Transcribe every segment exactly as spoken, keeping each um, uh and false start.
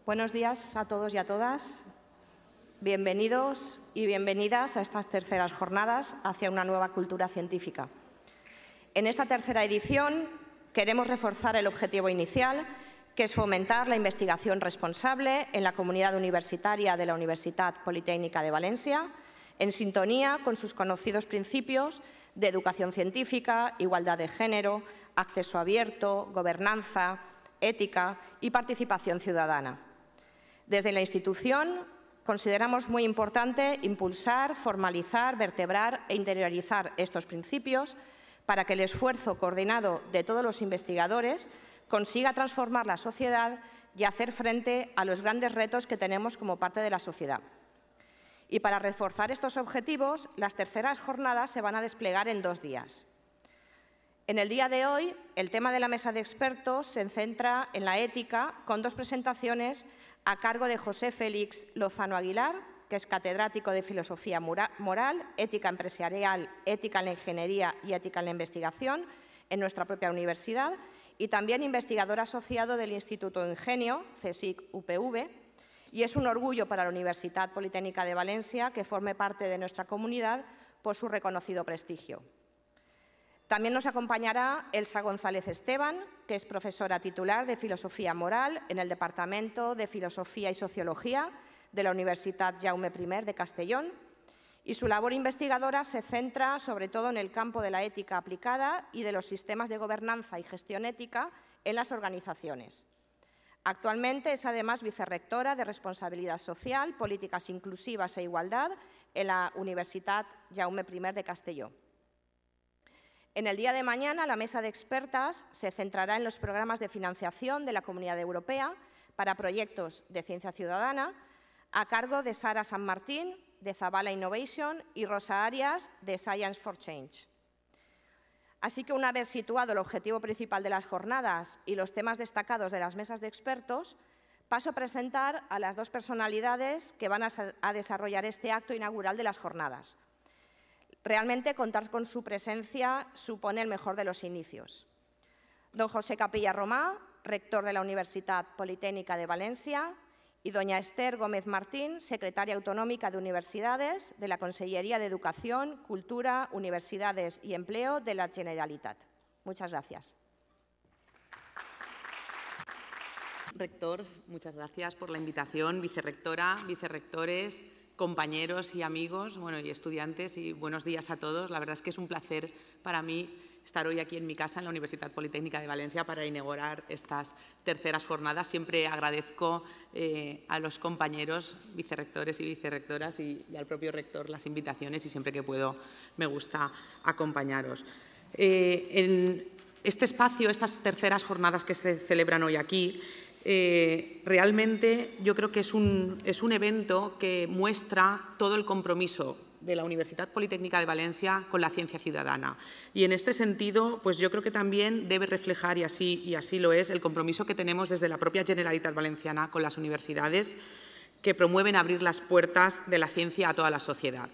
Buenos días a todos y a todas. Bienvenidos y bienvenidas a estas terceras jornadas hacia una nueva cultura científica. En esta tercera edición queremos reforzar el objetivo inicial, que es fomentar la investigación responsable en la comunidad universitaria de la Universitat Politécnica de Valencia, en sintonía con sus conocidos principios de educación científica, igualdad de género, acceso abierto, gobernanza, ética y participación ciudadana. Desde la institución consideramos muy importante impulsar, formalizar, vertebrar e interiorizar estos principios para que el esfuerzo coordinado de todos los investigadores consiga transformar la sociedad y hacer frente a los grandes retos que tenemos como parte de la sociedad. Y para reforzar estos objetivos, las terceras jornadas se van a desplegar en dos días. En el día de hoy, el tema de la mesa de expertos se centra en la ética, con dos presentaciones a cargo de José Félix Lozano Aguilar, que es catedrático de Filosofía Moral, Ética Empresarial, Ética en la Ingeniería y Ética en la Investigación en nuestra propia universidad, y también investigador asociado del Instituto Ingenio, CSIC U P V, y es un orgullo para la Universitat Politécnica de Valencia que forme parte de nuestra comunidad por su reconocido prestigio. También nos acompañará Elsa González Esteban, que es profesora titular de Filosofía Moral en el Departamento de Filosofía y Sociología de la Universitat Jaume I de Castellón, y su labor investigadora se centra sobre todo en el campo de la ética aplicada y de los sistemas de gobernanza y gestión ética en las organizaciones. Actualmente es además vicerrectora de Responsabilidad Social, Políticas Inclusivas e Igualdad en la Universitat Jaume I de Castelló. En el día de mañana, la mesa de expertas se centrará en los programas de financiación de la Comunidad Europea para proyectos de ciencia ciudadana a cargo de Sara San Martín, de Zabala Innovation, y Rosa Arias, de Science for Change. Así que, una vez situado el objetivo principal de las jornadas y los temas destacados de las mesas de expertos, paso a presentar a las dos personalidades que van a desarrollar este acto inaugural de las jornadas. Realmente, contar con su presencia supone el mejor de los inicios. Don José Capella Romà, rector de la Universitat Politécnica de Valencia, y doña Esther Gómez Martín, secretaria autonómica de Universidades de la Consellería de Educación, Cultura, Universidades y Empleo de la Generalitat. Muchas gracias. Rector, muchas gracias por la invitación. Vicerrectora, vicerrectores, compañeros y amigos, bueno, y estudiantes, y buenos días a todos. La verdad es que es un placer para mí estar hoy aquí en mi casa, en la Universitat Politécnica de Valencia, para inaugurar estas terceras jornadas. Siempre agradezco eh, a los compañeros, vicerrectores y vicerrectoras, y, y al propio rector las invitaciones, y siempre que puedo me gusta acompañaros. Eh, en este espacio, estas terceras jornadas que se celebran hoy aquí, Eh, realmente yo creo que es un, es un evento que muestra todo el compromiso de la Universitat Politécnica de Valencia con la ciencia ciudadana. Y en este sentido, pues yo creo que también debe reflejar, y así, y así lo es, el compromiso que tenemos desde la propia Generalitat Valenciana con las universidades que promueven abrir las puertas de la ciencia a toda la sociedad.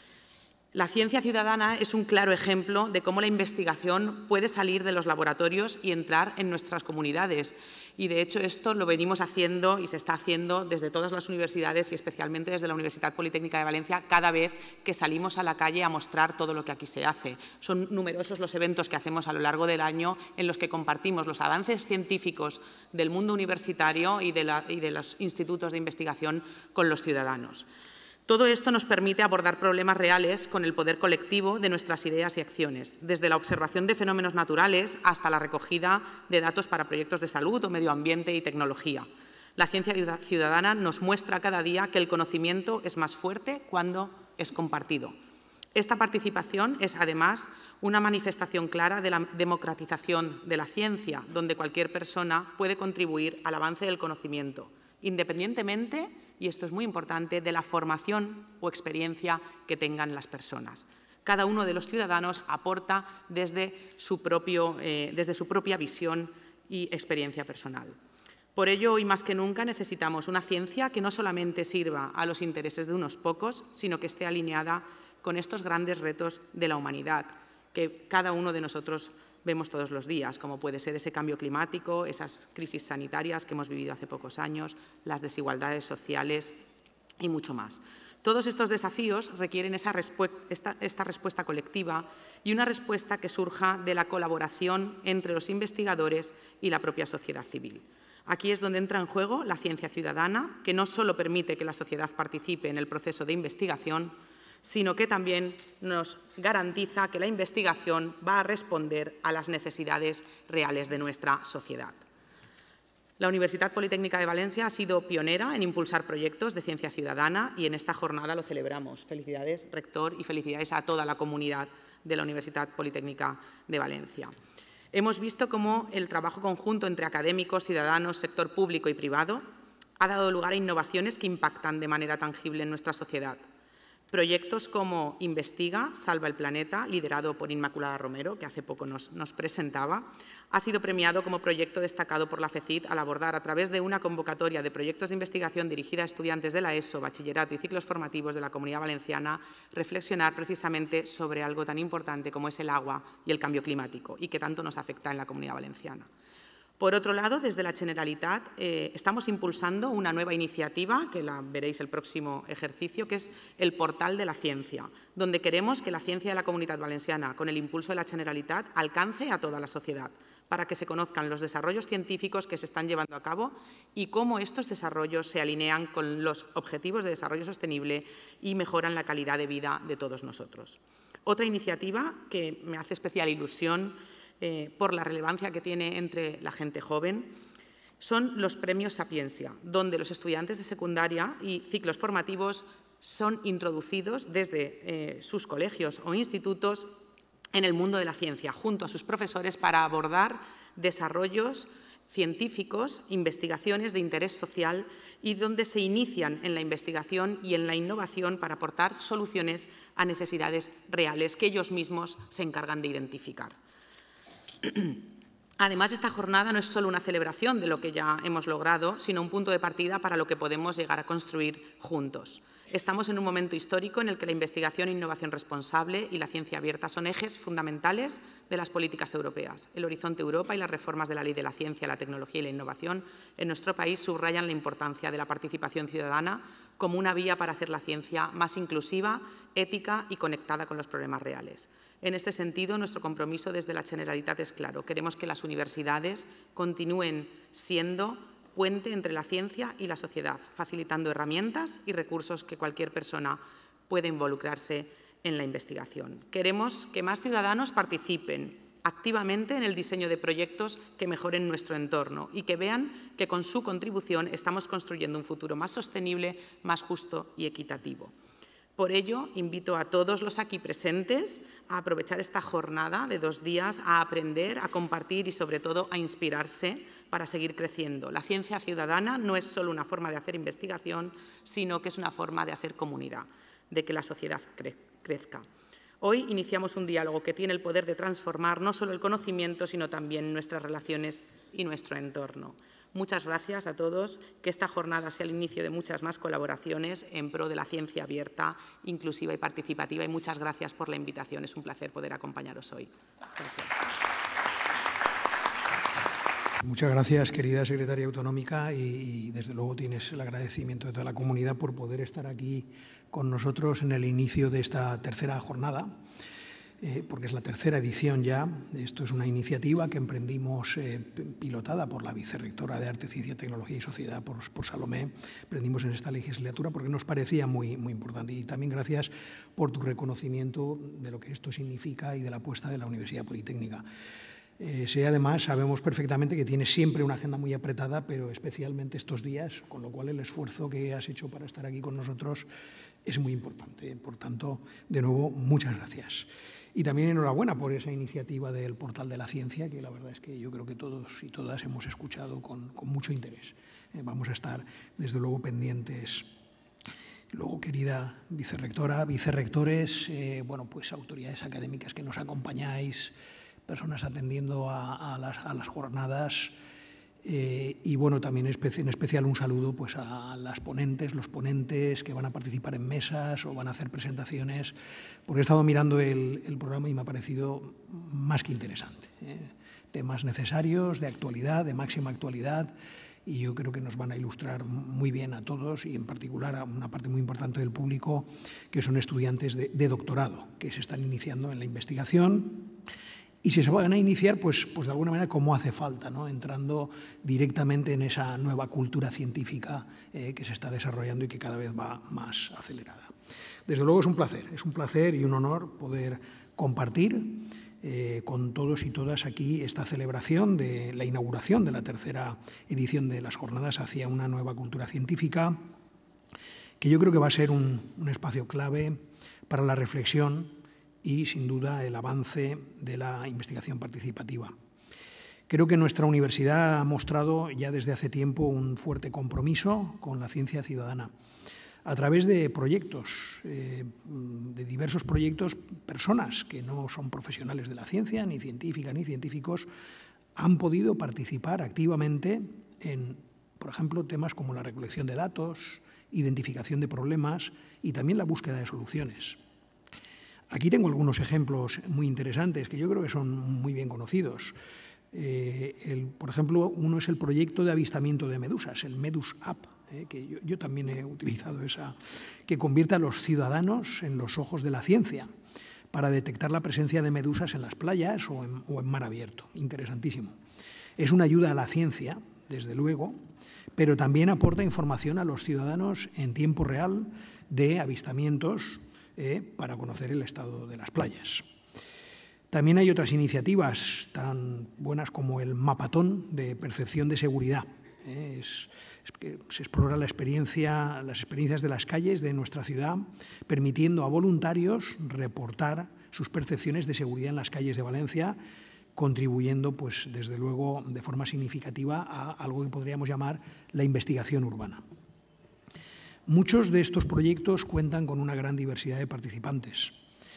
La ciencia ciudadana es un claro ejemplo de cómo la investigación puede salir de los laboratorios y entrar en nuestras comunidades. Y, de hecho, esto lo venimos haciendo y se está haciendo desde todas las universidades y especialmente desde la Universitat Politécnica de Valencia cada vez que salimos a la calle a mostrar todo lo que aquí se hace. Son numerosos los eventos que hacemos a lo largo del año en los que compartimos los avances científicos del mundo universitario y de, la, y de los institutos de investigación con los ciudadanos. Todo esto nos permite abordar problemas reales con el poder colectivo de nuestras ideas y acciones, desde la observación de fenómenos naturales hasta la recogida de datos para proyectos de salud o medio ambiente y tecnología. La ciencia ciudadana nos muestra cada día que el conocimiento es más fuerte cuando es compartido. Esta participación es, además, una manifestación clara de la democratización de la ciencia, donde cualquier persona puede contribuir al avance del conocimiento, independientemente, y esto es muy importante, de la formación o experiencia que tengan las personas. Cada uno de los ciudadanos aporta desde su, propio, eh, desde su propia visión y experiencia personal. Por ello, hoy más que nunca necesitamos una ciencia que no solamente sirva a los intereses de unos pocos, sino que esté alineada con estos grandes retos de la humanidad, que cada uno de nosotros vemos todos los días, como puede ser ese cambio climático, esas crisis sanitarias que hemos vivido hace pocos años, las desigualdades sociales y mucho más. Todos estos desafíos requieren esa respu- esta, esta respuesta colectiva y una respuesta que surja de la colaboración entre los investigadores y la propia sociedad civil. Aquí es donde entra en juego la ciencia ciudadana, que no solo permite que la sociedad participe en el proceso de investigación, sino que también nos garantiza que la investigación va a responder a las necesidades reales de nuestra sociedad. La Universidad Politécnica de Valencia ha sido pionera en impulsar proyectos de ciencia ciudadana y en esta jornada lo celebramos. Felicidades, rector, y felicidades a toda la comunidad de la Universidad Politécnica de Valencia. Hemos visto cómo el trabajo conjunto entre académicos, ciudadanos, sector público y privado ha dado lugar a innovaciones que impactan de manera tangible en nuestra sociedad. Proyectos como Investiga, Salva el Planeta, liderado por Inmaculada Romero, que hace poco nos, nos presentaba, ha sido premiado como proyecto destacado por la FECIT al abordar a través de una convocatoria de proyectos de investigación dirigida a estudiantes de la ESO, bachillerato y ciclos formativos de la Comunidad Valenciana, reflexionar precisamente sobre algo tan importante como es el agua y el cambio climático y que tanto nos afecta en la Comunidad Valenciana. Por otro lado, desde la Generalitat eh, estamos impulsando una nueva iniciativa, que la veréis el próximo ejercicio, que es el Portal de la Ciencia, donde queremos que la ciencia de la Comunitat Valenciana, con el impulso de la Generalitat, alcance a toda la sociedad, para que se conozcan los desarrollos científicos que se están llevando a cabo y cómo estos desarrollos se alinean con los objetivos de desarrollo sostenible y mejoran la calidad de vida de todos nosotros. Otra iniciativa que me hace especial ilusión Eh, por la relevancia que tiene entre la gente joven, son los premios Sapiencia, donde los estudiantes de secundaria y ciclos formativos son introducidos desde eh, sus colegios o institutos en el mundo de la ciencia, junto a sus profesores, para abordar desarrollos científicos, investigaciones de interés social y donde se inician en la investigación y en la innovación para aportar soluciones a necesidades reales que ellos mismos se encargan de identificar. Además, esta jornada no es solo una celebración de lo que ya hemos logrado, sino un punto de partida para lo que podemos llegar a construir juntos. Estamos en un momento histórico en el que la investigación e innovación responsable y la ciencia abierta son ejes fundamentales de las políticas europeas. El Horizonte Europa y las reformas de la Ley de la Ciencia, la Tecnología y la Innovación en nuestro país subrayan la importancia de la participación ciudadana como una vía para hacer la ciencia más inclusiva, ética y conectada con los problemas reales. En este sentido, nuestro compromiso desde la Generalitat es claro. Queremos que las universidades continúen siendo puente entre la ciencia y la sociedad, facilitando herramientas y recursos que cualquier persona puede involucrarse en la investigación. Queremos que más ciudadanos participen activamente en el diseño de proyectos que mejoren nuestro entorno y que vean que con su contribución estamos construyendo un futuro más sostenible, más justo y equitativo. Por ello, invito a todos los aquí presentes a aprovechar esta jornada de dos días a aprender, a compartir y, sobre todo, a inspirarse para seguir creciendo. La ciencia ciudadana no es solo una forma de hacer investigación, sino que es una forma de hacer comunidad, de que la sociedad cre- crezca. Hoy iniciamos un diálogo que tiene el poder de transformar no solo el conocimiento, sino también nuestras relaciones y nuestro entorno. Muchas gracias a todos, que esta jornada sea el inicio de muchas más colaboraciones en pro de la ciencia abierta, inclusiva y participativa, y muchas gracias por la invitación. Es un placer poder acompañaros hoy. Gracias. Muchas gracias, querida secretaria autonómica, y, y desde luego tienes el agradecimiento de toda la comunidad por poder estar aquí con nosotros en el inicio de esta tercera jornada. Eh, porque es la tercera edición ya. Esto es una iniciativa que emprendimos eh, pilotada por la vicerrectora de Arte, Ciencia, Tecnología y Sociedad, por, por Salomé. Emprendimos en esta legislatura porque nos parecía muy, muy importante. Y también gracias por tu reconocimiento de lo que esto significa y de la apuesta de la Universidad Politécnica. Eh, sí, además, sabemos perfectamente que tienes siempre una agenda muy apretada, pero especialmente estos días, con lo cual el esfuerzo que has hecho para estar aquí con nosotros es muy importante. Por tanto, de nuevo, muchas gracias. Y también enhorabuena por esa iniciativa del Portal de la Ciencia, que la verdad es que yo creo que todos y todas hemos escuchado con, con mucho interés. Eh, vamos a estar, desde luego, pendientes. Luego, querida vicerrectora, vicerrectores, eh, bueno, pues autoridades académicas que nos acompañáis, personas atendiendo a, a, las, a las jornadas, Eh, y bueno, también en especial un saludo pues, a las ponentes, los ponentes que van a participar en mesas o van a hacer presentaciones, porque he estado mirando el, el programa y me ha parecido más que interesante. Eh, temas necesarios, de actualidad, de máxima actualidad, y yo creo que nos van a ilustrar muy bien a todos y en particular a una parte muy importante del público que son estudiantes de, de doctorado, que se están iniciando en la investigación. Y si se van a iniciar, pues, pues de alguna manera como hace falta, ¿no? Entrando directamente en esa nueva cultura científica eh, que se está desarrollando y que cada vez va más acelerada. Desde luego es un placer, es un placer y un honor poder compartir eh, con todos y todas aquí esta celebración de la inauguración de la tercera edición de las Jornadas hacia una nueva cultura científica, que yo creo que va a ser un, un espacio clave para la reflexión y, sin duda, el avance de la investigación participativa. Creo que nuestra universidad ha mostrado ya desde hace tiempo un fuerte compromiso con la ciencia ciudadana. A través de proyectos, eh, de diversos proyectos, personas que no son profesionales de la ciencia, ni científicas ni científicos, han podido participar activamente en, por ejemplo, temas como la recolección de datos, identificación de problemas y también la búsqueda de soluciones. Aquí tengo algunos ejemplos muy interesantes que yo creo que son muy bien conocidos. Eh, el, por ejemplo, uno es el proyecto de avistamiento de medusas, el Medus App, eh, que yo, yo también he utilizado esa, que convierte a los ciudadanos en los ojos de la ciencia para detectar la presencia de medusas en las playas o en, o en mar abierto. Interesantísimo. Es una ayuda a la ciencia, desde luego, pero también aporta información a los ciudadanos en tiempo real de avistamientos Eh, para conocer el estado de las playas. También hay otras iniciativas tan buenas como el Mapatón de percepción de seguridad. Eh, es, es que se explora la experiencia, las experiencias de las calles de nuestra ciudad, permitiendo a voluntarios reportar sus percepciones de seguridad en las calles de Valencia, contribuyendo, pues, desde luego, de forma significativa a algo que podríamos llamar la investigación urbana. Muchos de estos proyectos cuentan con una gran diversidad de participantes,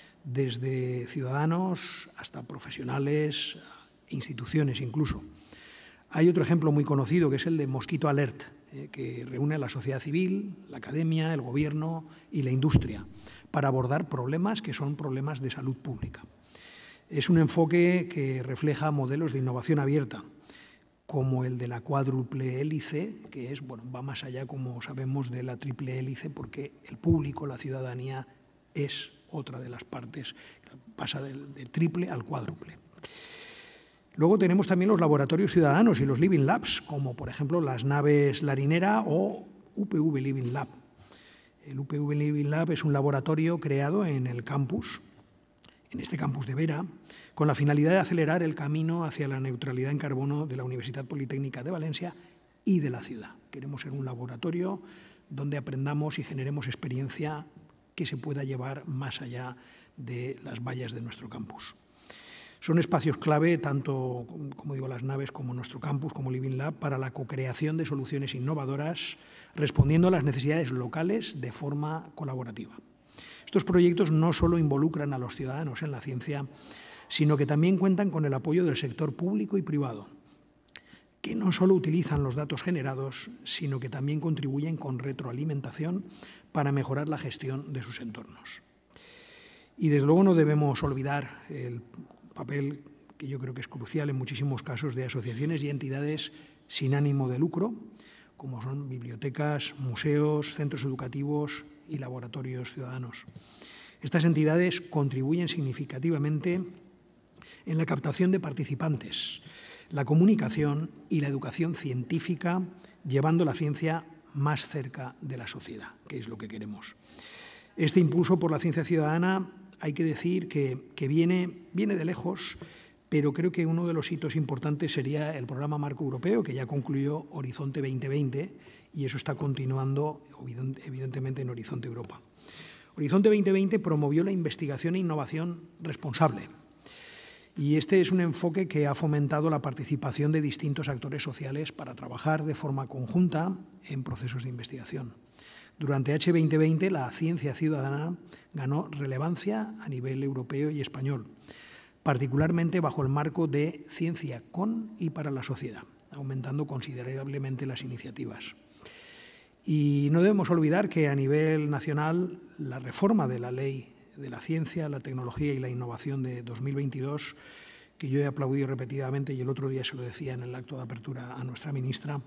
desde ciudadanos hasta profesionales, instituciones incluso. Hay otro ejemplo muy conocido que es el de Mosquito Alert, eh, que reúne a la sociedad civil, la academia, el gobierno y la industria para abordar problemas que son problemas de salud pública. Es un enfoque que refleja modelos de innovación abierta, como el de la cuádruple hélice, que es, bueno, va más allá, como sabemos, de la triple hélice, porque el público, la ciudadanía, es otra de las partes, pasa del, del triple al cuádruple. Luego tenemos también los laboratorios ciudadanos y los Living Labs, como por ejemplo las naves Larinera o U P V Living Lab. El U P V Living Lab es un laboratorio creado en el campus, en este campus de Vera, con la finalidad de acelerar el camino hacia la neutralidad en carbono de la Universidad Politécnica de Valencia y de la ciudad. Queremos ser un laboratorio donde aprendamos y generemos experiencia que se pueda llevar más allá de las vallas de nuestro campus. Son espacios clave, tanto, como digo, las naves como nuestro campus, como Living Lab, para la co-creación de soluciones innovadoras, respondiendo a las necesidades locales de forma colaborativa. Estos proyectos no solo involucran a los ciudadanos en la ciencia, sino que también cuentan con el apoyo del sector público y privado, que no solo utilizan los datos generados, sino que también contribuyen con retroalimentación para mejorar la gestión de sus entornos. Y desde luego no debemos olvidar el papel que yo creo que es crucial en muchísimos casos de asociaciones y entidades sin ánimo de lucro, como son bibliotecas, museos, centros educativos y laboratorios ciudadanos. Estas entidades contribuyen significativamente en la captación de participantes, la comunicación y la educación científica, llevando la ciencia más cerca de la sociedad, que es lo que queremos. Este impulso por la ciencia ciudadana, hay que decir que, que viene, viene de lejos, pero creo que uno de los hitos importantes sería el programa Marco Europeo, que ya concluyó Horizonte veinte veinte, y eso está continuando, evidentemente, en Horizonte Europa. Horizonte veinte veinte promovió la investigación e innovación responsable, y este es un enfoque que ha fomentado la participación de distintos actores sociales para trabajar de forma conjunta en procesos de investigación. Durante H veinte veinte, la ciencia ciudadana ganó relevancia a nivel europeo y español, particularmente bajo el marco de ciencia con y para la sociedad. aumentando considerablemente las iniciativas. Y no debemos olvidar que a nivel nacional la reforma de la Ley de la Ciencia, la Tecnología y la Innovación de dos mil veintidós, que yo he aplaudido repetidamente y el otro día se lo decía en el acto de apertura a nuestra ministra,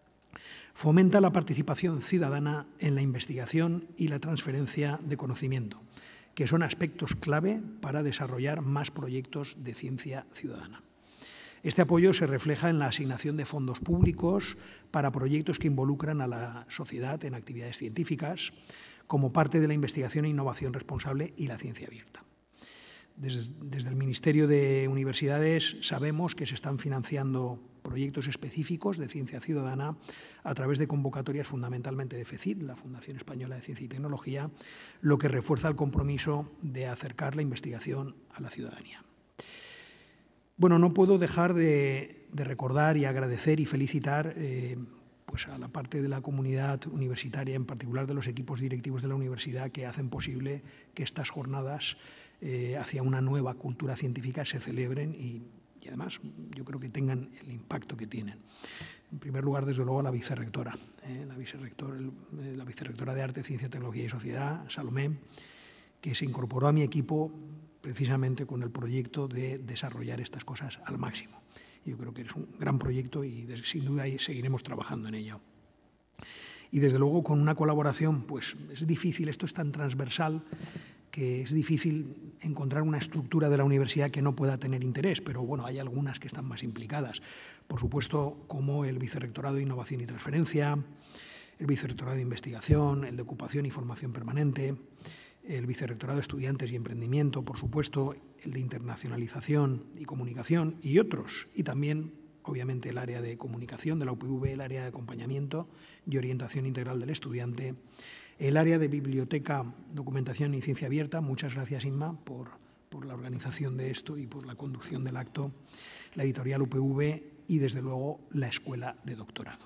fomenta la participación ciudadana en la investigación y la transferencia de conocimiento, que son aspectos clave para desarrollar más proyectos de ciencia ciudadana. Este apoyo se refleja en la asignación de fondos públicos para proyectos que involucran a la sociedad en actividades científicas, como parte de la investigación e innovación responsable y la ciencia abierta. Desde, desde el Ministerio de Universidades sabemos que se están financiando proyectos específicos de ciencia ciudadana a través de convocatorias fundamentalmente de FECIT, la Fundación Española de Ciencia y Tecnología, lo que refuerza el compromiso de acercar la investigación a la ciudadanía. Bueno, no puedo dejar de, de recordar y agradecer y felicitar eh, pues a la parte de la comunidad universitaria, en particular de los equipos directivos de la universidad, que hacen posible que estas jornadas eh, hacia una nueva cultura científica se celebren y, y además yo creo que tengan el impacto que tienen. En primer lugar, desde luego, a la vicerrectora, eh, la, vicerrector, el, la vicerrectora de Arte, Ciencia, Tecnología y Sociedad, Salomé, que se incorporó a mi equipo precisamente con el proyecto de desarrollar estas cosas al máximo. Yo creo que es un gran proyecto y sin duda seguiremos trabajando en ello. Y desde luego con una colaboración, pues es difícil, esto es tan transversal que es difícil encontrar una estructura de la universidad que no pueda tener interés, pero bueno, hay algunas que están más implicadas. Por supuesto, como el Vicerrectorado de Innovación y Transferencia, el Vicerrectorado de Investigación, el de Ocupación y Formación Permanente, el Vicerrectorado de Estudiantes y Emprendimiento, por supuesto, el de Internacionalización y Comunicación y otros, y también, obviamente, el área de comunicación de la U P V, el área de acompañamiento y orientación integral del estudiante, el área de biblioteca, documentación y ciencia abierta. Muchas gracias, Inma, por, por la organización de esto y por la conducción del acto, la editorial U P V y, desde luego, la Escuela de Doctorado.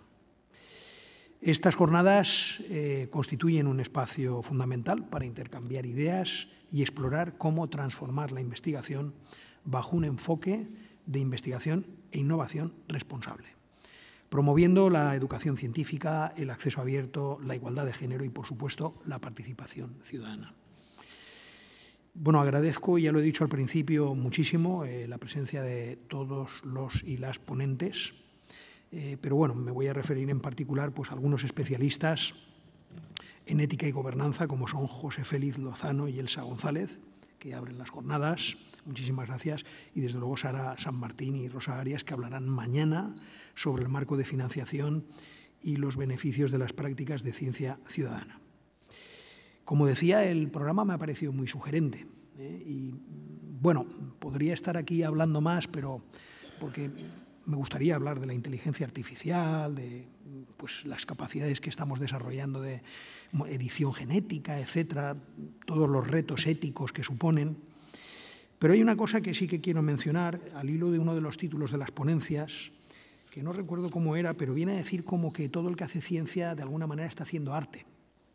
Estas jornadas eh, constituyen un espacio fundamental para intercambiar ideas y explorar cómo transformar la investigación bajo un enfoque de investigación e innovación responsable, promoviendo la educación científica, el acceso abierto, la igualdad de género y, por supuesto, la participación ciudadana. Bueno, agradezco, ya lo he dicho al principio, muchísimo eh, la presencia de todos los y las ponentes. Eh, pero bueno, me voy a referir en particular pues, a algunos especialistas en ética y gobernanza, como son José Félix Lozano y Elsa González, que abren las jornadas. Muchísimas gracias. Y desde luego Sara San Martín y Rosa Arias, que hablarán mañana sobre el marco de financiación y los beneficios de las prácticas de ciencia ciudadana. Como decía, el programa me ha parecido muy sugerente. ¿eh? Y bueno, podría estar aquí hablando más, pero porque me gustaría hablar de la inteligencia artificial, de pues, las capacidades que estamos desarrollando de edición genética, etcétera, todos los retos éticos que suponen. Pero hay una cosa que sí que quiero mencionar, al hilo de uno de los títulos de las ponencias, que no recuerdo cómo era, pero viene a decir como que todo el que hace ciencia de alguna manera está haciendo arte.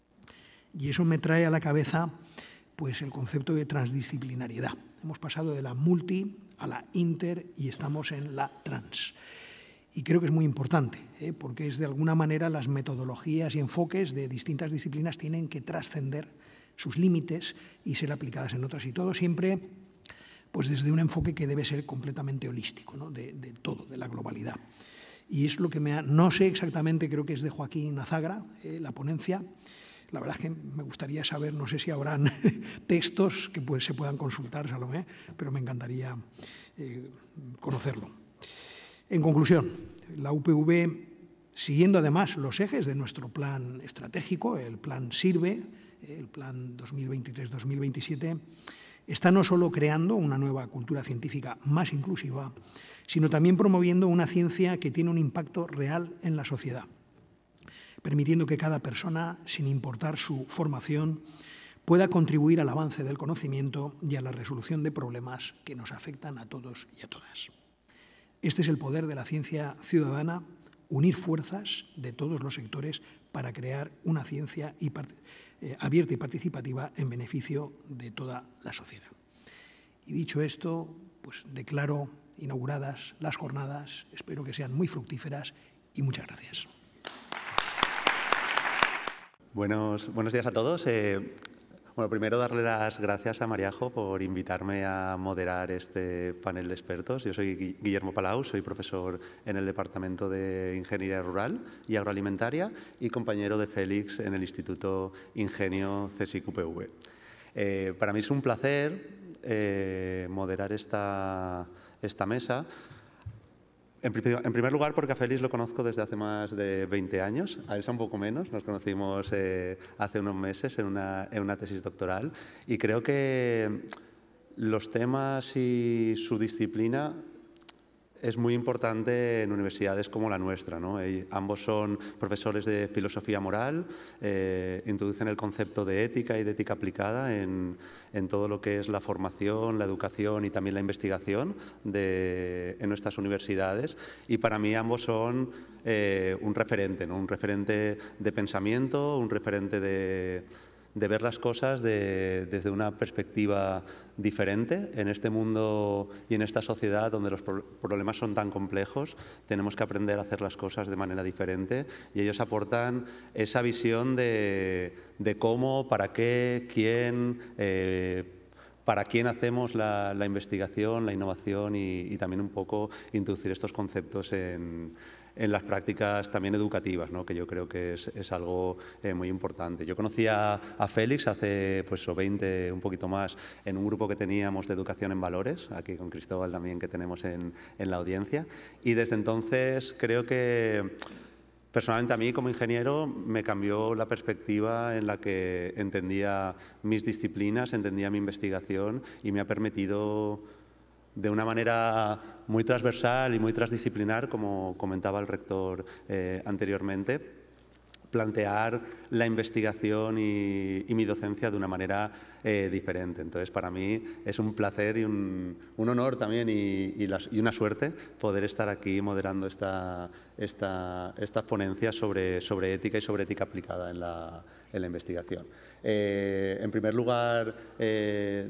Y eso me trae a la cabeza pues, el concepto de transdisciplinariedad. Hemos pasado de la multi a la inter y estamos en la trans. Y creo que es muy importante, ¿eh? porque es de alguna manera las metodologías y enfoques de distintas disciplinas tienen que trascender sus límites y ser aplicadas en otras. Y todo siempre pues, desde un enfoque que debe ser completamente holístico, ¿no? de, de todo, de la globalidad. Y es lo que me ha... No sé exactamente, creo que es de Joaquín Azagra, eh, la ponencia. La verdad es que me gustaría saber, no sé si habrán textos que pues, se puedan consultar, Salomé, pero me encantaría eh, conocerlo. En conclusión, la U P V, siguiendo además los ejes de nuestro plan estratégico, el plan SIRVE, el plan dos mil veintitrés dos mil veintisiete, está no solo creando una nueva cultura científica más inclusiva, sino también promoviendo una ciencia que tiene un impacto real en la sociedad, permitiendo que cada persona, sin importar su formación, pueda contribuir al avance del conocimiento y a la resolución de problemas que nos afectan a todos y a todas. Este es el poder de la ciencia ciudadana, unir fuerzas de todos los sectores para crear una ciencia abierta y participativa en beneficio de toda la sociedad. Y dicho esto, pues declaro inauguradas las jornadas. Espero que sean muy fructíferas y muchas gracias. Buenos, buenos días a todos. Eh, bueno, primero darle las gracias a Mariajo por invitarme a moderar este panel de expertos. Yo soy Guillermo Palau, soy profesor en el Departamento de Ingeniería Rural y Agroalimentaria y compañero de Félix en el Instituto Ingenio C S I C U P V. Eh, para mí es un placer eh, moderar esta, esta mesa. En, en primer lugar, porque a Félix lo conozco desde hace más de veinte años, a Elsa un poco menos, nos conocimos eh, hace unos meses en una, en una tesis doctoral y creo que los temas y su disciplina es muy importante en universidades como la nuestra, ¿no? Y ambos son profesores de filosofía moral, eh, introducen el concepto de ética y de ética aplicada en, en todo lo que es la formación, la educación y también la investigación de, en nuestras universidades. Y para mí ambos son eh, un referente, ¿no? Un referente de pensamiento, un referente de... de ver las cosas de, desde una perspectiva diferente. En este mundo y en esta sociedad donde los problemas son tan complejos, tenemos que aprender a hacer las cosas de manera diferente y ellos aportan esa visión de, de cómo, para qué, quién, eh, para quién hacemos la, la investigación, la innovación y, y también un poco introducir estos conceptos en en las prácticas también educativas, ¿no? Que yo creo que es, es algo eh, muy importante. Yo conocí a, a Félix hace pues, veinte, un poquito más, en un grupo que teníamos de educación en valores, aquí con Cristóbal también que tenemos en, en la audiencia, y desde entonces creo que personalmente a mí como ingeniero me cambió la perspectiva en la que entendía mis disciplinas, entendía mi investigación y me ha permitido de una manera muy transversal y muy transdisciplinar, como comentaba el rector eh, anteriormente, plantear la investigación y, y mi docencia de una manera eh, diferente. Entonces, para mí es un placer y un, un honor también y, y, las, y una suerte poder estar aquí moderando esta, esta, estas ponencias sobre, sobre ética y sobre ética aplicada en la, en la investigación. Eh, en primer lugar, eh,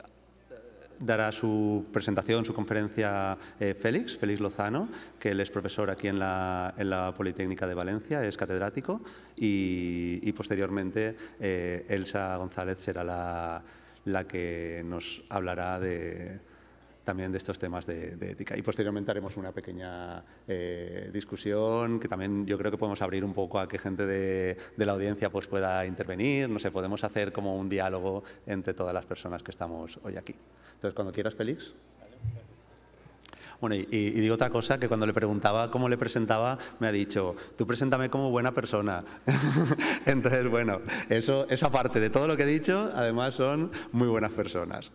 dará su presentación, su conferencia eh, Félix, Félix Lozano, que él es profesor aquí en la, en la Politécnica de Valencia, es catedrático, y, y posteriormente eh, Elsa González será la, la que nos hablará de, también de estos temas de, de ética. Y posteriormente haremos una pequeña eh, discusión que también yo creo que podemos abrir un poco a que gente de, de la audiencia pues, pueda intervenir, no sé, podemos hacer como un diálogo entre todas las personas que estamos hoy aquí. Entonces, cuando quieras, Félix. Bueno, y, y digo otra cosa, que cuando le preguntaba cómo le presentaba, me ha dicho, tú preséntame como buena persona. Entonces, bueno, eso, eso aparte de todo lo que he dicho, además son muy buenas personas.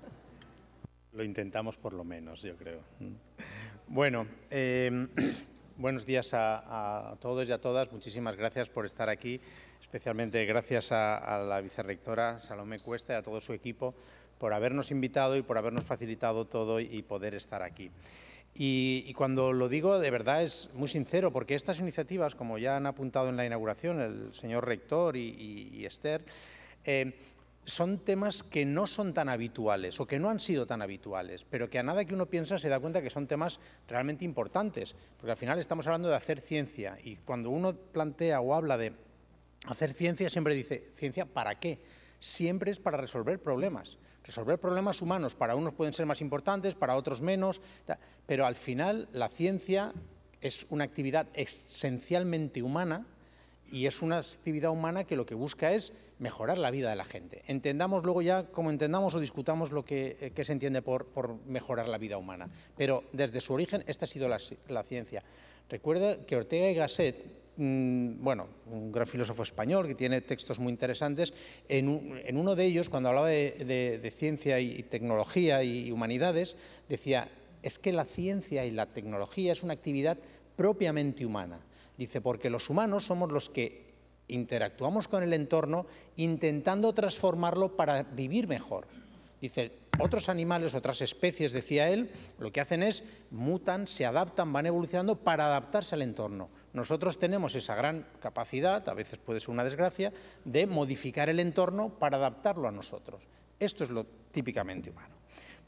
Lo intentamos por lo menos, yo creo. Bueno, eh, buenos días a, a todos y a todas. Muchísimas gracias por estar aquí. Especialmente gracias a, a la vicerrectora Salomé Cuesta y a todo su equipo por habernos invitado y por habernos facilitado todo y poder estar aquí. Y, y cuando lo digo, de verdad es muy sincero, porque estas iniciativas, como ya han apuntado en la inauguración el señor rector y, y, y Esther, eh, son temas que no son tan habituales o que no han sido tan habituales, pero que a nada que uno piensa se da cuenta que son temas realmente importantes, porque al final estamos hablando de hacer ciencia y cuando uno plantea o habla de hacer ciencia siempre dice, ¿ciencia para qué? Siempre es para resolver problemas. Resolver problemas humanos para unos pueden ser más importantes, para otros menos, pero al final la ciencia es una actividad esencialmente humana y es una actividad humana que lo que busca es mejorar la vida de la gente. Entendamos luego ya, como entendamos o discutamos lo que, que se entiende por, por mejorar la vida humana, pero desde su origen esta ha sido la, la ciencia. Recuerda que Ortega y Gasset, bueno, un gran filósofo español que tiene textos muy interesantes, en, un, en uno de ellos, cuando hablaba de, de, de ciencia y tecnología y humanidades, decía, es que la ciencia y la tecnología es una actividad propiamente humana. Dice, porque los humanos somos los que interactuamos con el entorno intentando transformarlo para vivir mejor. Dice, otros animales, otras especies, decía él, lo que hacen es mutan, se adaptan, van evolucionando para adaptarse al entorno. Nosotros tenemos esa gran capacidad, a veces puede ser una desgracia, de modificar el entorno para adaptarlo a nosotros. Esto es lo típicamente humano. Bueno,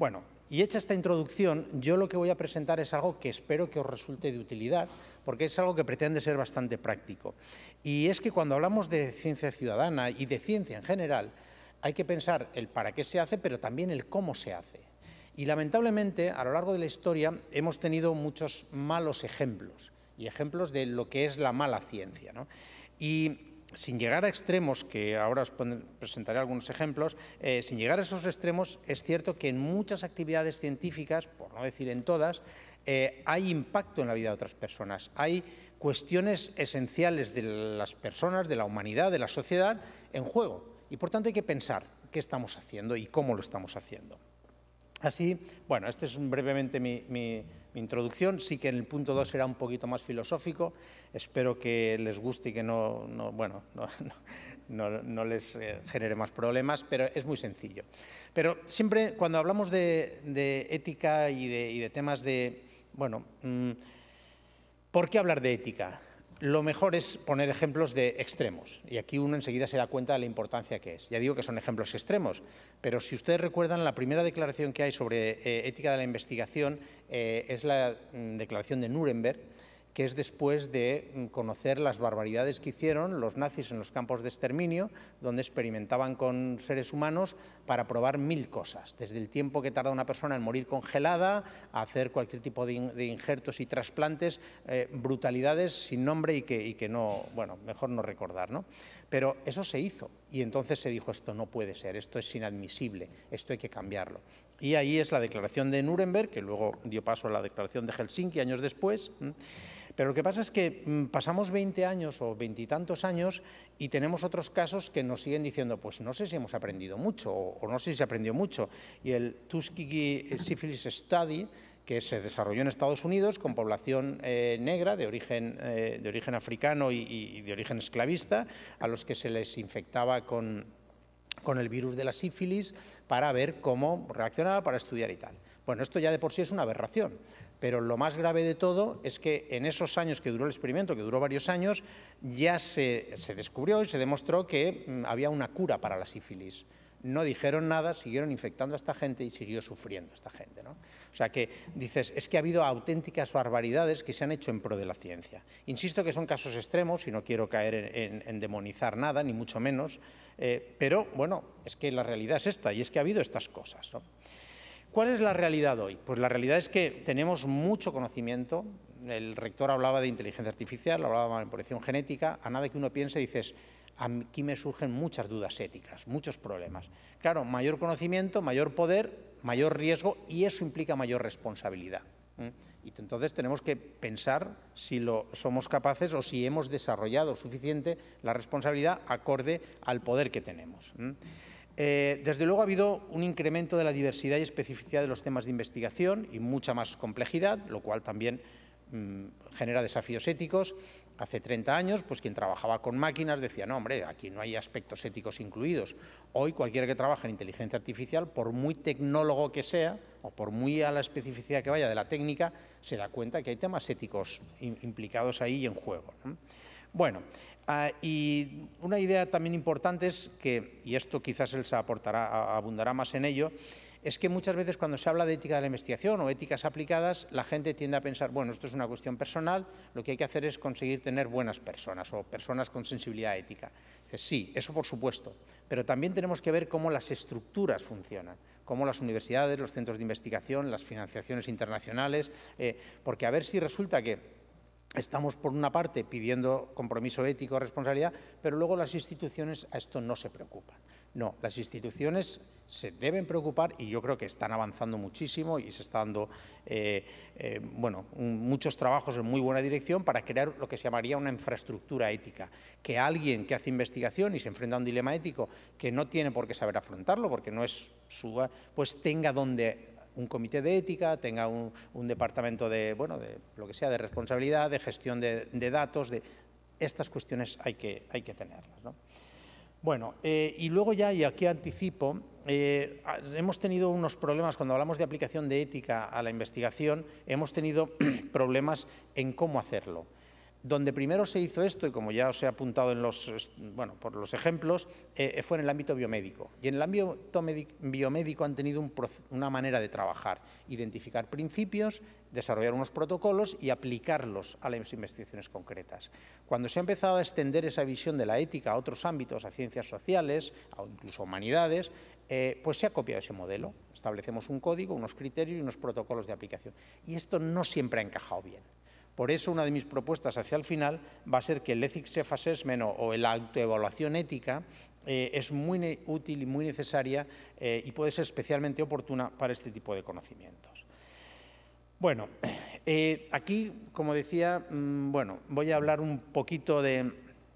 y hecha esta introducción, yo lo que voy a presentar es algo que espero que os resulte de utilidad, porque es algo que pretende ser bastante práctico. Y es que cuando hablamos de ciencia ciudadana y de ciencia en general, hay que pensar el para qué se hace, pero también el cómo se hace. Y lamentablemente, a lo largo de la historia, hemos tenido muchos malos ejemplos, y ejemplos de lo que es la mala ciencia, ¿no? Y sin llegar a extremos, que ahora os presentaré algunos ejemplos, eh, sin llegar a esos extremos, es cierto que en muchas actividades científicas, por no decir en todas, eh, hay impacto en la vida de otras personas. Hay cuestiones esenciales de las personas, de la humanidad, de la sociedad, en juego. Y por tanto hay que pensar qué estamos haciendo y cómo lo estamos haciendo. Así, bueno, esta es brevemente mi, mi, mi introducción. Sí que en el punto dos será un poquito más filosófico. Espero que les guste y que no, no, bueno, no, no, no les eh, genere más problemas, pero es muy sencillo. Pero siempre cuando hablamos de, de ética y de, y de temas de, bueno, mmm, ¿por qué hablar de ética? Lo mejor es poner ejemplos de extremos, y aquí uno enseguida se da cuenta de la importancia que es. Ya digo que son ejemplos extremos, pero si ustedes recuerdan, la primera declaración que hay sobre eh, ética de la investigación eh, es la mm, declaración de Nuremberg, que es después de mm, conocer las barbaridades que hicieron los nazis en los campos de exterminio, donde experimentaban con seres humanos para probar mil cosas, desde el tiempo que tarda una persona en morir congelada, a hacer cualquier tipo de, in, de injertos y trasplantes, eh, brutalidades sin nombre y que, y que no, bueno, mejor no recordar, ¿no? Pero eso se hizo y entonces se dijo, esto no puede ser, esto es inadmisible, esto hay que cambiarlo. Y ahí es la declaración de Nuremberg, que luego dio paso a la declaración de Helsinki años después. Pero lo que pasa es que mmm, pasamos veinte años o veintitantos años y tenemos otros casos que nos siguen diciendo, pues no sé si hemos aprendido mucho o, o no sé si se aprendió mucho. Y el Tuskegee Syphilis Study, que se desarrolló en Estados Unidos con población eh, negra de origen, eh, de origen africano y, y de origen esclavista, a los que se les infectaba con, con el virus de la sífilis para ver cómo reaccionaba, para estudiar y tal. Bueno, esto ya de por sí es una aberración, pero lo más grave de todo es que en esos años que duró el experimento, que duró varios años, ya se, se descubrió y se demostró que mm, había una cura para la sífilis. No dijeron nada, siguieron infectando a esta gente y siguió sufriendo esta gente, ¿no? O sea que dices, es que ha habido auténticas barbaridades que se han hecho en pro de la ciencia. Insisto que son casos extremos y no quiero caer en, en, en demonizar nada, ni mucho menos, eh, pero bueno, es que la realidad es esta y es que ha habido estas cosas, ¿no? ¿Cuál es la realidad hoy? Pues la realidad es que tenemos mucho conocimiento. El rector hablaba de inteligencia artificial, hablaba de manipulación genética. A nada que uno piense, dices, aquí me surgen muchas dudas éticas, muchos problemas. Claro, mayor conocimiento, mayor poder, mayor riesgo y eso implica mayor responsabilidad. Y entonces tenemos que pensar si lo somos capaces o si hemos desarrollado suficiente la responsabilidad acorde al poder que tenemos. Eh, desde luego ha habido un incremento de la diversidad y especificidad de los temas de investigación y mucha más complejidad, lo cual también mmm, genera desafíos éticos. Hace treinta años, pues quien trabajaba con máquinas decía, no, hombre, aquí no hay aspectos éticos incluidos. Hoy, cualquiera que trabaje en inteligencia artificial, por muy tecnólogo que sea, o por muy a la especificidad que vaya de la técnica, se da cuenta que hay temas éticos implicados ahí y en juego, ¿no? Bueno, Uh, y una idea también importante es que, y esto quizás él se aportará, abundará más en ello, es que muchas veces cuando se habla de ética de la investigación o éticas aplicadas, la gente tiende a pensar, bueno, esto es una cuestión personal, lo que hay que hacer es conseguir tener buenas personas o personas con sensibilidad ética. Dice, sí, eso por supuesto, pero también tenemos que ver cómo las estructuras funcionan, cómo las universidades, los centros de investigación, las financiaciones internacionales, eh, porque a ver si resulta que estamos, por una parte, pidiendo compromiso ético, responsabilidad, pero luego las instituciones a esto no se preocupan. No, las instituciones se deben preocupar y yo creo que están avanzando muchísimo y se está dando eh, eh, bueno, un, muchos trabajos en muy buena dirección para crear lo que se llamaría una infraestructura ética. Que alguien que hace investigación y se enfrenta a un dilema ético que no tiene por qué saber afrontarlo, porque no es su, pues tenga donde un comité de ética, tenga un, un departamento de, bueno, de lo que sea, de responsabilidad, de gestión de, de datos, de estas cuestiones hay que, hay que tenerlas, ¿no? Bueno, eh, y luego ya, y aquí anticipo, eh, hemos tenido unos problemas, cuando hablamos de aplicación de ética a la investigación, hemos tenido problemas en cómo hacerlo. Donde primero se hizo esto, y como ya os he apuntado en los, bueno, por los ejemplos, eh, fue en el ámbito biomédico. Y en el ámbito biomédico han tenido un, una manera de trabajar, identificar principios, desarrollar unos protocolos y aplicarlos a las investigaciones concretas. Cuando se ha empezado a extender esa visión de la ética a otros ámbitos, a ciencias sociales, o incluso humanidades, eh, pues se ha copiado ese modelo. Establecemos un código, unos criterios y unos protocolos de aplicación. Y esto no siempre ha encajado bien. Por eso, una de mis propuestas hacia el final va a ser que el Ethics Self-Assessment o, o la autoevaluación ética eh, es muy útil y muy necesaria eh, y puede ser especialmente oportuna para este tipo de conocimientos. Bueno, eh, aquí, como decía, mmm, bueno, voy a hablar un poquito de,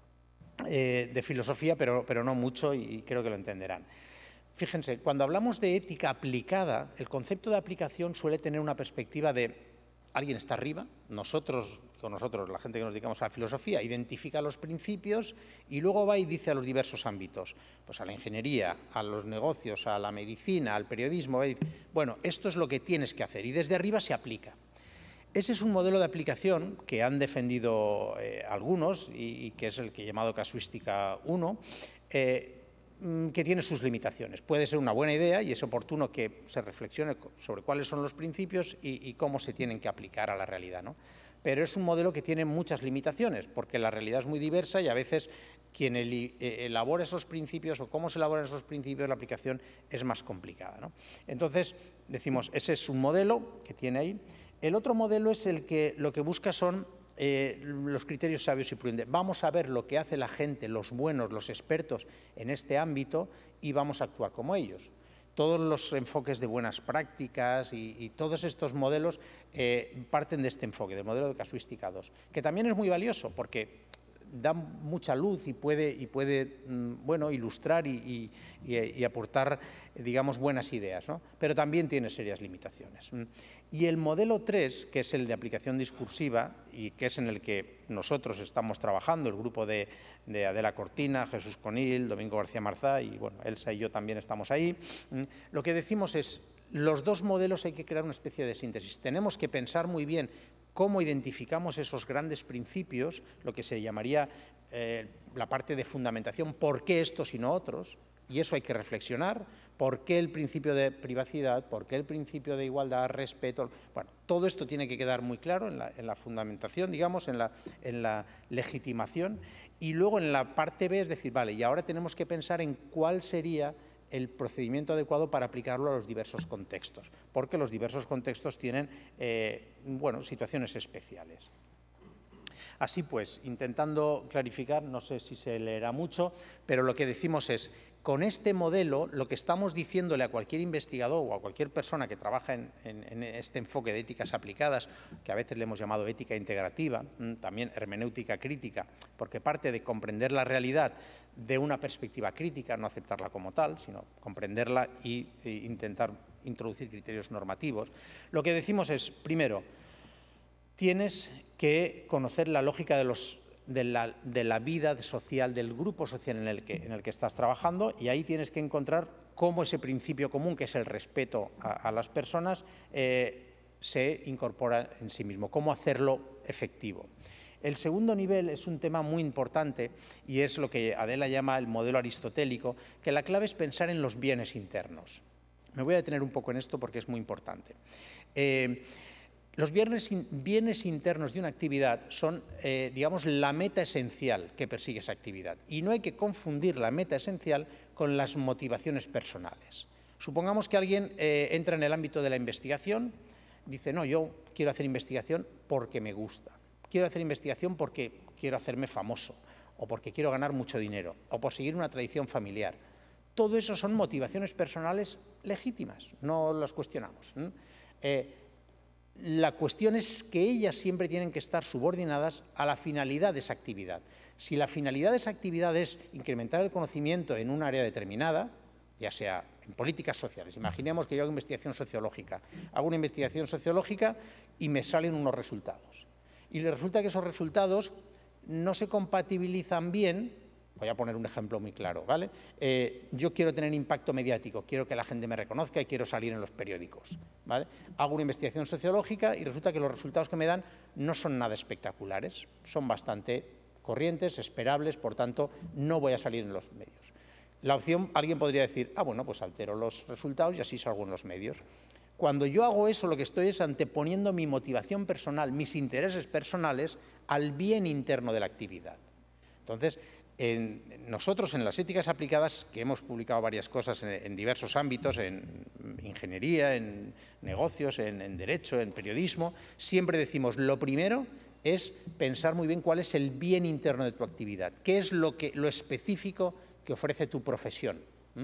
eh, de filosofía, pero, pero no mucho y creo que lo entenderán. Fíjense, cuando hablamos de ética aplicada, el concepto de aplicación suele tener una perspectiva de alguien está arriba, nosotros, con nosotros, la gente que nos dedicamos a la filosofía, identifica los principios y luego va y dice a los diversos ámbitos, pues a la ingeniería, a los negocios, a la medicina, al periodismo, va y dice, bueno, esto es lo que tienes que hacer y desde arriba se aplica. Ese es un modelo de aplicación que han defendido eh, algunos y, y que es el que he llamado casuística uno, eh, que tiene sus limitaciones. Puede ser una buena idea y es oportuno que se reflexione sobre cuáles son los principios y, y cómo se tienen que aplicar a la realidad, ¿no? Pero es un modelo que tiene muchas limitaciones, porque la realidad es muy diversa y a veces quien el, eh, elabora esos principios o cómo se elaboran esos principios, la aplicación es más complicada, ¿no? Entonces, decimos, ese es un modelo que tiene ahí. El otro modelo es el que lo que busca son Eh, los criterios sabios y prudentes. Vamos a ver lo que hace la gente, los buenos, los expertos en este ámbito y vamos a actuar como ellos. Todos los enfoques de buenas prácticas y, y todos estos modelos eh, parten de este enfoque, del modelo de casuística dos, que también es muy valioso porque da mucha luz y puede, y puede bueno, ilustrar y, y, y aportar, digamos, buenas ideas, ¿no? Pero también tiene serias limitaciones. Y el modelo tres, que es el de aplicación discursiva y que es en el que nosotros estamos trabajando, el grupo de, de Adela Cortina, Jesús Conil, Domingo García Marzá y, bueno, Elsa y yo también estamos ahí, lo que decimos es, los dos modelos hay que crear una especie de síntesis. Tenemos que pensar muy bien cómo identificamos esos grandes principios, lo que se llamaría eh, la parte de fundamentación, por qué estos y no otros, y eso hay que reflexionar, por qué el principio de privacidad, por qué el principio de igualdad, respeto, bueno, todo esto tiene que quedar muy claro en la, en la fundamentación, digamos, en la, en la legitimación, y luego en la parte B es decir, vale, y ahora tenemos que pensar en cuál sería el procedimiento adecuado para aplicarlo a los diversos contextos, porque los diversos contextos tienen eh, bueno, situaciones especiales. Así pues, intentando clarificar, no sé si se leerá mucho, pero lo que decimos es, con este modelo, lo que estamos diciéndole a cualquier investigador o a cualquier persona que trabaja en, en, en este enfoque de éticas aplicadas, que a veces le hemos llamado ética integrativa, también hermenéutica crítica, porque parte de comprender la realidad de una perspectiva crítica, no aceptarla como tal, sino comprenderla e intentar introducir criterios normativos. Lo que decimos es, primero, tienes que conocer la lógica de, los, de, la, de la vida social, del grupo social en el, que, en el que estás trabajando, y ahí tienes que encontrar cómo ese principio común, que es el respeto a, a las personas, eh, se incorpora en sí mismo, cómo hacerlo efectivo. El segundo nivel es un tema muy importante y es lo que Adela llama el modelo aristotélico, que la clave es pensar en los bienes internos. Me voy a detener un poco en esto porque es muy importante. Eh, los bienes, bienes internos de una actividad son, eh, digamos, la meta esencial que persigue esa actividad. Y no hay que confundir la meta esencial con las motivaciones personales. Supongamos que alguien eh, entra en el ámbito de la investigación, dice, no, yo quiero hacer investigación porque me gusta. Quiero hacer investigación porque quiero hacerme famoso, o porque quiero ganar mucho dinero, o por seguir una tradición familiar. Todo eso son motivaciones personales legítimas, no las cuestionamos. Eh, la cuestión es que ellas siempre tienen que estar subordinadas a la finalidad de esa actividad. Si la finalidad de esa actividad es incrementar el conocimiento en un área determinada, ya sea en políticas sociales, imaginemos que yo hago investigación sociológica, hago una investigación sociológica y me salen unos resultados. Y resulta que esos resultados no se compatibilizan bien Voy a poner un ejemplo muy claro, ¿vale? Eh, yo quiero tener impacto mediático, quiero que la gente me reconozca y quiero salir en los periódicos, ¿vale? Hago una investigación sociológica y resulta que los resultados que me dan no son nada espectaculares, son bastante corrientes, esperables, por tanto, no voy a salir en los medios. La opción, alguien podría decir, ah, bueno, pues altero los resultados y así salgo en los medios. Cuando yo hago eso, lo que estoy es anteponiendo mi motivación personal, mis intereses personales, al bien interno de la actividad. Entonces, en, nosotros en las éticas aplicadas, que hemos publicado varias cosas en, en diversos ámbitos, en ingeniería, en negocios, en, en derecho, en periodismo, siempre decimos, lo primero es pensar muy bien cuál es el bien interno de tu actividad, qué es lo, que, lo específico que ofrece tu profesión. ¿Mm?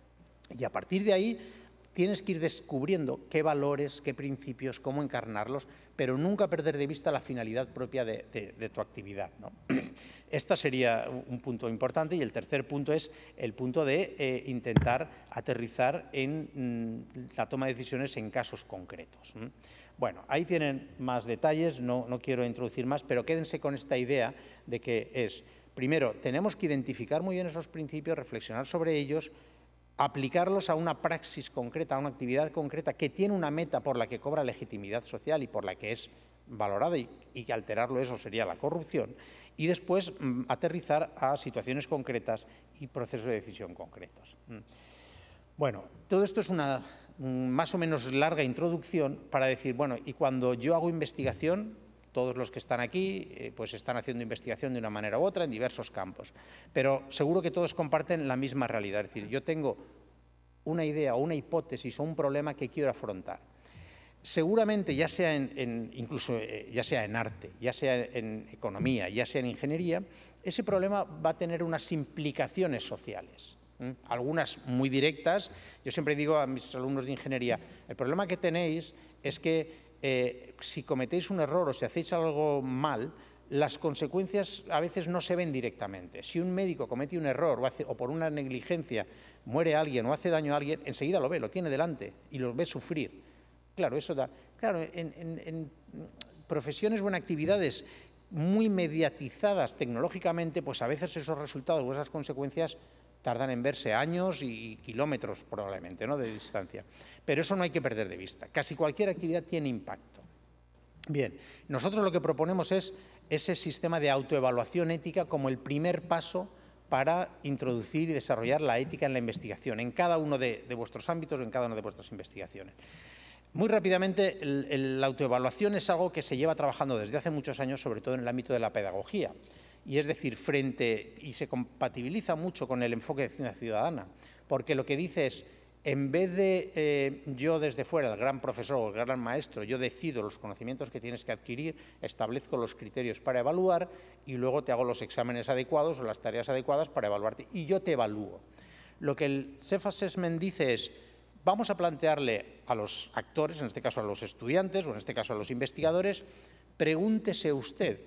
Y a partir de ahí tienes que ir descubriendo qué valores, qué principios, cómo encarnarlos, pero nunca perder de vista la finalidad propia de, de, de tu actividad, ¿no? Este sería un punto importante y el tercer punto es el punto de eh, intentar aterrizar en mm, la toma de decisiones en casos concretos. ¿Mm? Bueno, ahí tienen más detalles, no, no quiero introducir más, pero quédense con esta idea de que es, primero, tenemos que identificar muy bien esos principios, reflexionar sobre ellos, aplicarlos a una praxis concreta, a una actividad concreta que tiene una meta por la que cobra legitimidad social y por la que es valorada y, y que alterarlo eso sería la corrupción, y después mm, aterrizar a situaciones concretas y procesos de decisión concretos. Mm. Bueno, todo esto es una mm, más o menos larga introducción para decir, bueno, y cuando yo hago investigación, todos los que están aquí eh, pues están haciendo investigación de una manera u otra en diversos campos, pero seguro que todos comparten la misma realidad, es decir, yo tengo una idea o una hipótesis o un problema que quiero afrontar. Seguramente, ya sea en, en incluso eh, ya sea en arte, ya sea en economía, ya sea en ingeniería, ese problema va a tener unas implicaciones sociales. ¿eh? Algunas muy directas. Yo siempre digo a mis alumnos de ingeniería, el problema que tenéis es que Eh, si cometéis un error o si hacéis algo mal, las consecuencias a veces no se ven directamente. Si un médico comete un error o, hace, o por una negligencia muere alguien o hace daño a alguien, enseguida lo ve, lo tiene delante y lo ve sufrir. Claro, eso da. Claro, en, en, en profesiones o en actividades muy mediatizadas tecnológicamente, pues a veces esos resultados o esas consecuencias tardan en verse años y kilómetros probablemente, ¿no?, de distancia. Pero eso no hay que perder de vista. Casi cualquier actividad tiene impacto. Bien, nosotros lo que proponemos es ese sistema de autoevaluación ética como el primer paso para introducir y desarrollar la ética en la investigación, en cada uno de, de vuestros ámbitos o en cada una de vuestras investigaciones. Muy rápidamente, el, el, la autoevaluación es algo que se lleva trabajando desde hace muchos años, sobre todo en el ámbito de la pedagogía. Y es decir, frente, y se compatibiliza mucho con el enfoque de ciencia ciudadana, porque lo que dice es, en vez de eh, yo desde fuera, el gran profesor o el gran maestro, yo decido los conocimientos que tienes que adquirir, establezco los criterios para evaluar y luego te hago los exámenes adecuados o las tareas adecuadas para evaluarte y yo te evalúo. Lo que el Self-Assessment dice es, vamos a plantearle a los actores, en este caso a los estudiantes o en este caso a los investigadores, pregúntese usted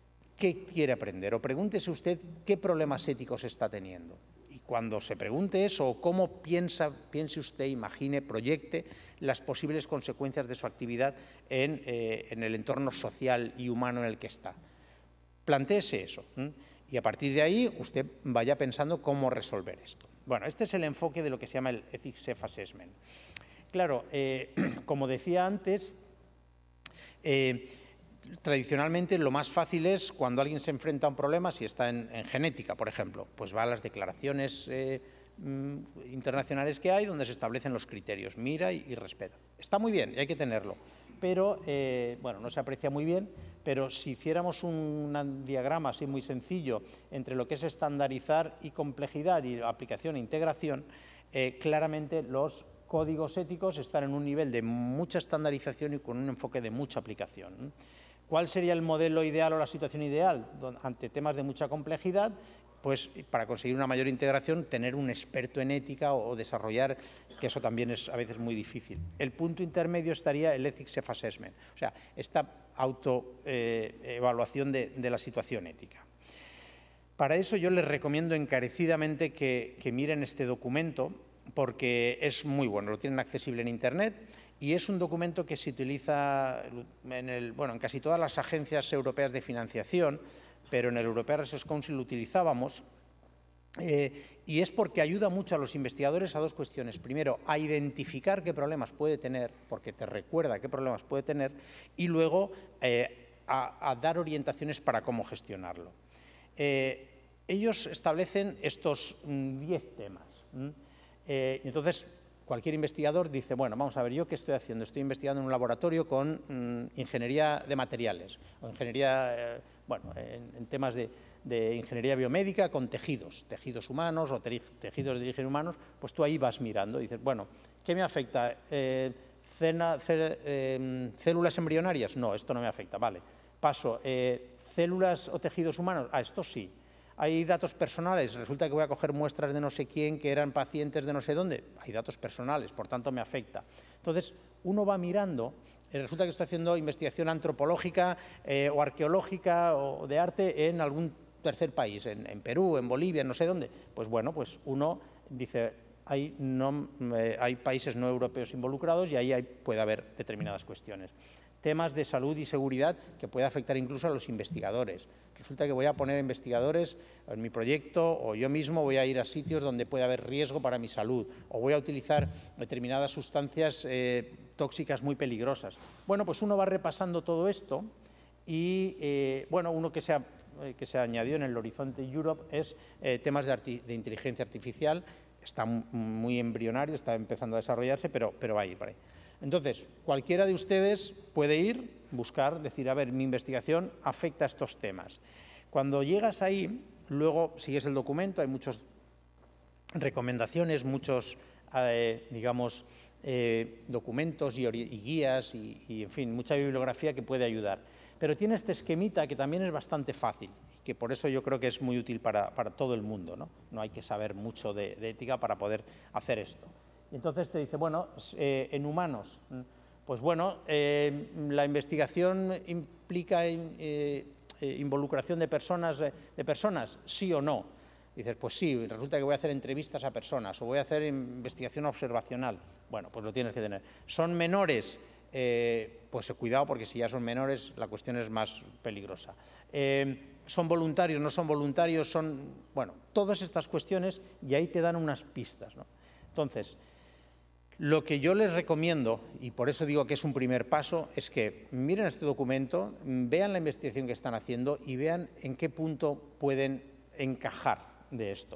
qué quiere aprender o pregúntese usted qué problemas éticos está teniendo. Y cuando se pregunte eso, cómo piensa, piense usted, imagine, proyecte las posibles consecuencias de su actividad en, eh, en el entorno social y humano en el que está. Plantéese eso ¿eh? Y a partir de ahí usted vaya pensando cómo resolver esto. Bueno, este es el enfoque de lo que se llama el Ethics Self-Assessment. Claro, eh, como decía antes, eh, tradicionalmente lo más fácil es cuando alguien se enfrenta a un problema, si está en, en genética, por ejemplo, pues va a las declaraciones eh, internacionales que hay donde se establecen los criterios, mira y, y respeta. Está muy bien y hay que tenerlo, pero eh, bueno, no se aprecia muy bien, pero si hiciéramos un, un diagrama así muy sencillo entre lo que es estandarizar y complejidad y aplicación e integración, eh, claramente los códigos éticos están en un nivel de mucha estandarización y con un enfoque de mucha aplicación. ¿Cuál sería el modelo ideal o la situación ideal? Ante temas de mucha complejidad, pues para conseguir una mayor integración, tener un experto en ética o desarrollar, que eso también es a veces muy difícil. El punto intermedio estaría el Ethics Self-Assessment, o sea, esta autoevaluación eh, de, de la situación ética. Para eso yo les recomiendo encarecidamente que, que miren este documento, porque es muy bueno, lo tienen accesible en Internet y es un documento que se utiliza en, el, bueno, en casi todas las agencias europeas de financiación, pero en el European Research Council lo utilizábamos Eh, y es porque ayuda mucho a los investigadores a dos cuestiones. Primero, a identificar qué problemas puede tener, porque te recuerda qué problemas puede tener, y luego eh, a, a dar orientaciones para cómo gestionarlo. Eh, ellos establecen estos diez temas. Eh, entonces, cualquier investigador dice, bueno, vamos a ver, ¿yo qué estoy haciendo? Estoy investigando en un laboratorio con mm, ingeniería de materiales, o ingeniería, eh, bueno, en, en temas de, de ingeniería biomédica con tejidos, tejidos humanos o tejidos de origen humanos, pues tú ahí vas mirando y dices, bueno, ¿qué me afecta? Eh, cena, cel, eh, ¿Células embrionarias? No, esto no me afecta, vale. Paso, eh, ¿células o tejidos humanos? Ah, esto sí. Hay datos personales, resulta que voy a coger muestras de no sé quién que eran pacientes de no sé dónde. Hay datos personales, por tanto me afecta. Entonces, uno va mirando, eh, resulta que estoy haciendo investigación antropológica eh, o arqueológica o de arte en algún tercer país, en, en Perú, en Bolivia, no sé dónde. Pues bueno, pues uno dice, hay, no, eh, hay países no europeos involucrados y ahí hay, puede haber determinadas cuestiones. Temas de salud y seguridad que puede afectar incluso a los investigadores. Resulta que voy a poner investigadores en mi proyecto o yo mismo voy a ir a sitios donde puede haber riesgo para mi salud o voy a utilizar determinadas sustancias eh, tóxicas muy peligrosas. Bueno, pues uno va repasando todo esto y, eh, bueno, uno que se, ha, eh, que se añadió en el Horizonte Europe es eh, temas de, arti de inteligencia artificial. Está muy embrionario, está empezando a desarrollarse, pero, pero va a ir por ahí. Entonces, cualquiera de ustedes puede ir, buscar, decir, a ver, mi investigación afecta a estos temas. Cuando llegas ahí, luego sigues el documento, hay muchas recomendaciones, muchos, eh, digamos, eh, documentos y, y guías y, y, en fin, mucha bibliografía que puede ayudar. Pero tiene este esquemita que también es bastante fácil y que por eso yo creo que es muy útil para, para todo el mundo, ¿no? No hay que saber mucho de, de ética para poder hacer esto. Entonces te dice, bueno, eh, en humanos, pues bueno, eh, la investigación implica eh, eh, involucración de personas, de personas, sí o no. Dices, pues sí, resulta que voy a hacer entrevistas a personas o voy a hacer investigación observacional. Bueno, pues lo tienes que tener. ¿Son menores? Eh, pues cuidado, porque si ya son menores la cuestión es más peligrosa. Eh, ¿Son voluntarios? ¿No son voluntarios? Son, bueno, todas estas cuestiones y ahí te dan unas pistas, ¿no? Entonces, lo que yo les recomiendo, y por eso digo que es un primer paso, es que miren este documento, vean la investigación que están haciendo y vean en qué punto pueden encajar de esto.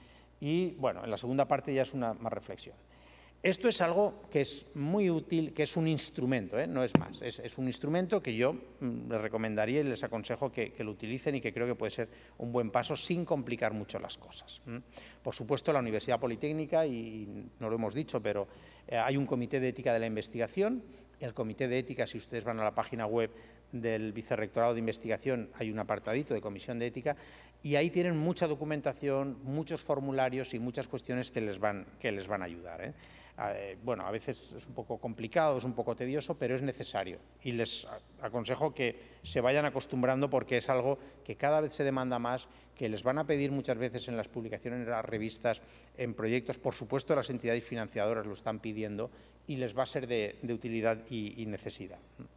Y, bueno, en la segunda parte ya es una más reflexión. Esto es algo que es muy útil, que es un instrumento, ¿eh? No es más, es, es un instrumento que yo mm, les recomendaría y les aconsejo que, que lo utilicen y que creo que puede ser un buen paso sin complicar mucho las cosas. ¿Mm? Por supuesto, la Universidad Politécnica, y no lo hemos dicho, pero eh, hay un comité de ética de la investigación. El comité de ética, si ustedes van a la página web del Vicerrectorado de Investigación, hay un apartadito de comisión de ética y ahí tienen mucha documentación, muchos formularios y muchas cuestiones que les van, que les van a ayudar, ¿eh? Eh, bueno, a veces es un poco complicado, es un poco tedioso, pero es necesario y les aconsejo que se vayan acostumbrando porque es algo que cada vez se demanda más, que les van a pedir muchas veces en las publicaciones, en las revistas, en proyectos, por supuesto las entidades financiadoras lo están pidiendo y les va a ser de, de utilidad y, y necesidad.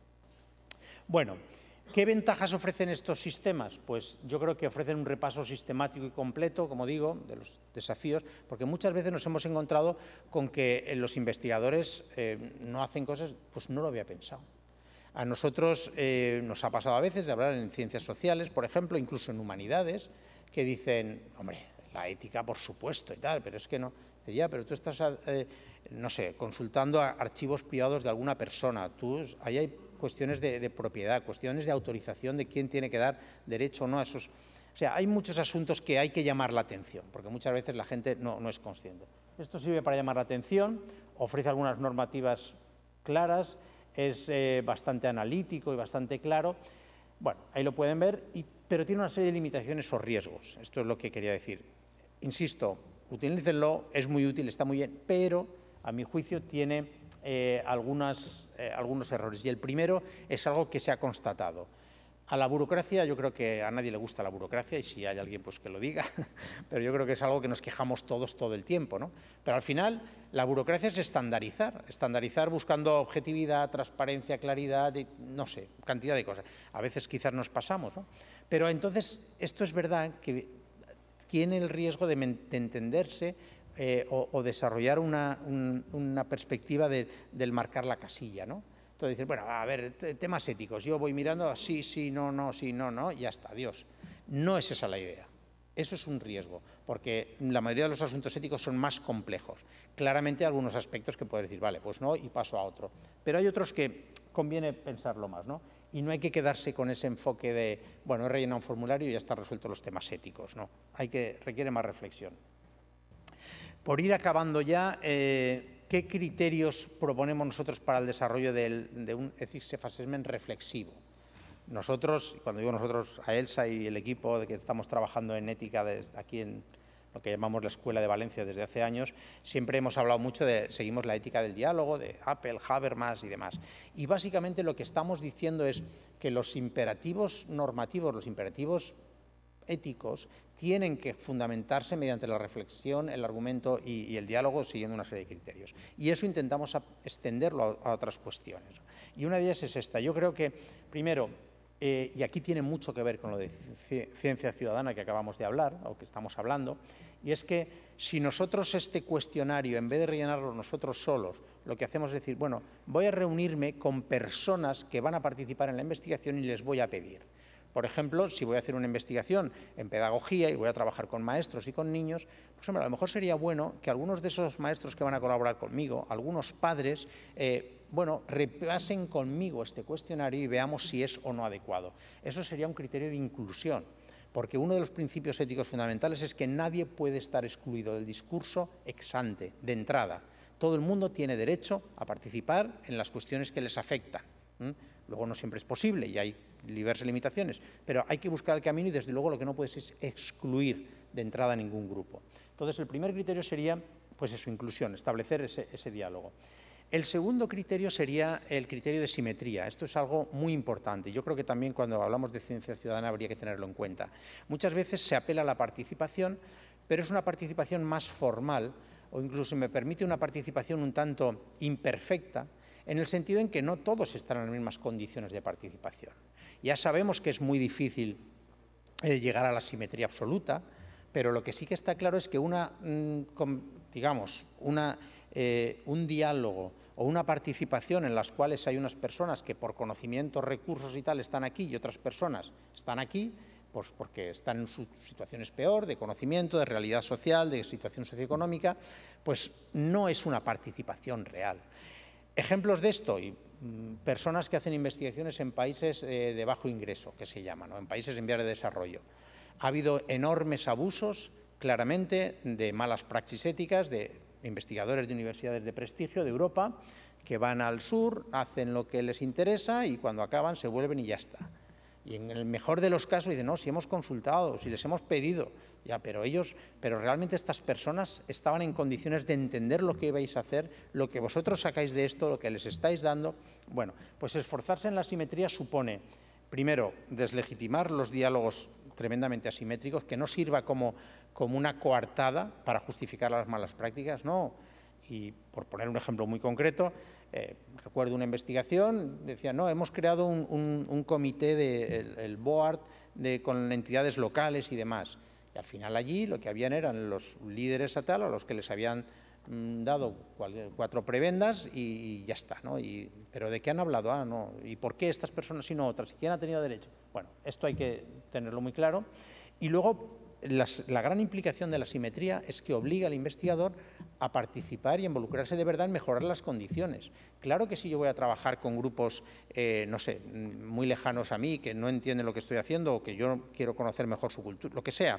Bueno, ¿qué ventajas ofrecen estos sistemas? Pues yo creo que ofrecen un repaso sistemático y completo, como digo, de los desafíos, porque muchas veces nos hemos encontrado con que los investigadores eh, no hacen cosas, pues no lo había pensado. A nosotros eh, nos ha pasado a veces de hablar en ciencias sociales, por ejemplo, incluso en humanidades, que dicen, hombre, la ética por supuesto y tal, pero es que no. Dice, ya, pero tú estás, eh, no sé, consultando a archivos privados de alguna persona, tú, ahí hay cuestiones de, de propiedad, cuestiones de autorización de quién tiene que dar derecho o no a esos. O sea, hay muchos asuntos que hay que llamar la atención, porque muchas veces la gente no, no es consciente. Esto sirve para llamar la atención, ofrece algunas normativas claras, es eh, bastante analítico y bastante claro. Bueno, ahí lo pueden ver, y, pero tiene una serie de limitaciones o riesgos. Esto es lo que quería decir. Insisto, utilícenlo, es muy útil, está muy bien, pero a mi juicio tiene Eh, algunas, eh, algunos errores. Y el primero es algo que se ha constatado. A la burocracia, yo creo que a nadie le gusta la burocracia, y si hay alguien pues que lo diga, pero yo creo que es algo que nos quejamos todos todo el tiempo, ¿no? Pero al final la burocracia es estandarizar, estandarizar buscando objetividad, transparencia, claridad, y, no sé, cantidad de cosas. A veces quizás nos pasamos, ¿no? Pero entonces esto es verdad que tiene el riesgo de, de entenderse eh, o, o desarrollar una, un, una perspectiva de, del marcar la casilla, ¿no? Entonces, dices, bueno, a ver, temas éticos, yo voy mirando, sí, sí, no, no, sí, no, no, y ya está, adiós. No es esa la idea. Eso es un riesgo, porque la mayoría de los asuntos éticos son más complejos. Claramente hay algunos aspectos que puedes decir, vale, pues no, y paso a otro. Pero hay otros que conviene pensarlo más, ¿no? Y no hay que quedarse con ese enfoque de, bueno, he rellenado un formulario y ya están resueltos los temas éticos, ¿no? Hay que, requiere más reflexión. Por ir acabando ya, eh, ¿qué criterios proponemos nosotros para el desarrollo del, de un Ethics Self-Assessment reflexivo? Nosotros, cuando digo nosotros, a Elsa y el equipo de que estamos trabajando en ética desde aquí en lo que llamamos la Escuela de Valencia desde hace años, siempre hemos hablado mucho de, seguimos la ética del diálogo, de Apple, Habermas y demás. Y básicamente lo que estamos diciendo es que los imperativos normativos, los imperativos éticos, tienen que fundamentarse mediante la reflexión, el argumento y, y el diálogo siguiendo una serie de criterios. Y eso intentamos a, extenderlo a, a otras cuestiones. Y una de ellas es esta. Yo creo que, primero, eh, y aquí tiene mucho que ver con lo de ciencia ciudadana que acabamos de hablar, o que estamos hablando, y es que si nosotros este cuestionario, en vez de rellenarlo nosotros solos, lo que hacemos es decir, bueno, voy a reunirme con personas que van a participar en la investigación y les voy a pedir. Por ejemplo, si voy a hacer una investigación en pedagogía y voy a trabajar con maestros y con niños, pues hombre, a lo mejor sería bueno que algunos de esos maestros que van a colaborar conmigo, algunos padres, eh, bueno, repasen conmigo este cuestionario y veamos si es o no adecuado. Eso sería un criterio de inclusión, porque uno de los principios éticos fundamentales es que nadie puede estar excluido del discurso ex ante, de entrada. Todo el mundo tiene derecho a participar en las cuestiones que les afectan. ¿Mm? Luego no siempre es posible y hay diversas limitaciones, pero hay que buscar el camino y desde luego lo que no puedes es excluir de entrada a ningún grupo. Entonces el primer criterio sería, pues eso, inclusión, establecer ese, ese diálogo. El segundo criterio sería el criterio de simetría. Esto es algo muy importante. Yo creo que también cuando hablamos de ciencia ciudadana habría que tenerlo en cuenta. Muchas veces se apela a la participación, pero es una participación más formal o incluso me permite una participación un tanto imperfecta, en el sentido en que no todos están en las mismas condiciones de participación. Ya sabemos que es muy difícil eh, llegar a la simetría absoluta, pero lo que sí que está claro es que una, mm, con, digamos, una, eh, un diálogo o una participación en las cuales hay unas personas que por conocimiento, recursos y tal están aquí y otras personas están aquí, pues porque están en sus situaciones peor, de conocimiento, de realidad social, de situación socioeconómica, pues no es una participación real. Ejemplos de esto, y mm, personas que hacen investigaciones en países eh, de bajo ingreso, que se llaman, ¿no? En países en vías de desarrollo. Ha habido enormes abusos, claramente, de malas praxis éticas, de investigadores de universidades de prestigio de Europa, que van al sur, hacen lo que les interesa y cuando acaban se vuelven y ya está. Y en el mejor de los casos dicen, no, si hemos consultado, si les hemos pedido, ya, pero ellos, pero realmente estas personas estaban en condiciones de entender lo que ibais a hacer, lo que vosotros sacáis de esto, lo que les estáis dando. Bueno, pues esforzarse en la simetría supone, primero, deslegitimar los diálogos tremendamente asimétricos, que no sirva como, como una coartada para justificar las malas prácticas, no. Y por poner un ejemplo muy concreto, eh, recuerdo una investigación, decía, no, hemos creado un, un, un comité, de, el, el board, de, con entidades locales y demás. Y al final allí lo que habían eran los líderes a tal, a los que les habían mmm, dado cuatro prebendas y, y ya está, ¿no? Y, pero ¿de qué han hablado? Ah, no. ¿Y por qué estas personas y no otras? ¿Y quién ha tenido derecho? Bueno, esto hay que tenerlo muy claro. Y luego, las, la gran implicación de la simetría es que obliga al investigador a participar y involucrarse de verdad en mejorar las condiciones. Claro que si yo voy a trabajar con grupos, eh, no sé, muy lejanos a mí, que no entienden lo que estoy haciendo o que yo quiero conocer mejor su cultura, lo que sea,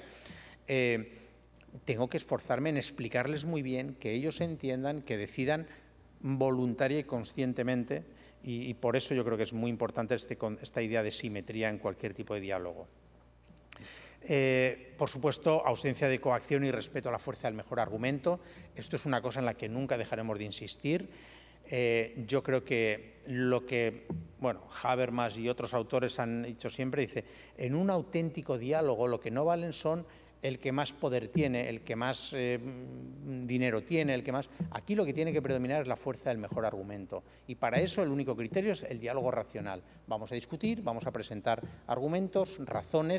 eh, tengo que esforzarme en explicarles muy bien, que ellos entiendan, que decidan voluntaria y conscientemente, y, y por eso yo creo que es muy importante este, esta idea de simetría en cualquier tipo de diálogo. Eh, por supuesto, ausencia de coacción y respeto a la fuerza del mejor argumento. Esto es una cosa en la que nunca dejaremos de insistir. Eh, yo creo que lo que, bueno, Habermas y otros autores han dicho siempre, dice, en un auténtico diálogo lo que no valen son el que más poder tiene, el que más eh, dinero tiene, el que más... Aquí lo que tiene que predominar es la fuerza del mejor argumento. Y para eso el único criterio es el diálogo racional. Vamos a discutir, vamos a presentar argumentos, razones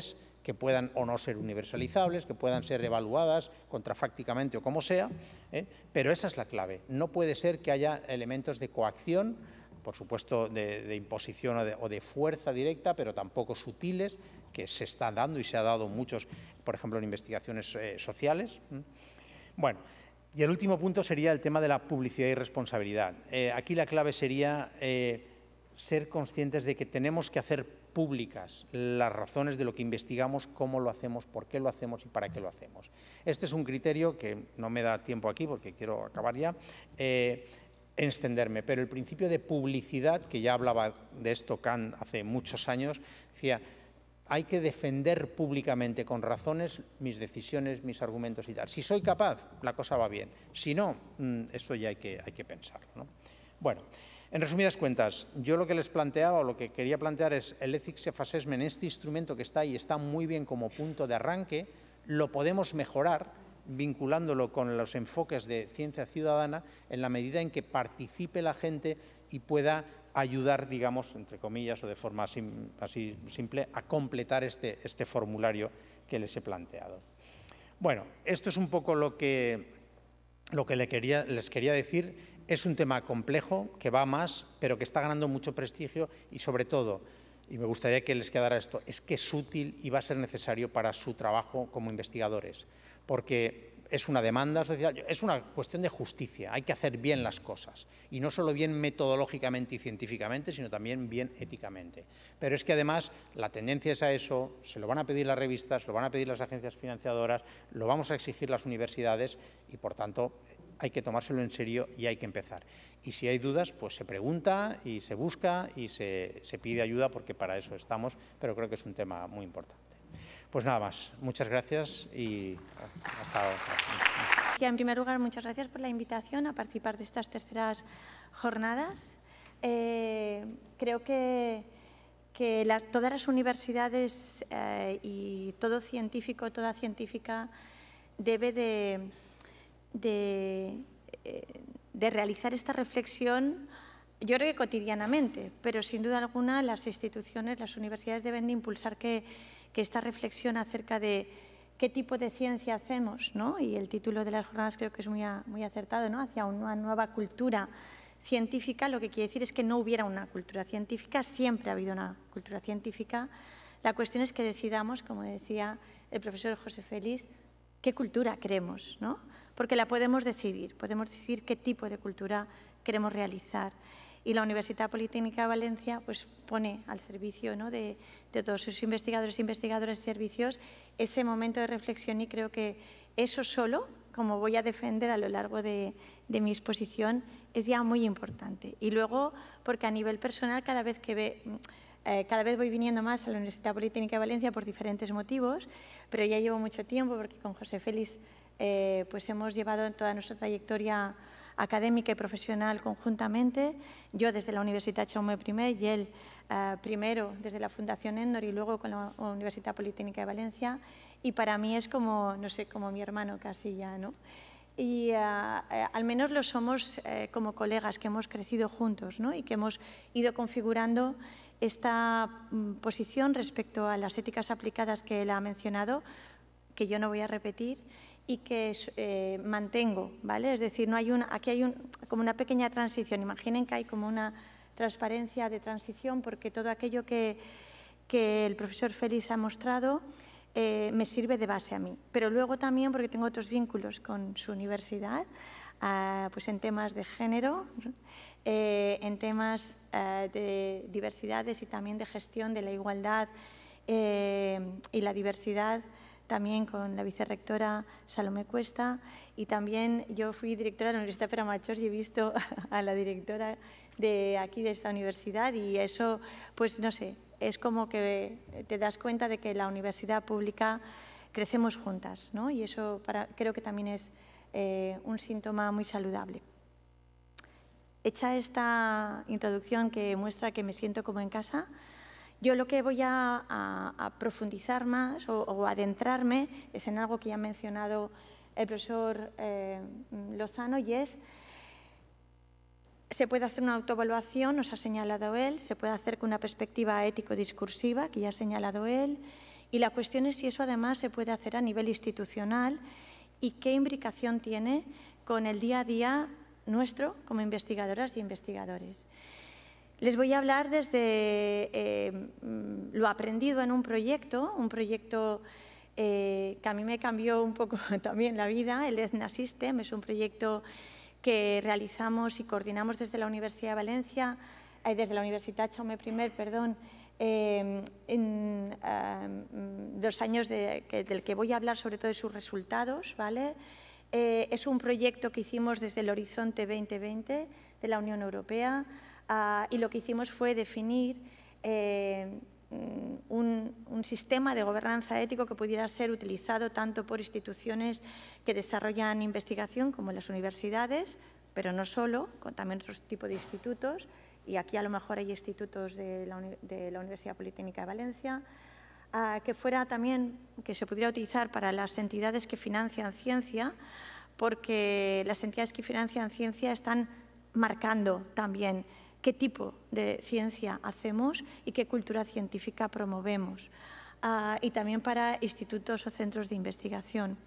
que puedan o no ser universalizables, que puedan ser evaluadas contrafácticamente o como sea, ¿eh? Pero esa es la clave. No puede ser que haya elementos de coacción, por supuesto de, de imposición o de, o de fuerza directa, pero tampoco sutiles, que se está dando y se ha dado muchos, por ejemplo, en investigaciones eh, sociales. Bueno, y el último punto sería el tema de la publicidad y responsabilidad. Eh, aquí la clave sería eh, ser conscientes de que tenemos que hacer públicas las razones de lo que investigamos, cómo lo hacemos, por qué lo hacemos y para qué lo hacemos. Este es un criterio que no me da tiempo aquí porque quiero acabar ya, eh, extenderme, pero el principio de publicidad, que ya hablaba de esto Kant hace muchos años, decía, hay que defender públicamente con razones mis decisiones, mis argumentos y tal. Si soy capaz, la cosa va bien. Si no, eso ya hay que, hay que pensarlo, ¿no? Bueno, en resumidas cuentas, yo lo que les planteaba o lo que quería plantear es el Ethics Self-Assessment, este instrumento que está ahí, está muy bien como punto de arranque, lo podemos mejorar vinculándolo con los enfoques de ciencia ciudadana en la medida en que participe la gente y pueda ayudar, digamos, entre comillas o de forma sim, así simple, a completar este, este formulario que les he planteado. Bueno, esto es un poco lo que, lo que le quería, les quería decir. Es un tema complejo, que va más, pero que está ganando mucho prestigio y, sobre todo, y me gustaría que les quedara esto, es que es útil y va a ser necesario para su trabajo como investigadores, porque es una demanda social, es una cuestión de justicia, hay que hacer bien las cosas, y no solo bien metodológicamente y científicamente, sino también bien éticamente. Pero es que además la tendencia es a eso, se lo van a pedir las revistas, lo van a pedir las agencias financiadoras, lo vamos a exigir las universidades y, por tanto, hay que tomárselo en serio y hay que empezar. Y si hay dudas, pues se pregunta y se busca y se, se pide ayuda, porque para eso estamos, pero creo que es un tema muy importante. Pues nada más. Muchas gracias y hasta ahora. En primer lugar, muchas gracias por la invitación a participar de estas terceras jornadas. Eh, creo que, que las, todas las universidades eh, y todo científico, toda científica debe de, de, de realizar esta reflexión, yo creo que cotidianamente, pero sin duda alguna las instituciones, las universidades deben de impulsar que que esta reflexión acerca de qué tipo de ciencia hacemos, ¿no? Y el título de las jornadas creo que es muy, a, muy acertado, ¿no? Hacia una nueva cultura científica, lo que quiere decir es que no hubiera una cultura científica, siempre ha habido una cultura científica. La cuestión es que decidamos, como decía el profesor José Félix, qué cultura queremos, ¿no? Porque la podemos decidir, podemos decidir qué tipo de cultura queremos realizar. Y la Universidad Politécnica de Valencia pues, pone al servicio, ¿no? de, de todos sus investigadores e investigadoras y servicios ese momento de reflexión, y creo que eso solo, como voy a defender a lo largo de, de mi exposición, es ya muy importante. Y luego, porque a nivel personal cada vez que ve, eh, cada vez voy viniendo más a la Universidad Politécnica de Valencia por diferentes motivos, pero ya llevo mucho tiempo porque con José Félix eh, pues hemos llevado toda nuestra trayectoria académica y profesional conjuntamente, yo desde la Universidad Jaume primero y él uh, primero desde la Fundación Endor y luego con la Universidad Politécnica de Valencia, y para mí es como, no sé, como mi hermano casi ya, ¿no? Y uh, uh, al menos lo somos uh, como colegas que hemos crecido juntos, ¿no? Y que hemos ido configurando esta um, posición respecto a las éticas aplicadas que él ha mencionado, que yo no voy a repetir, y que eh, mantengo, ¿vale? Es decir, no hay una, aquí hay un, como una pequeña transición. Imaginen que hay como una transparencia de transición, porque todo aquello que, que el profesor Félix ha mostrado eh, me sirve de base a mí. Pero luego también porque tengo otros vínculos con su universidad, eh, pues en temas de género, eh, en temas eh, de diversidades y también de gestión de la igualdad eh, y la diversidad, también con la vicerrectora Salomé Cuesta, y también yo fui directora de la Universidad Pere Majors y he visto a la directora de aquí de esta universidad, y eso, pues no sé, es como que te das cuenta de que la universidad pública crecemos juntas, ¿no? Y eso para, creo que también es eh, un síntoma muy saludable. Hecha esta introducción que muestra que me siento como en casa, yo lo que voy a, a, a profundizar más o, o adentrarme es en algo que ya ha mencionado el profesor eh, Lozano, y es, se puede hacer una autoevaluación, nos ha señalado él, se puede hacer con una perspectiva ético-discursiva, que ya ha señalado él, Y la cuestión es si eso además se puede hacer a nivel institucional y qué imbricación tiene con el día a día nuestro como investigadoras y investigadores. Les voy a hablar desde eh, lo aprendido en un proyecto, un proyecto eh, que a mí me cambió un poco también la vida, el EDNA System. Es un proyecto que realizamos y coordinamos desde la Universidad de Valencia, eh, desde la Universidad Jaume I, perdón, eh, en eh, dos años de, que, del que voy a hablar sobre todo de sus resultados, ¿vale? Eh, es un proyecto que hicimos desde el Horizonte veinte veinte de la Unión Europea. Uh, y lo que hicimos fue definir eh, un, un sistema de gobernanza ético que pudiera ser utilizado tanto por instituciones que desarrollan investigación como las universidades, pero no solo, con también otro tipo de institutos, y aquí a lo mejor hay institutos de la, de la Universidad Politécnica de Valencia, uh, que fuera también, que se pudiera utilizar para las entidades que financian ciencia, porque las entidades que financian ciencia están marcando también qué tipo de ciencia hacemos y qué cultura científica promovemos, uh, y también para institutos o centros de investigación.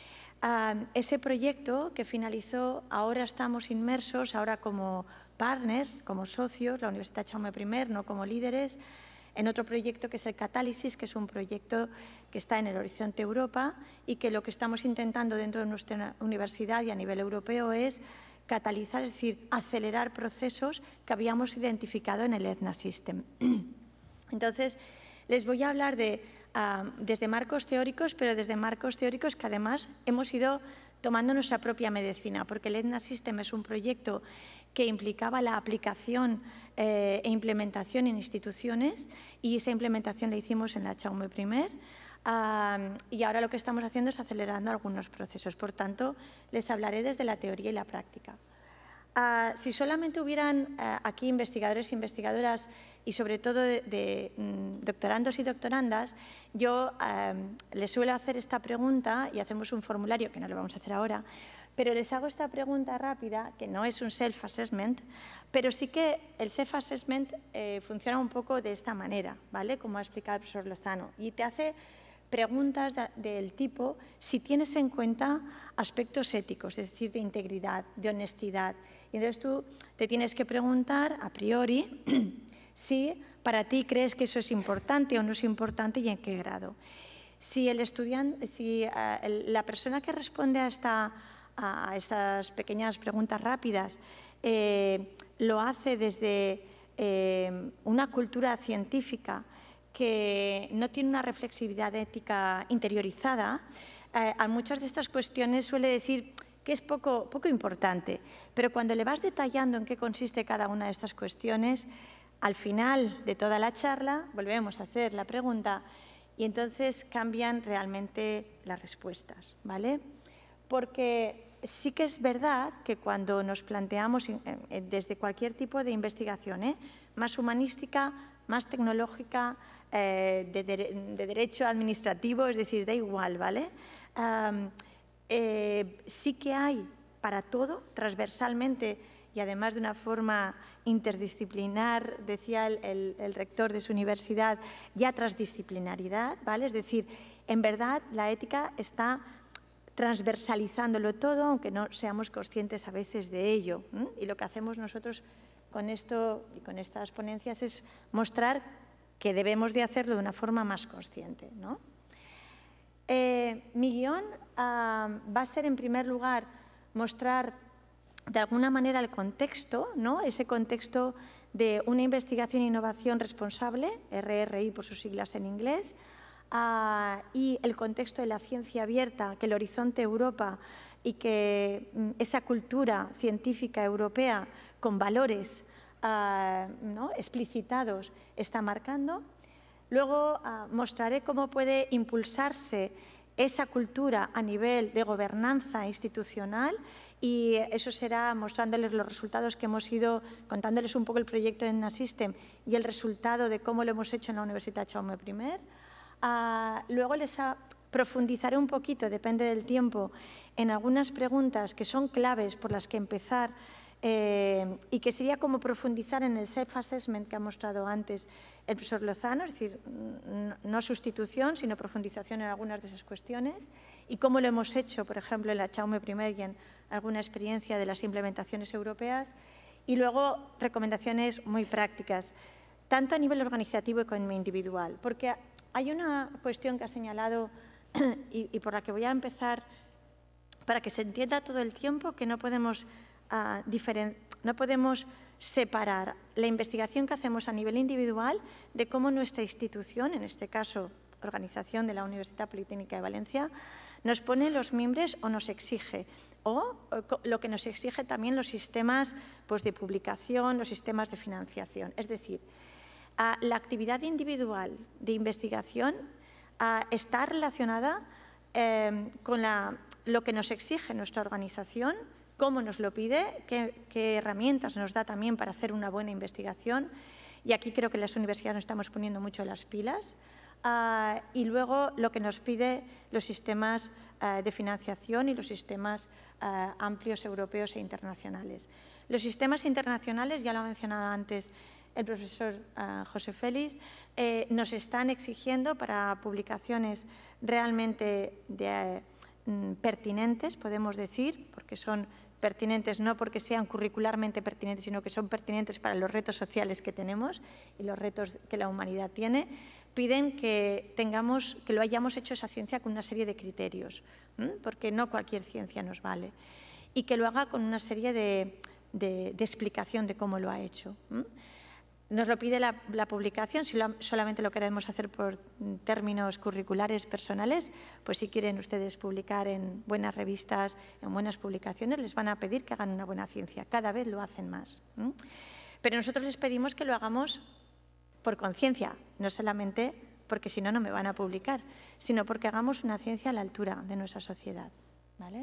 Uh, ese proyecto que finalizó, ahora estamos inmersos, ahora como partners, como socios, la Universidad Jaume I, no como líderes, en otro proyecto que es el Catálisis, que es un proyecto que está en el Horizonte Europa y que lo que estamos intentando dentro de nuestra universidad y a nivel europeo es catalizar, es decir, acelerar procesos que habíamos identificado en el EDNA System. Entonces, les voy a hablar de, uh, desde marcos teóricos, pero desde marcos teóricos que además hemos ido tomando nuestra propia medicina, porque el EDNA System es un proyecto que implicaba la aplicación eh, e implementación en instituciones, y esa implementación la hicimos en la Jaume I. Uh, y ahora lo que estamos haciendo es acelerando algunos procesos. Por tanto, les hablaré desde la teoría y la práctica. Uh, si solamente hubieran uh, aquí investigadores e investigadoras y sobre todo de, de mm, doctorandos y doctorandas, yo uh, les suelo hacer esta pregunta y hacemos un formulario, que no lo vamos a hacer ahora, pero les hago esta pregunta rápida, que no es un self-assessment, pero sí que el self-assessment eh, funciona un poco de esta manera, ¿vale? Como ha explicado el profesor Lozano, y te hace preguntas de, del tipo si tienes en cuenta aspectos éticos, es decir, de integridad, de honestidad. Y entonces tú te tienes que preguntar a priori si para ti crees que eso es importante o no es importante y en qué grado. Si, el estudiante, si uh, el, la persona que responde a, esta, a estas pequeñas preguntas rápidas eh, lo hace desde eh, una cultura científica que no tiene una reflexividad ética interiorizada, eh, a muchas de estas cuestiones suele decir que es poco, poco importante, pero cuando le vas detallando en qué consiste cada una de estas cuestiones, al final de toda la charla volvemos a hacer la pregunta y entonces cambian realmente las respuestas, ¿vale? Porque sí que es verdad que cuando nos planteamos desde cualquier tipo de investigación, ¿eh? más humanística, más tecnológica, eh, de, de, de derecho administrativo, es decir, da igual, ¿vale? Um, eh, sí que hay para todo, transversalmente y además de una forma interdisciplinar, decía el, el, el rector de su universidad, ya transdisciplinaridad, ¿vale? Es decir, en verdad la ética está transversalizándolo todo, aunque no seamos conscientes a veces de ello. ¿eh? Y lo que hacemos nosotros con esto y con estas ponencias es mostrar que debemos de hacerlo de una forma más consciente, ¿no? Eh, mi guión uh, va a ser, en primer lugar, mostrar de alguna manera el contexto, ¿no? Ese contexto de una investigación e innovación responsable, R R I por sus siglas en inglés, uh, y el contexto de la ciencia abierta, que el Horizonte Europa y que um, esa cultura científica europea con valores uh, ¿no? explicitados está marcando. Luego uh, mostraré cómo puede impulsarse esa cultura a nivel de gobernanza institucional y eso será mostrándoles los resultados que hemos ido, contándoles un poco el proyecto de EDNA System y el resultado de cómo lo hemos hecho en la Universidad Jaume I. Uh, luego les a, profundizaré un poquito, depende del tiempo, en algunas preguntas que son claves por las que empezar eh, y que sería como profundizar en el self-assessment que ha mostrado antes el profesor Lozano, es decir, no sustitución, sino profundización en algunas de esas cuestiones, y cómo lo hemos hecho, por ejemplo, en la Jaume I y en alguna experiencia de las implementaciones europeas, y luego recomendaciones muy prácticas, tanto a nivel organizativo como individual, porque hay una cuestión que ha señalado y, y por la que voy a empezar, para que se entienda todo el tiempo, que no podemos, uh, diferen- no podemos separar la investigación que hacemos a nivel individual de cómo nuestra institución, en este caso, Organización de la Universidad Politécnica de Valencia, nos pone los mimbres o nos exige, o lo que nos exige también los sistemas pues, de publicación, los sistemas de financiación. Es decir, uh, la actividad individual de investigación uh, está relacionada eh, con la, lo que nos exige nuestra organización, cómo nos lo pide, qué, qué herramientas nos da también para hacer una buena investigación. Y aquí creo que las universidades nos estamos poniendo mucho las pilas. Uh, y luego lo que nos pide los sistemas uh, de financiación y los sistemas uh, amplios europeos e internacionales. Los sistemas internacionales, ya lo ha mencionado antes el profesor uh, José Félix, eh, nos están exigiendo para publicaciones realmente de, uh, pertinentes, podemos decir, porque son pertinentes no porque sean curricularmente pertinentes, sino que son pertinentes para los retos sociales que tenemos y los retos que la humanidad tiene, piden que, tengamos, que lo hayamos hecho esa ciencia con una serie de criterios, ¿m? Porque no cualquier ciencia nos vale, y que lo haga con una serie de, de, de explicación de cómo lo ha hecho. ¿m? Nos lo pide la, la publicación, si lo, solamente lo queremos hacer por términos curriculares personales, pues si quieren ustedes publicar en buenas revistas, en buenas publicaciones, les van a pedir que hagan una buena ciencia. Cada vez lo hacen más. ¿m? Pero nosotros les pedimos que lo hagamos por conciencia, no solamente porque si no, no me van a publicar, sino porque hagamos una ciencia a la altura de nuestra sociedad. ¿Vale?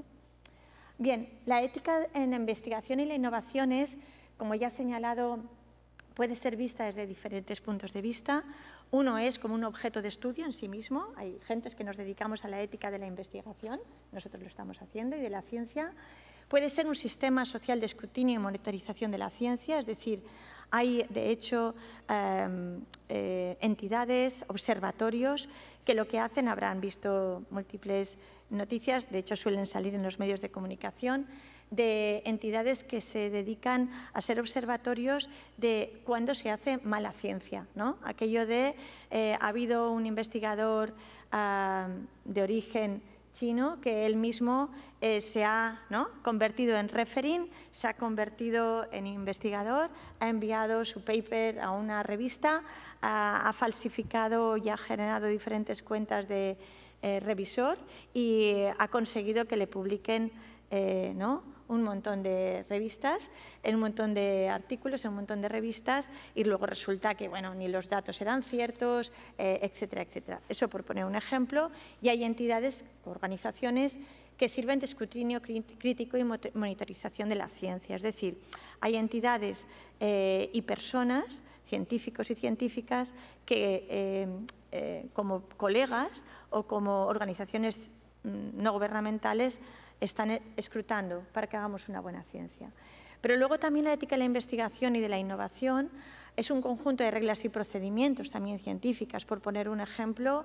Bien, la ética en la investigación y la innovación es, como ya he señalado, puede ser vista desde diferentes puntos de vista. Uno es como un objeto de estudio en sí mismo. Hay gentes que nos dedicamos a la ética de la investigación, nosotros lo estamos haciendo, y de la ciencia. Puede ser un sistema social de escrutinio y monitorización de la ciencia, es decir, hay de hecho eh, eh, entidades, observatorios, que lo que hacen, habrán visto múltiples noticias, de hecho suelen salir en los medios de comunicación, de entidades que se dedican a ser observatorios de cuando se hace mala ciencia, ¿no? Aquello de, eh, ha habido un investigador uh, de origen chino que él mismo eh, se ha ¿no? convertido en referee, se ha convertido en investigador, ha enviado su paper a una revista, ha, ha falsificado y ha generado diferentes cuentas de eh, revisor y eh, ha conseguido que le publiquen eh, ¿no? un montón de revistas, en un montón de artículos, en un montón de revistas, y luego resulta que bueno, ni los datos eran ciertos, eh, etcétera, etcétera. Eso por poner un ejemplo. Y hay entidades, organizaciones, que sirven de escrutinio crítico y monitorización de la ciencia. Es decir, hay entidades eh, y personas, científicos y científicas, que eh, eh, como colegas o como organizaciones no gubernamentales están escrutando para que hagamos una buena ciencia. Pero luego también la ética de la investigación y de la innovación es un conjunto de reglas y procedimientos también científicas. Por poner un ejemplo,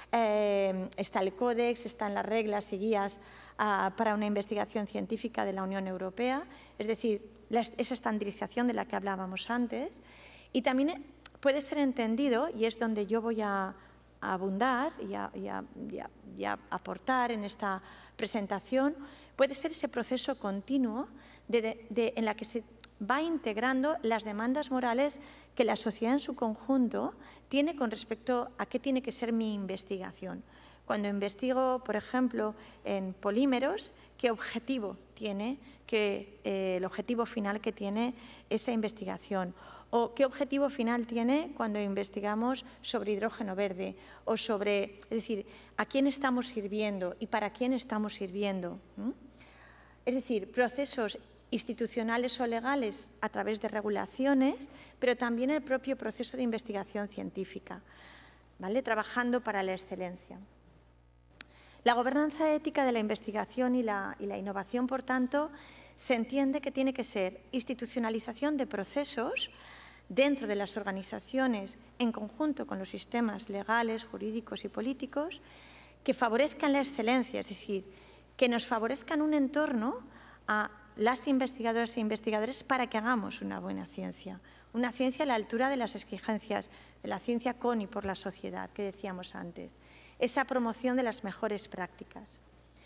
eh, está el Códex, están las reglas y guías uh, para una investigación científica de la Unión Europea, es decir, la, esa estandarización de la que hablábamos antes. Y también puede ser entendido, y es donde yo voy a, a abundar y a, y, a, y, a, y a aportar en esta presentación, puede ser ese proceso continuo de, de, de, en la que se va integrando las demandas morales que la sociedad en su conjunto tiene con respecto a qué tiene que ser mi investigación. Cuando investigo, por ejemplo, en polímeros, ¿qué objetivo tiene, que, eh, el objetivo final que tiene esa investigación? ¿O qué objetivo final tiene cuando investigamos sobre hidrógeno verde? O sobre, es decir, ¿a quién estamos sirviendo y para quién estamos sirviendo? ¿Mm? Es decir, procesos institucionales o legales a través de regulaciones, pero también el propio proceso de investigación científica, ¿vale? Trabajando para la excelencia. La gobernanza ética de la investigación y la, y la innovación, por tanto, se entiende que tiene que ser institucionalización de procesos dentro de las organizaciones en conjunto con los sistemas legales, jurídicos y políticos que favorezcan la excelencia, es decir, que nos favorezcan un entorno a las investigadoras e investigadores para que hagamos una buena ciencia, una ciencia a la altura de las exigencias de la ciencia con y por la sociedad, que decíamos antes, esa promoción de las mejores prácticas.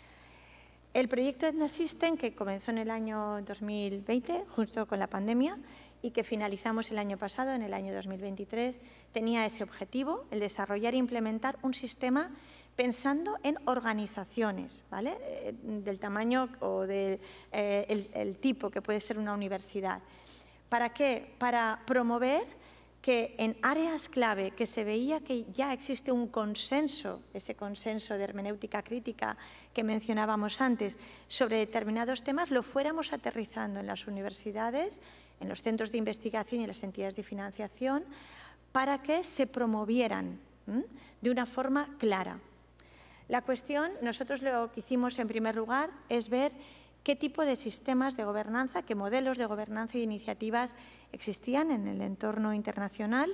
El proyecto EtnaSystem, que comenzó en el año dos mil veinte, justo con la pandemia, y que finalizamos el año pasado, en el año dos mil veintitrés, tenía ese objetivo, el desarrollar e implementar un sistema pensando en organizaciones, ¿vale? Eh, del tamaño o del eh, el, el tipo que puede ser una universidad. ¿Para qué? Para promover que en áreas clave que se veía que ya existe un consenso, ese consenso de hermenéutica crítica que mencionábamos antes, sobre determinados temas, lo fuéramos aterrizando en las universidades, en los centros de investigación y en las entidades de financiación, para que se promovieran ¿m? de una forma clara. La cuestión, nosotros lo que hicimos en primer lugar es ver qué tipo de sistemas de gobernanza, qué modelos de gobernanza e iniciativas existían en el entorno internacional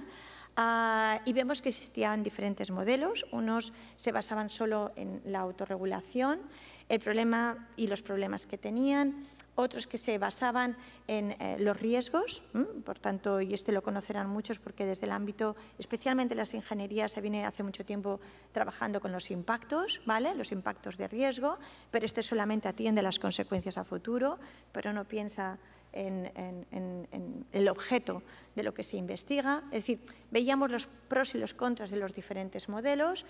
uh, y vemos que existían diferentes modelos. Unos se basaban solo en la autorregulación, el problema y los problemas que tenían, otros que se basaban en eh, los riesgos, ¿m? Por tanto, y este lo conocerán muchos porque desde el ámbito, especialmente las ingenierías, se viene hace mucho tiempo trabajando con los impactos, ¿vale? Los impactos de riesgo, pero este solamente atiende las consecuencias a futuro, pero no piensa en, en, en, en el objeto de lo que se investiga. Es decir, veíamos los pros y los contras de los diferentes modelos.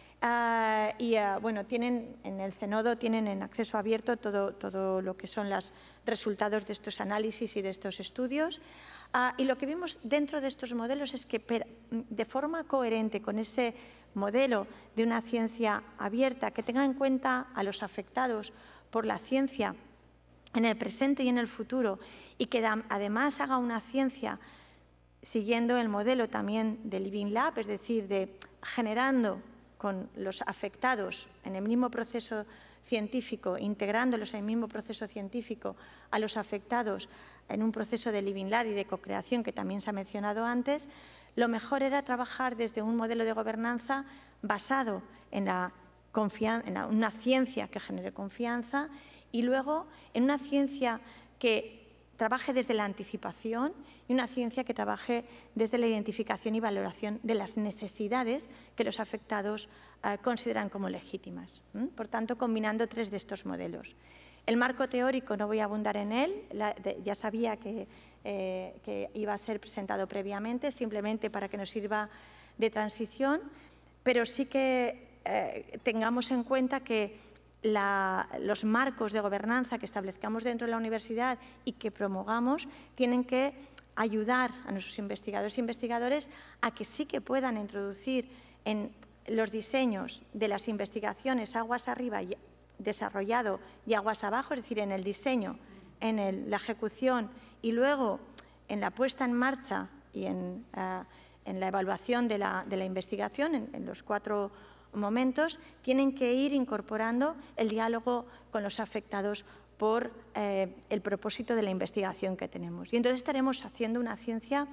Uh, y uh, bueno, tienen en el CENODO tienen en acceso abierto todo, todo lo que son los resultados de estos análisis y de estos estudios. Uh, y lo que vimos dentro de estos modelos es que per, de forma coherente con ese modelo de una ciencia abierta que tenga en cuenta a los afectados por la ciencia en el presente y en el futuro y que da, además haga una ciencia siguiendo el modelo también de Living Lab, es decir, de generando con los afectados en el mismo proceso científico, integrándolos en el mismo proceso científico a los afectados en un proceso de Living Lab y de co-creación que también se ha mencionado antes, lo mejor era trabajar desde un modelo de gobernanza basado en, la en la, una ciencia que genere confianza y luego en una ciencia que trabaje desde la anticipación y una ciencia que trabaje desde la identificación y valoración de las necesidades que los afectados eh, consideran como legítimas. ¿Mm? Por tanto, combinando tres de estos modelos. El marco teórico, no voy a abundar en él, la, de, ya sabía que, eh, que iba a ser presentado previamente, simplemente para que nos sirva de transición, pero sí que eh, tengamos en cuenta que La, los marcos de gobernanza que establezcamos dentro de la universidad y que promovamos tienen que ayudar a nuestros investigadores e investigadores a que sí que puedan introducir en los diseños de las investigaciones aguas arriba y desarrollado y aguas abajo, es decir, en el diseño, en el, la ejecución y luego en la puesta en marcha y en, uh, en la evaluación de la, de la investigación, en, en los cuatro momentos, tienen que ir incorporando el diálogo con los afectados por eh, el propósito de la investigación que tenemos. Y entonces estaremos haciendo una ciencia,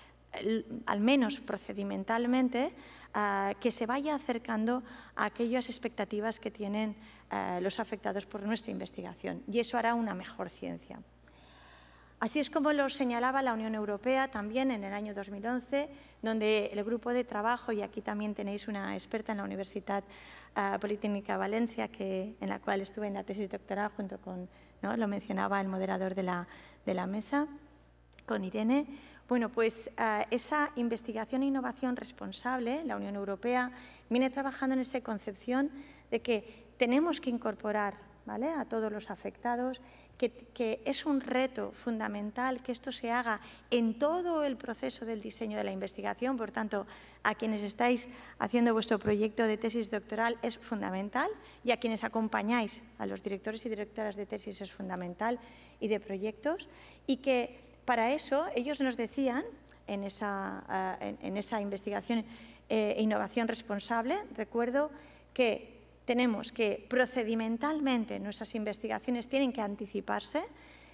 al menos procedimentalmente, eh, que se vaya acercando a aquellas expectativas que tienen eh, los afectados por nuestra investigación. Y eso hará una mejor ciencia. Así es como lo señalaba la Unión Europea también en el año dos mil once, donde el grupo de trabajo, y aquí también tenéis una experta en la Universidad uh, Politécnica de Valencia, que, en la cual estuve en la tesis doctoral junto con, ¿no? lo mencionaba el moderador de la, de la mesa, con Irene. Bueno, pues uh, esa investigación e innovación responsable, la Unión Europea viene trabajando en esa concepción de que tenemos que incorporar, ¿vale?, a todos los afectados, que, que es un reto fundamental que esto se haga en todo el proceso del diseño de la investigación. Por tanto, a quienes estáis haciendo vuestro proyecto de tesis doctoral es fundamental y a quienes acompañáis a los directores y directoras de tesis es fundamental y de proyectos. Y que para eso ellos nos decían en esa, uh, en, en esa investigación e eh, innovación responsable, recuerdo que tenemos que procedimentalmente nuestras investigaciones tienen que anticiparse,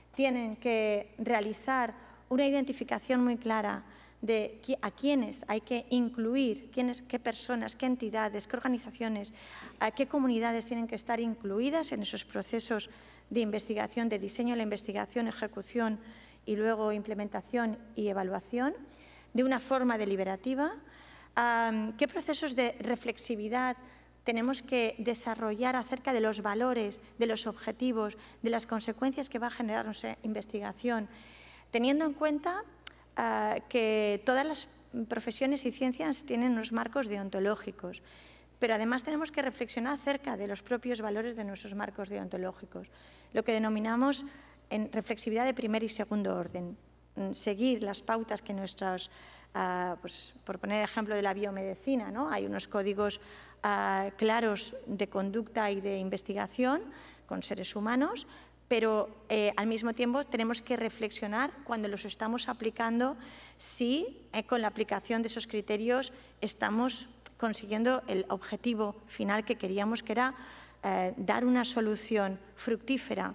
tienen que realizar una identificación muy clara de a quiénes hay que incluir, quiénes, qué personas, qué entidades, qué organizaciones, a qué comunidades tienen que estar incluidas en esos procesos de investigación, de diseño de la investigación, ejecución y luego implementación y evaluación, de una forma deliberativa. Um, ¿Qué procesos de reflexividad tenemos que desarrollar acerca de los valores, de los objetivos, de las consecuencias que va a generar nuestra investigación, teniendo en cuenta uh, que todas las profesiones y ciencias tienen unos marcos deontológicos, pero además tenemos que reflexionar acerca de los propios valores de nuestros marcos deontológicos, lo que denominamos en reflexividad de primer y segundo orden, seguir las pautas que nuestros, uh, pues, por poner el ejemplo de la biomedicina, ¿no? Hay unos códigos uh, claros de conducta y de investigación con seres humanos, pero eh, al mismo tiempo tenemos que reflexionar cuando los estamos aplicando si eh, con la aplicación de esos criterios estamos consiguiendo el objetivo final que queríamos, que era eh, dar una solución fructífera,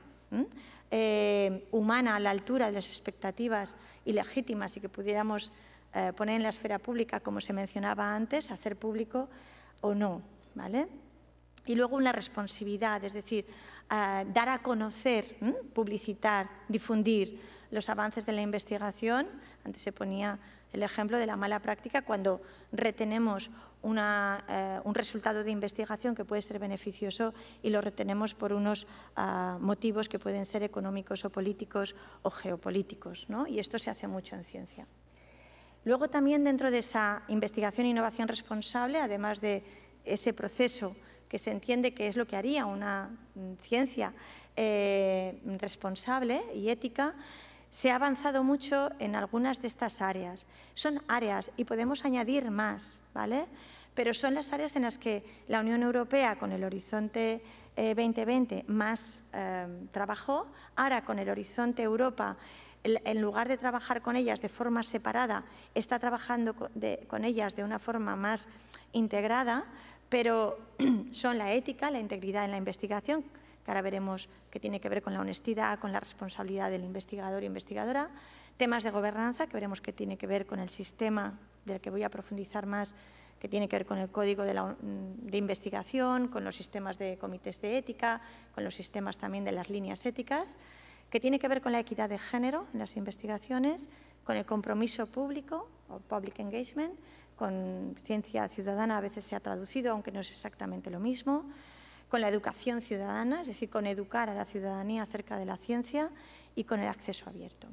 eh, humana, a la altura de las expectativas y legítimas y que pudiéramos eh, poner en la esfera pública, como se mencionaba antes, hacer público o no, ¿vale? Y luego una responsabilidad, es decir, eh, dar a conocer, ¿m? publicitar, difundir los avances de la investigación. Antes se ponía el ejemplo de la mala práctica cuando retenemos una, eh, un resultado de investigación que puede ser beneficioso y lo retenemos por unos uh, motivos que pueden ser económicos o políticos o geopolíticos, ¿no? Y esto se hace mucho en ciencia. Luego también dentro de esa investigación e innovación responsable, además de ese proceso que se entiende que es lo que haría una ciencia eh, responsable y ética, se ha avanzado mucho en algunas de estas áreas. Son áreas, y podemos añadir más, ¿vale? Pero son las áreas en las que la Unión Europea, con el Horizonte eh, veinte veinte, más eh, trabajó. Ahora, con el Horizonte Europa, el, en lugar de trabajar con ellas de forma separada, está trabajando con, de, con ellas de una forma más integrada, pero son la ética, la integridad en la investigación, que ahora veremos que tiene que ver con la honestidad, con la responsabilidad del investigador e investigadora, temas de gobernanza, que veremos que tiene que ver con el sistema, del que voy a profundizar más, que tiene que ver con el código de, la, de investigación, con los sistemas de comités de ética, con los sistemas también de las líneas éticas, que tiene que ver con la equidad de género en las investigaciones, con el compromiso público, o public engagement, con ciencia ciudadana a veces se ha traducido, aunque no es exactamente lo mismo, con la educación ciudadana, es decir, con educar a la ciudadanía acerca de la ciencia y con el acceso abierto.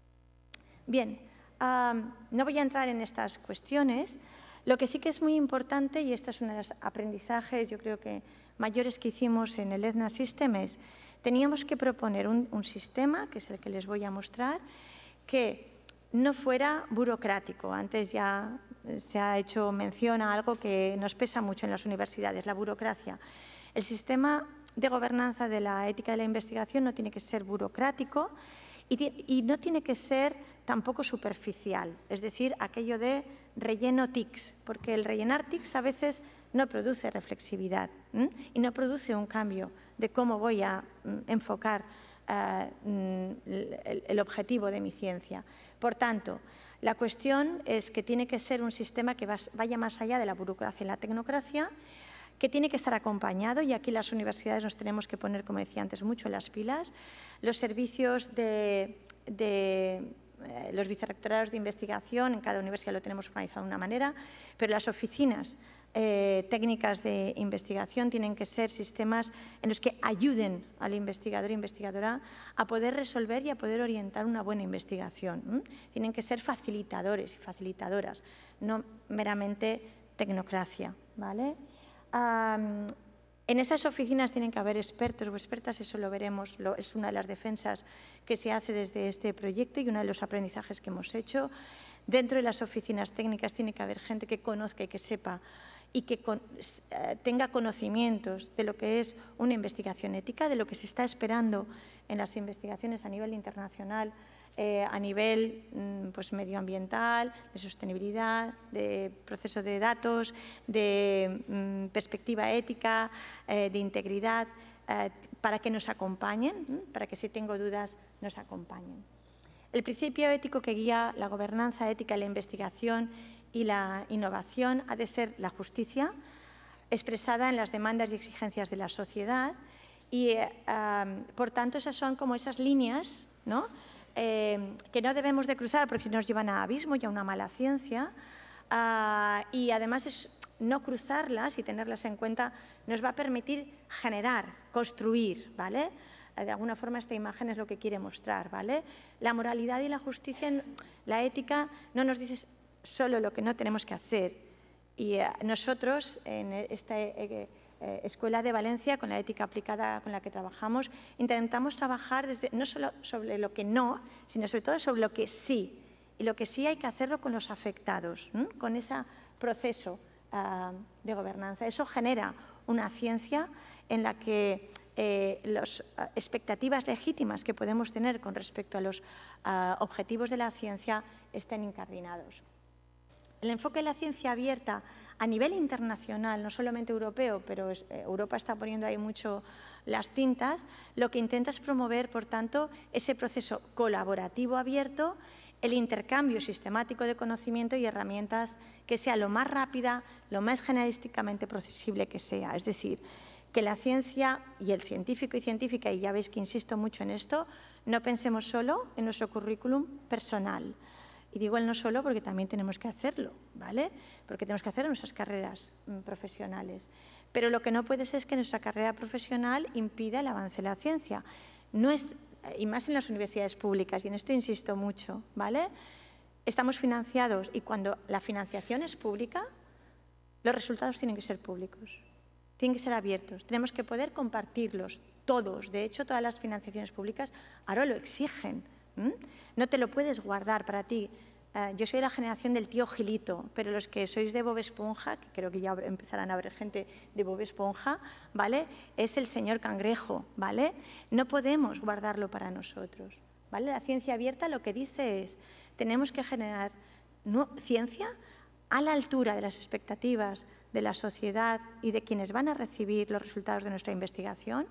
Bien, um, no voy a entrar en estas cuestiones. Lo que sí que es muy importante, y este es uno de los aprendizajes, yo creo que mayores que hicimos en el EDNA System, es teníamos que proponer un, un sistema, que es el que les voy a mostrar, que no fuera burocrático. Antes ya se ha hecho mención a algo que nos pesa mucho en las universidades, la burocracia. El sistema de gobernanza de la ética de la investigación no tiene que ser burocrático y, y no tiene que ser tampoco superficial, es decir, aquello de relleno tics, porque el rellenar tics a veces no produce reflexividad ¿m? y no produce un cambio de cómo voy a m, enfocar uh, el, el objetivo de mi ciencia. Por tanto, la cuestión es que tiene que ser un sistema que vaya más allá de la burocracia y la tecnocracia, que tiene que estar acompañado, y aquí las universidades nos tenemos que poner, como decía antes, mucho en las pilas. Los servicios de, de eh, los vicerrectorados de investigación, en cada universidad lo tenemos organizado de una manera, pero las oficinas eh, técnicas de investigación tienen que ser sistemas en los que ayuden al investigador e investigadora a poder resolver y a poder orientar una buena investigación. ¿m? Tienen que ser facilitadores y facilitadoras, no meramente tecnocracia, ¿vale? Um, en esas oficinas tienen que haber expertos o expertas, eso lo veremos, lo, es una de las defensas que se hace desde este proyecto y uno de los aprendizajes que hemos hecho. Dentro de las oficinas técnicas tiene que haber gente que conozca y que sepa y que con, eh, tenga conocimientos de lo que es una investigación ética, de lo que se está esperando en las investigaciones a nivel internacional, Eh, a nivel pues, medioambiental, de sostenibilidad, de proceso de datos, de mm, perspectiva ética, eh, de integridad. eh, para que nos acompañen, ¿eh? para que si tengo dudas nos acompañen. El principio ético que guía la gobernanza ética, la investigación y la innovación ha de ser la justicia, expresada en las demandas y exigencias de la sociedad y, eh, um, por tanto, esas son como esas líneas, ¿no? Eh, que no debemos de cruzar porque si nos llevan a abismo y a una mala ciencia uh, y además es, no cruzarlas y tenerlas en cuenta nos va a permitir generar, construir, ¿vale? De alguna forma esta imagen es lo que quiere mostrar, ¿vale? La moralidad y la justicia, la ética, no nos dice solo lo que no tenemos que hacer. Y eh, nosotros, en esta eh, eh, Escuela de Valencia, con la ética aplicada con la que trabajamos, intentamos trabajar desde, no solo sobre lo que no, sino sobre todo sobre lo que sí. Y lo que sí hay que hacerlo con los afectados, ¿no? Con ese proceso uh, de gobernanza. Eso genera una ciencia en la que eh, las uh, expectativas legítimas que podemos tener con respecto a los uh, objetivos de la ciencia estén incardinados. El enfoque de la ciencia abierta a nivel internacional, no solamente europeo, pero es, eh, Europa está poniendo ahí mucho las tintas, lo que intenta es promover, por tanto, ese proceso colaborativo abierto, el intercambio sistemático de conocimiento y herramientas que sea lo más rápida, lo más generalísticamente posible que sea. Es decir, que la ciencia y el científico y científica, y ya veis que insisto mucho en esto, no pensemos solo en nuestro currículum personal. Y digo el no solo porque también tenemos que hacerlo, ¿vale? Porque tenemos que hacer nuestras carreras mm, profesionales. Pero lo que no puede ser es que nuestra carrera profesional impida el avance de la ciencia. No es, y más en las universidades públicas, y en esto insisto mucho, ¿vale? Estamos financiados y cuando la financiación es pública, los resultados tienen que ser públicos, tienen que ser abiertos, tenemos que poder compartirlos todos. De hecho, todas las financiaciones públicas ahora lo exigen. ¿Mm? No te lo puedes guardar para ti. Uh, yo soy de la generación del tío Gilito, pero los que sois de Bob Esponja, que creo que ya empezarán a haber gente de Bob Esponja, ¿vale? Es el señor Cangrejo, ¿vale? No podemos guardarlo para nosotros, ¿vale? La ciencia abierta lo que dice es, tenemos que generar no, ciencia a la altura de las expectativas de la sociedad y de quienes van a recibir los resultados de nuestra investigación.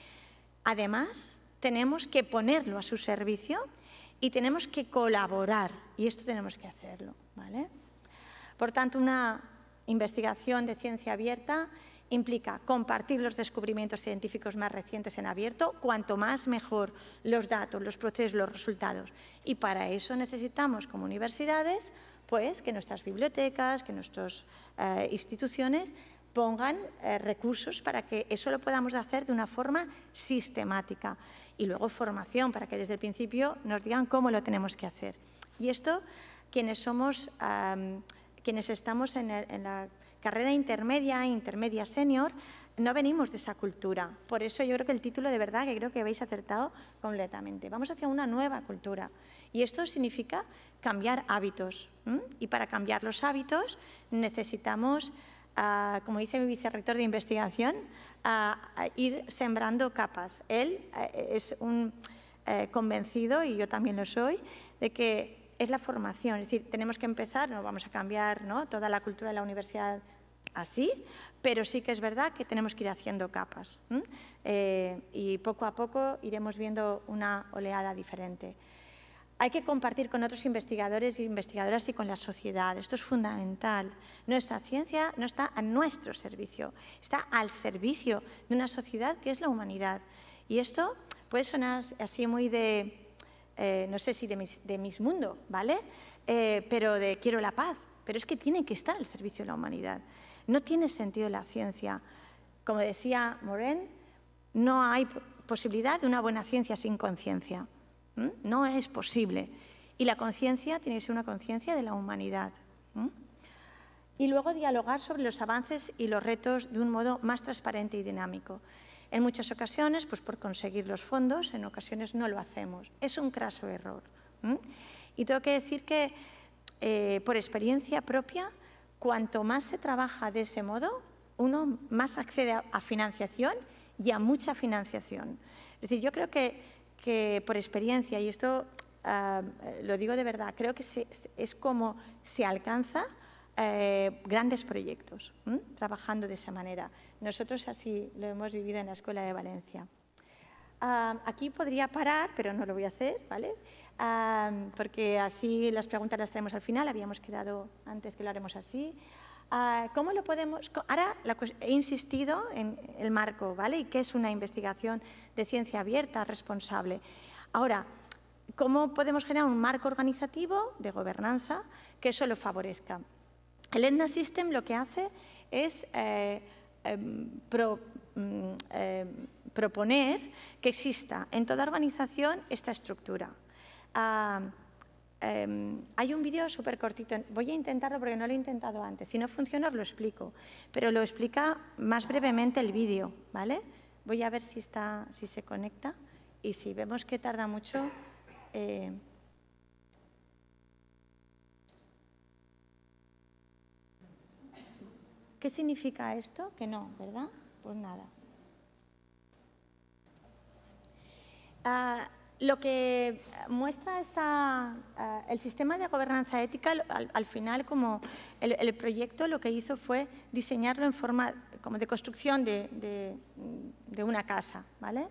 Además, tenemos que ponerlo a su servicio y tenemos que colaborar, y esto tenemos que hacerlo, ¿vale? Por tanto, una investigación de ciencia abierta implica compartir los descubrimientos científicos más recientes en abierto, cuanto más mejor los datos, los procesos, los resultados. Y para eso necesitamos, como universidades, pues que nuestras bibliotecas, que nuestras eh, instituciones pongan eh, recursos para que eso lo podamos hacer de una forma sistemática. Y luego formación, para que desde el principio nos digan cómo lo tenemos que hacer. Y esto, quienes somos, um, quienes estamos en, el, en la carrera intermedia, intermedia senior, no venimos de esa cultura. Por eso yo creo que el título, de verdad, que creo que habéis acertado completamente. Vamos hacia una nueva cultura. Y esto significa cambiar hábitos. ¿m? Y para cambiar los hábitos necesitamos, uh, como dice mi vicerrector de investigación, a, a ir sembrando capas. Él eh, es un eh, convencido, y yo también lo soy, de que es la formación. Es decir, tenemos que empezar, no vamos a cambiar, ¿no?, toda la cultura de la universidad así, pero sí que es verdad que tenemos que ir haciendo capas. Eh, y poco a poco iremos viendo una oleada diferente. Hay que compartir con otros investigadores e investigadoras y con la sociedad. Esto es fundamental. Nuestra ciencia no está a nuestro servicio, está al servicio de una sociedad que es la humanidad. Y esto puede sonar así muy de, eh, no sé si de mis, de mis mundo, ¿vale? Eh, pero de quiero la paz. Pero es que tiene que estar al servicio de la humanidad. No tiene sentido la ciencia. Como decía Morin, no hay posibilidad de una buena ciencia sin conciencia. ¿Mm? No es posible. Y la conciencia tiene que ser una conciencia de la humanidad. ¿Mm? Y luego dialogar sobre los avances y los retos de un modo más transparente y dinámico. En muchas ocasiones, pues por conseguir los fondos, en ocasiones no lo hacemos. Es un craso error. ¿Mm? Y tengo que decir que, eh, por experiencia propia, cuanto más se trabaja de ese modo, uno más accede a, a financiación y a mucha financiación. Es decir, yo creo que que por experiencia, y esto uh, lo digo de verdad, creo que se, es como se alcanza eh, grandes proyectos, ¿m? trabajando de esa manera. Nosotros así lo hemos vivido en la Escuela de Valencia. Uh, aquí podría parar, pero no lo voy a hacer, ¿vale? Uh, porque así las preguntas las tenemos al final, habíamos quedado antes que lo haremos así. Uh, ¿Cómo lo podemos...? Ahora la, he insistido en el marco, ¿vale? Y qué es una investigación de ciencia abierta, responsable. Ahora, ¿cómo podemos generar un marco organizativo de gobernanza que eso lo favorezca? El EDNA System lo que hace es eh, eh, pro, eh, proponer que exista en toda organización esta estructura. Uh, eh, hay un vídeo súper cortito, voy a intentarlo porque no lo he intentado antes, si no funciona os lo explico, pero lo explica más brevemente el vídeo, ¿vale? Voy a ver si, está, si se conecta y si vemos que tarda mucho... Eh, ¿Qué significa esto? Que no, ¿verdad? Pues nada. Uh, lo que muestra esta, uh, el sistema de gobernanza ética, al, al final, como el, el proyecto lo que hizo fue diseñarlo en forma como de construcción de, de, de una casa, ¿vale?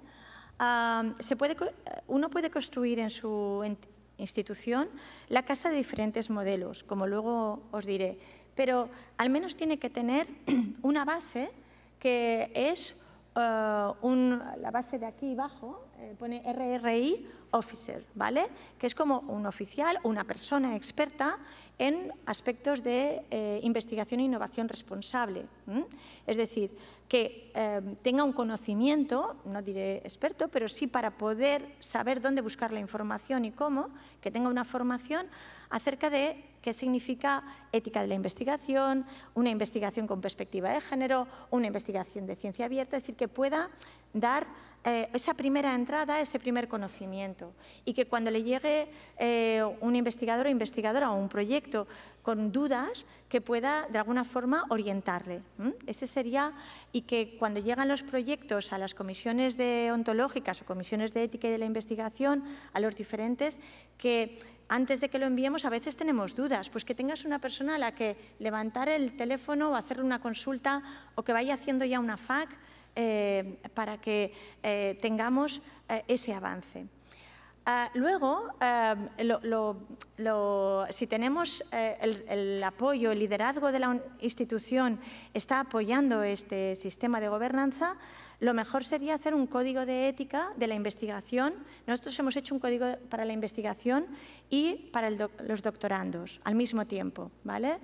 Uh, se puede, uno puede construir en su institución la casa de diferentes modelos, como luego os diré, pero al menos tiene que tener una base que es uh, un, la base de aquí abajo, eh, pone R R I Officer, ¿vale? Que es como un oficial o una persona experta en aspectos de eh, investigación e innovación responsable. ¿m? Es decir, que eh, tenga un conocimiento, no diré experto, pero sí para poder saber dónde buscar la información y cómo, que tenga una formación acerca de qué significa ética de la investigación, una investigación con perspectiva de género, una investigación de ciencia abierta, es decir, que pueda dar eh, esa primera entrada, ese primer conocimiento y que cuando le llegue eh, un investigador o investigadora o un proyecto con dudas, que pueda de alguna forma orientarle. ¿Mm? Ese sería, y que cuando llegan los proyectos a las comisiones de ontológicas o comisiones de ética y de la investigación, a los diferentes, que antes de que lo enviemos a veces tenemos dudas, pues que tengas una persona a la que levantar el teléfono o hacerle una consulta o que vaya haciendo ya una F A Q eh, para que eh, tengamos eh, ese avance. Uh, luego, uh, lo, lo, lo, si tenemos uh, el, el apoyo, el liderazgo de la institución está apoyando este sistema de gobernanza, lo mejor sería hacer un código de ética de la investigación. Nosotros hemos hecho un código para la investigación y para el doc, los doctorandos al mismo tiempo, ¿vale?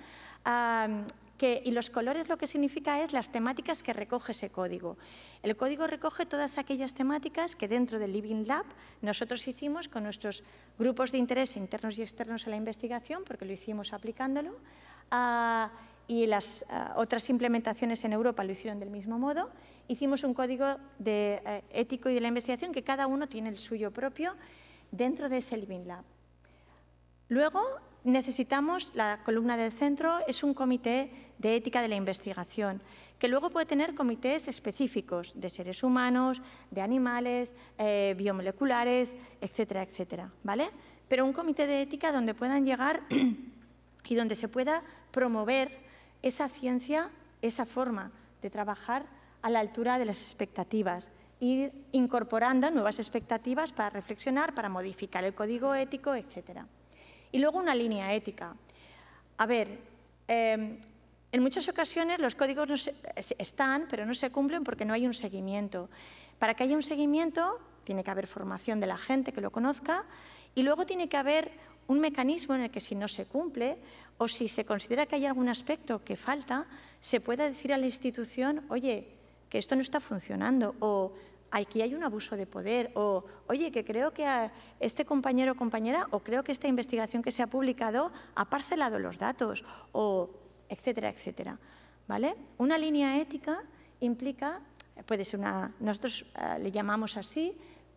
Uh, Que, y los colores lo que significa es las temáticas que recoge ese código. El código recoge todas aquellas temáticas que dentro del Living Lab nosotros hicimos con nuestros grupos de interés internos y externos a la investigación, porque lo hicimos aplicándolo, uh, y las uh, otras implementaciones en Europa lo hicieron del mismo modo. Hicimos un código de, uh, ético y de la investigación que cada uno tiene el suyo propio dentro de ese Living Lab. Luego, necesitamos, la columna del centro es un comité de ética de la investigación, que luego puede tener comités específicos de seres humanos, de animales, eh, biomoleculares, etcétera, etcétera, ¿vale? Pero un comité de ética donde puedan llegar y donde se pueda promover esa ciencia, esa forma de trabajar a la altura de las expectativas, ir incorporando nuevas expectativas para reflexionar, para modificar el código ético, etcétera. Y luego una línea ética. A ver, eh, en muchas ocasiones los códigos no se, están, pero no se cumplen porque no hay un seguimiento. Para que haya un seguimiento, tiene que haber formación de la gente que lo conozca y luego tiene que haber un mecanismo en el que si no se cumple o si se considera que hay algún aspecto que falta, se pueda decir a la institución, oye, que esto no está funcionando o aquí hay un abuso de poder, o oye, que creo que a este compañero o compañera, o creo que esta investigación que se ha publicado ha parcelado los datos, o etcétera, etcétera. ¿Vale? Una línea ética implica, puede ser una, nosotros uh, le llamamos así,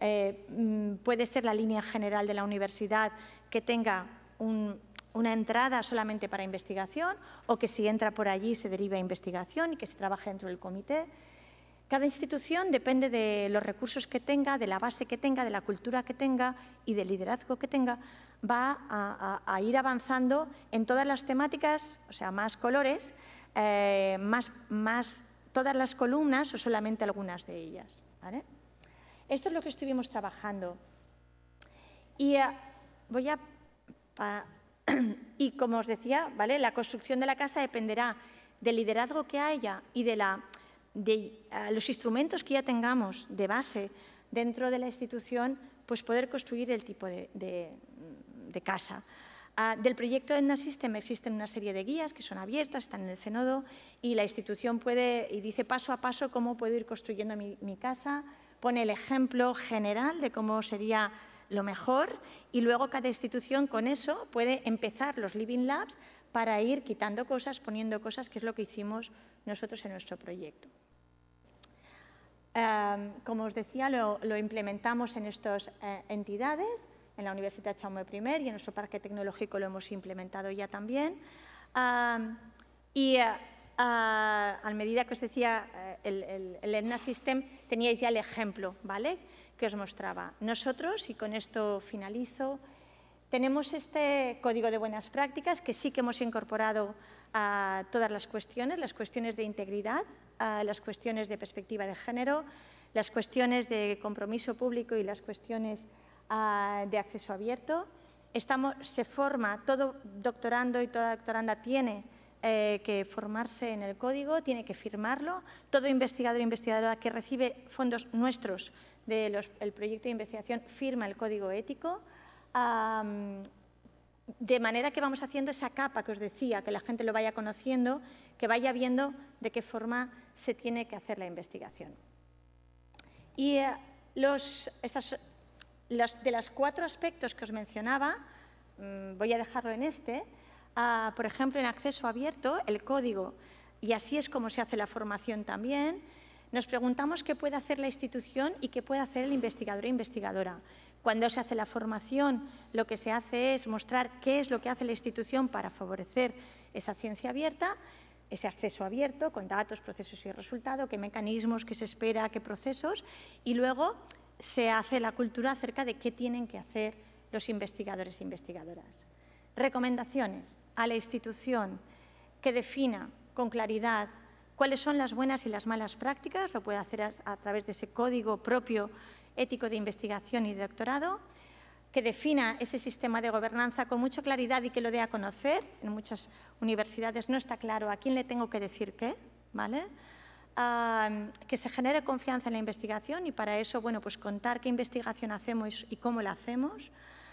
eh, puede ser la línea general de la universidad que tenga un, una entrada solamente para investigación, o que si entra por allí se derive a investigación y que se trabaje dentro del comité. Cada institución depende de los recursos que tenga, de la base que tenga, de la cultura que tenga y del liderazgo que tenga, va a, a, a ir avanzando en todas las temáticas, o sea, más colores, eh, más, más todas las columnas o solamente algunas de ellas, ¿vale? Esto es lo que estuvimos trabajando. Y uh, voy a... Pa, y como os decía, ¿vale? La construcción de la casa dependerá del liderazgo que haya y de, la, de uh, los instrumentos que ya tengamos de base dentro de la institución, pues poder construir el tipo de, de, de casa. Uh, del proyecto Edna System existen una serie de guías que son abiertas, están en el Cenodo, y la institución puede, y dice paso a paso cómo puedo ir construyendo mi, mi casa, pone el ejemplo general de cómo sería lo mejor, y luego cada institución con eso puede empezar los Living Labs para ir quitando cosas, poniendo cosas, que es lo que hicimos nosotros en nuestro proyecto. Um, como os decía, lo, lo implementamos en estas eh, entidades, en la Universidad Jaume primero y en nuestro parque tecnológico lo hemos implementado ya también. Um, y uh, uh, a medida que os decía, uh, el, el, el Edna System, teníais ya el ejemplo, ¿vale?, que os mostraba. Nosotros, y con esto finalizo, tenemos este código de buenas prácticas que sí que hemos incorporado a todas las cuestiones, las cuestiones de integridad, a las cuestiones de perspectiva de género, las cuestiones de compromiso público y las cuestiones uh, de acceso abierto. Estamos, se forma, todo doctorando y toda doctoranda tiene eh, que formarse en el código, tiene que firmarlo. Todo investigador e investigadora que recibe fondos nuestros del de proyecto de investigación firma el código ético, um, de manera que vamos haciendo esa capa que os decía, que la gente lo vaya conociendo, que vaya viendo de qué forma se tiene que hacer la investigación. Y uh, los, estas, los, de los cuatro aspectos que os mencionaba, um, voy a dejarlo en este, uh, por ejemplo, en acceso abierto, el código, y así es como se hace la formación también. Nos preguntamos qué puede hacer la institución y qué puede hacer el investigador e investigadora. Cuando se hace la formación, lo que se hace es mostrar qué es lo que hace la institución para favorecer esa ciencia abierta, ese acceso abierto, con datos, procesos y resultados, qué mecanismos, qué se espera, qué procesos, y luego se hace la cultura acerca de qué tienen que hacer los investigadores e investigadoras. Recomendaciones a la institución que defina con claridad cuáles son las buenas y las malas prácticas, lo puede hacer a, a través de ese código propio ético de investigación y de doctorado, que defina ese sistema de gobernanza con mucha claridad y que lo dé a conocer. En muchas universidades no está claro a quién le tengo que decir qué, ¿vale? Uh, que se genere confianza en la investigación y para eso, bueno, pues contar qué investigación hacemos y cómo la hacemos,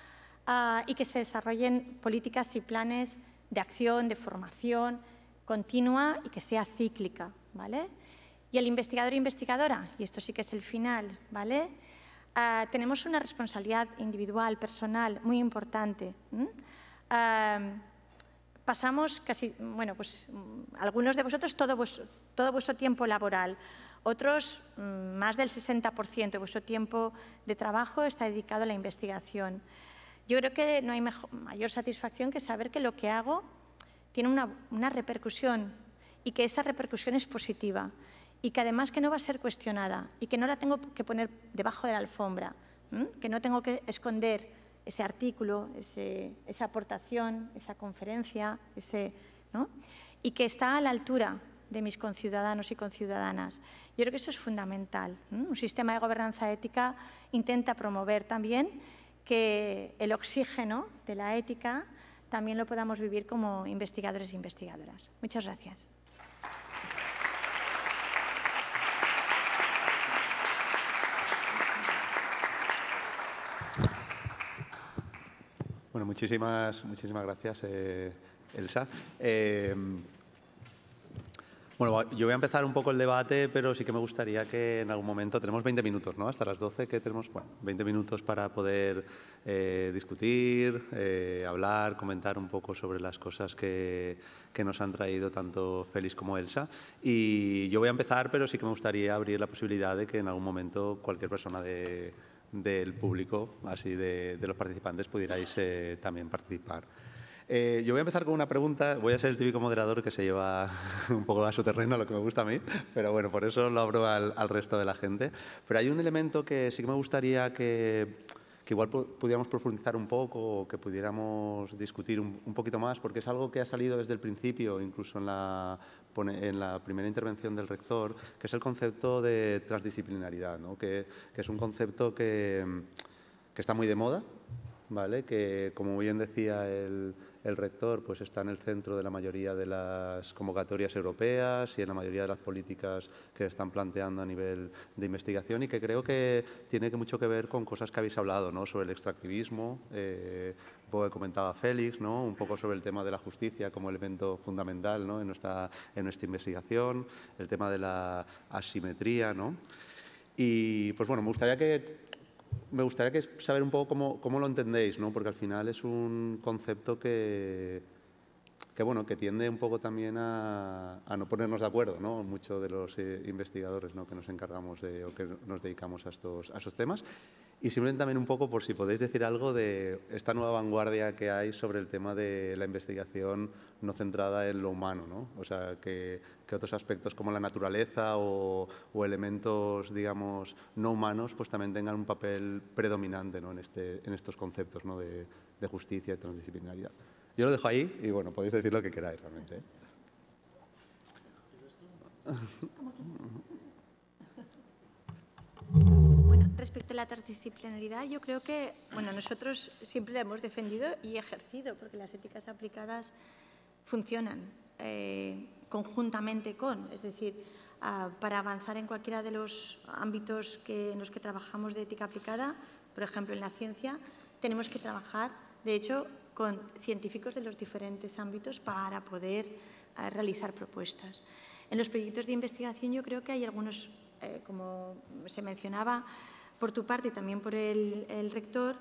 uh, y que se desarrollen políticas y planes de acción, de formación continua y que sea cíclica, ¿vale? Y el investigador e investigadora, y esto sí que es el final, ¿vale? Uh, tenemos una responsabilidad individual, personal, muy importante. ¿Mm? Uh, pasamos casi, bueno, pues algunos de vosotros todo vuestro, todo vuestro tiempo laboral, otros más del sesenta por ciento de vuestro tiempo de trabajo está dedicado a la investigación. Yo creo que no hay mejor, mayor satisfacción que saber que lo que hago tiene una, una repercusión y que esa repercusión es positiva y que además que no va a ser cuestionada y que no la tengo que poner debajo de la alfombra, ¿m? Que no tengo que esconder ese artículo, ese, esa aportación, esa conferencia, ese, ¿no? Y que está a la altura de mis conciudadanos y conciudadanas. Yo creo que eso es fundamental. ¿m? Un sistema de gobernanza ética intenta promover también que el oxígeno de la ética también lo podamos vivir como investigadores e investigadoras. Muchas gracias. Bueno, muchísimas, muchísimas gracias, eh, Elsa. Eh, bueno, yo voy a empezar un poco el debate, pero sí que me gustaría que en algún momento, tenemos veinte minutos, ¿no? Hasta las doce, que tenemos, bueno, veinte minutos para poder eh, discutir, eh, hablar, comentar un poco sobre las cosas que, que nos han traído tanto Félix como Elsa. Y yo voy a empezar, pero sí que me gustaría abrir la posibilidad de que en algún momento cualquier persona de, del público, así de, de los participantes, pudierais eh, también participar. Eh, yo voy a empezar con una pregunta. Voy a ser el típico moderador que se lleva un poco a su terreno, lo que me gusta a mí, pero bueno, por eso lo abro al, al resto de la gente. Pero hay un elemento que sí que me gustaría que, que igual pudiéramos profundizar un poco, o que pudiéramos discutir un, un poquito más, porque es algo que ha salido desde el principio, incluso en la, en la primera intervención del rector, que es el concepto de transdisciplinaridad, ¿no? que, que es un concepto que, que está muy de moda, ¿vale? Que, como bien decía el, el rector, pues está en el centro de la mayoría de las convocatorias europeas y en la mayoría de las políticas que están planteando a nivel de investigación, y que creo que tiene mucho que ver con cosas que habéis hablado, ¿no? Sobre el extractivismo, eh, un poco que comentaba Félix, ¿no? Un poco sobre el tema de la justicia como elemento fundamental, ¿no? en, nuestra, en nuestra investigación, el tema de la asimetría, ¿no? Y pues bueno, me gustaría que Me gustaría que saber un poco cómo, cómo lo entendéis, ¿no? Porque al final es un concepto que, que, bueno, que tiende un poco también a, a no ponernos de acuerdo, ¿no? Muchos de los eh, investigadores, ¿no? que nos encargamos de, o que nos dedicamos a estos, a estos temas. Y simplemente también un poco por si podéis decir algo de esta nueva vanguardia que hay sobre el tema de la investigación no centrada en lo humano, ¿no? O sea, que, que otros aspectos como la naturaleza o, o elementos, digamos, no humanos, pues también tengan un papel predominante, ¿no? en, este, en estos conceptos, ¿no? de, de justicia y transdisciplinaridad. Yo lo dejo ahí y, bueno, podéis decir lo que queráis realmente, ¿eh? Respecto a la transdisciplinaridad, yo creo que, bueno, nosotros siempre la hemos defendido y ejercido, porque las éticas aplicadas funcionan eh, conjuntamente con, es decir, uh, para avanzar en cualquiera de los ámbitos que, en los que trabajamos de ética aplicada, por ejemplo, en la ciencia, tenemos que trabajar, de hecho, con científicos de los diferentes ámbitos para poder uh, realizar propuestas. En los proyectos de investigación yo creo que hay algunos, eh, como se mencionaba, por tu parte y también por el, el rector,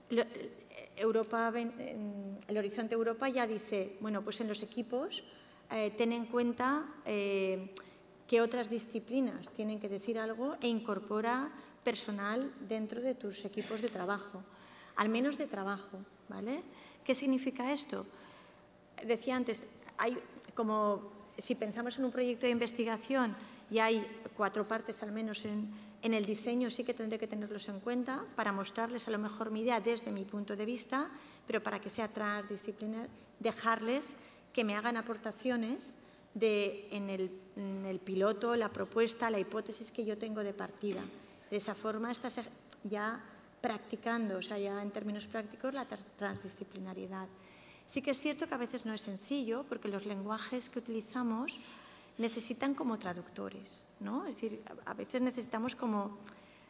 Europa, el Horizonte Europa ya dice, bueno, pues en los equipos eh, ten en cuenta eh, que otras disciplinas tienen que decir algo e incorpora personal dentro de tus equipos de trabajo, al menos de trabajo, ¿vale? ¿Qué significa esto? Decía antes, hay como si pensamos en un proyecto de investigación y hay cuatro partes al menos en En el diseño sí que tendré que tenerlos en cuenta para mostrarles a lo mejor mi idea desde mi punto de vista, pero para que sea transdisciplinar, dejarles que me hagan aportaciones de, en, el, en el piloto, la propuesta, la hipótesis que yo tengo de partida. De esa forma estás ya practicando, o sea, ya en términos prácticos, la transdisciplinariedad. Sí que es cierto que a veces no es sencillo, porque los lenguajes que utilizamos necesitan como traductores, ¿no? Es decir, a veces necesitamos como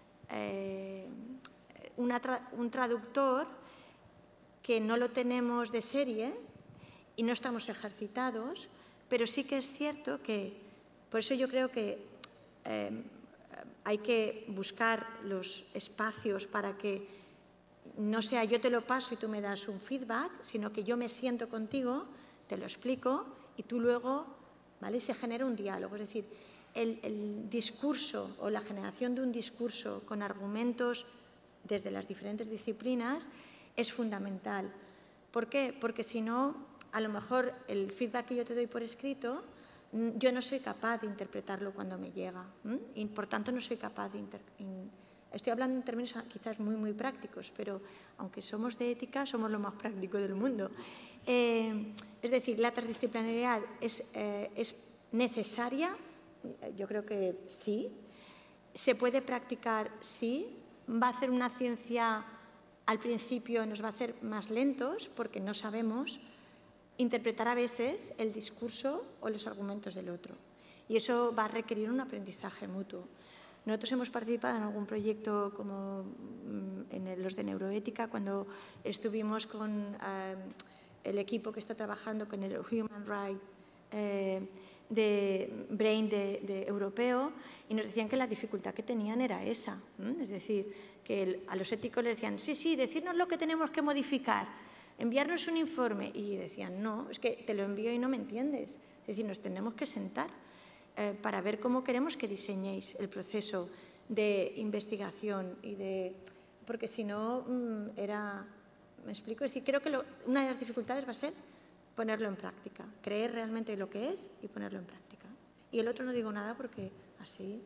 eh, una tra un traductor que no lo tenemos de serie y no estamos ejercitados, pero sí que es cierto que, por eso yo creo que eh, hay que buscar los espacios para que no sea yo te lo paso y tú me das un feedback, sino que yo me siento contigo, te lo explico y tú luego... ¿Vale? Se genera un diálogo, es decir, el, el discurso o la generación de un discurso con argumentos desde las diferentes disciplinas es fundamental. ¿Por qué? Porque si no, a lo mejor el feedback que yo te doy por escrito, yo no soy capaz de interpretarlo cuando me llega, ¿m? Y por tanto no soy capaz de... Inter Estoy hablando en términos quizás muy, muy prácticos, pero aunque somos de ética, somos lo más práctico del mundo. Eh, es decir, la transdisciplinariedad es, eh, es necesaria, yo creo que sí. ¿Se puede practicar? Sí. ¿Va a hacer una ciencia al principio, nos va a hacer más lentos porque no sabemos interpretar a veces el discurso o los argumentos del otro? Y eso va a requerir un aprendizaje mutuo. Nosotros hemos participado en algún proyecto como en los de neuroética, cuando estuvimos con eh, el equipo que está trabajando con el Human Rights eh, de Brain de, de europeo, y nos decían que la dificultad que tenían era esa. ¿eh? Es decir, que el, a los éticos les decían, sí, sí, decirnos lo que tenemos que modificar, enviarnos un informe. Y decían, no, es que te lo envío y no me entiendes. Es decir, nos tenemos que sentar Eh, para ver cómo queremos que diseñéis el proceso de investigación y de... Porque si no, mmm, era ¿Me explico? Es decir, creo que lo, una de las dificultades va a ser ponerlo en práctica, creer realmente lo que es y ponerlo en práctica. Y el otro no digo nada porque así...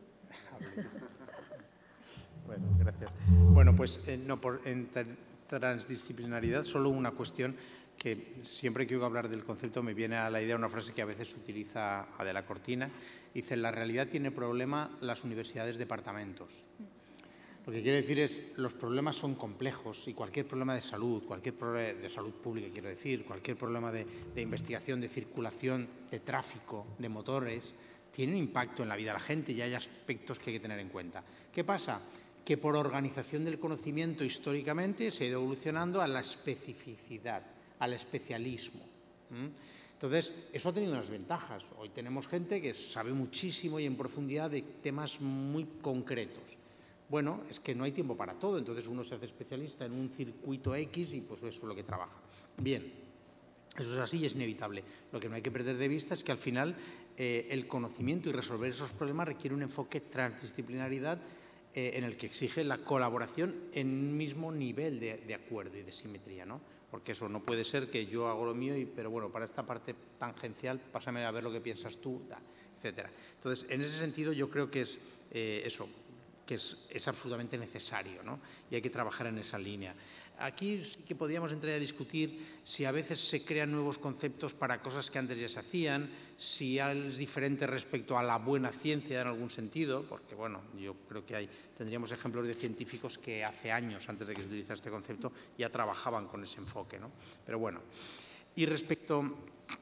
Bueno, gracias. Bueno, pues eh, no, por, en transdisciplinaridad, solo una cuestión que siempre que oigo hablar del concepto me viene a la idea una frase que a veces utiliza Adela Cortina. Dice, la realidad tiene problema las universidades departamentos. Lo que quiere decir es, los problemas son complejos y cualquier problema de salud, cualquier problema de salud pública, quiero decir, cualquier problema de, de investigación, de circulación, de tráfico, de motores, tiene un impacto en la vida de la gente y hay aspectos que hay que tener en cuenta. ¿Qué pasa? Que por organización del conocimiento históricamente se ha ido evolucionando a la especificidad, al especialismo. ¿Mm? Entonces, eso ha tenido unas ventajas. Hoy tenemos gente que sabe muchísimo y en profundidad de temas muy concretos. Bueno, es que no hay tiempo para todo, entonces uno se hace especialista en un circuito X y pues eso es lo que trabaja. Bien, eso es así y es inevitable. Lo que no hay que perder de vista es que al final eh, el conocimiento y resolver esos problemas requiere un enfoque transdisciplinaridad eh, en el que exige la colaboración en un mismo nivel de, de acuerdo y de simetría, ¿no? Porque eso no puede ser que yo hago lo mío, y, pero bueno, para esta parte tangencial, pásame a ver lo que piensas tú, da, etcétera. Entonces, en ese sentido, yo creo que es eh, eso, que es, es absolutamente necesario, ¿no? Y hay que trabajar en esa línea. Aquí sí que podríamos entrar a discutir si a veces se crean nuevos conceptos para cosas que antes ya se hacían, si es diferente respecto a la buena ciencia en algún sentido, porque bueno, yo creo que hay, tendríamos ejemplos de científicos que hace años, antes de que se utilizara este concepto, ya trabajaban con ese enfoque, ¿no? Pero bueno, y respecto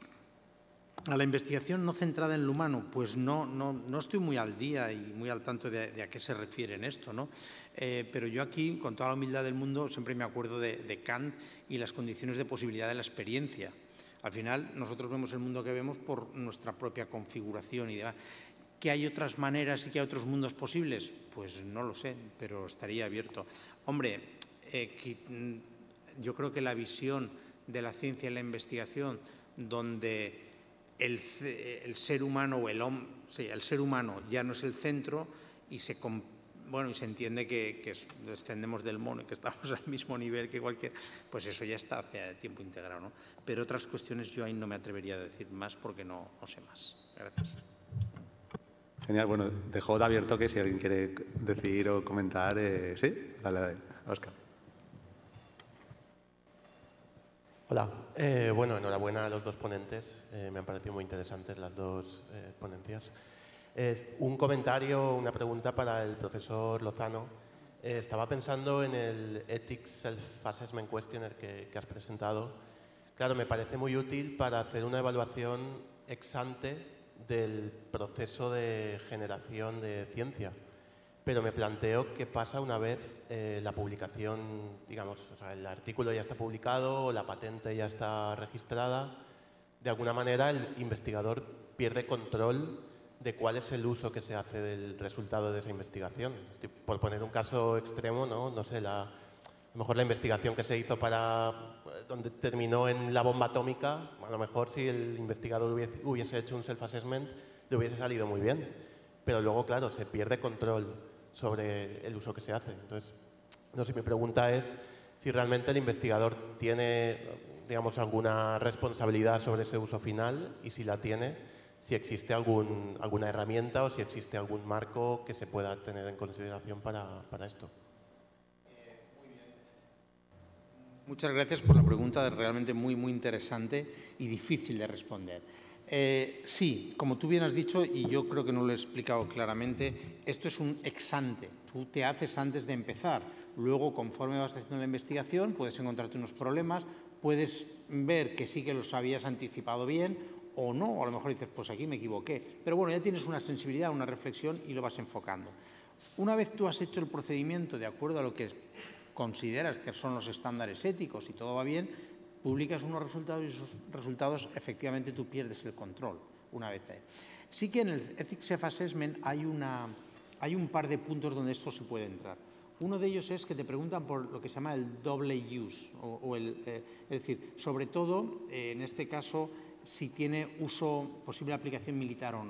a la investigación no centrada en lo humano, pues no, no, no estoy muy al día y muy al tanto de, de a qué se refiere en esto, ¿no? Eh, pero yo aquí, con toda la humildad del mundo, siempre me acuerdo de, de Kant y las condiciones de posibilidad de la experiencia. Al final, nosotros vemos el mundo que vemos por nuestra propia configuración y demás. ¿Que hay otras maneras y que hay otros mundos posibles? Pues no lo sé, pero estaría abierto. Hombre, eh, que, yo creo que la visión de la ciencia y la investigación, donde El, el ser humano o el hombre, sí, el ser humano ya no es el centro y se, bueno, y se entiende que, que descendemos del mono y que estamos al mismo nivel que cualquier, pues eso ya está hace tiempo integrado, ¿no? Pero otras cuestiones yo ahí no me atrevería a decir más porque no, no sé más. Gracias. Genial. Bueno, dejo de abierto que si alguien quiere decir o comentar, eh, sí, dale, dale, Óscar. Hola, eh, bueno, enhorabuena a los dos ponentes, eh, me han parecido muy interesantes las dos eh, ponencias. Eh, un comentario, una pregunta para el profesor Lozano. Eh, estaba pensando en el Ethics Self-Assessment Questionnaire que, que has presentado. Claro, me parece muy útil para hacer una evaluación ex ante del proceso de generación de ciencia. Pero me planteo qué pasa una vez eh, la publicación, digamos, o sea, el artículo ya está publicado o la patente ya está registrada. De alguna manera el investigador pierde control de cuál es el uso que se hace del resultado de esa investigación. Estoy, por poner un caso extremo, no, no sé, la, a lo mejor la investigación que se hizo para, donde terminó en la bomba atómica, a lo mejor si el investigador hubiese, hubiese hecho un self-assessment le hubiese salido muy bien. Pero luego, claro, se pierde control sobre el uso que se hace. Entonces, no sé, mi pregunta es si realmente el investigador tiene, digamos, alguna responsabilidad sobre ese uso final y si la tiene, si existe algún, alguna herramienta o si existe algún marco que se pueda tener en consideración para, para esto. Muchas gracias por la pregunta, realmente muy, muy interesante y difícil de responder. Eh, sí, como tú bien has dicho, y yo creo que no lo he explicado claramente, esto es un ex ante. Tú te haces antes de empezar. Luego, conforme vas haciendo la investigación, puedes encontrarte unos problemas, puedes ver que sí que los habías anticipado bien o no, o a lo mejor dices, pues aquí me equivoqué. Pero bueno, ya tienes una sensibilidad, una reflexión y lo vas enfocando. Una vez tú has hecho el procedimiento de acuerdo a lo que consideras que son los estándares éticos y todo va bien, publicas unos resultados y esos resultados efectivamente tú pierdes el control una vez ahí. Sí que en el Ethics Self-Assessment hay, una, hay un par de puntos donde esto se puede entrar. Uno de ellos es que te preguntan por lo que se llama el double use, o, o el, eh, es decir, sobre todo, eh, en este caso, si tiene uso, posible aplicación militar o no.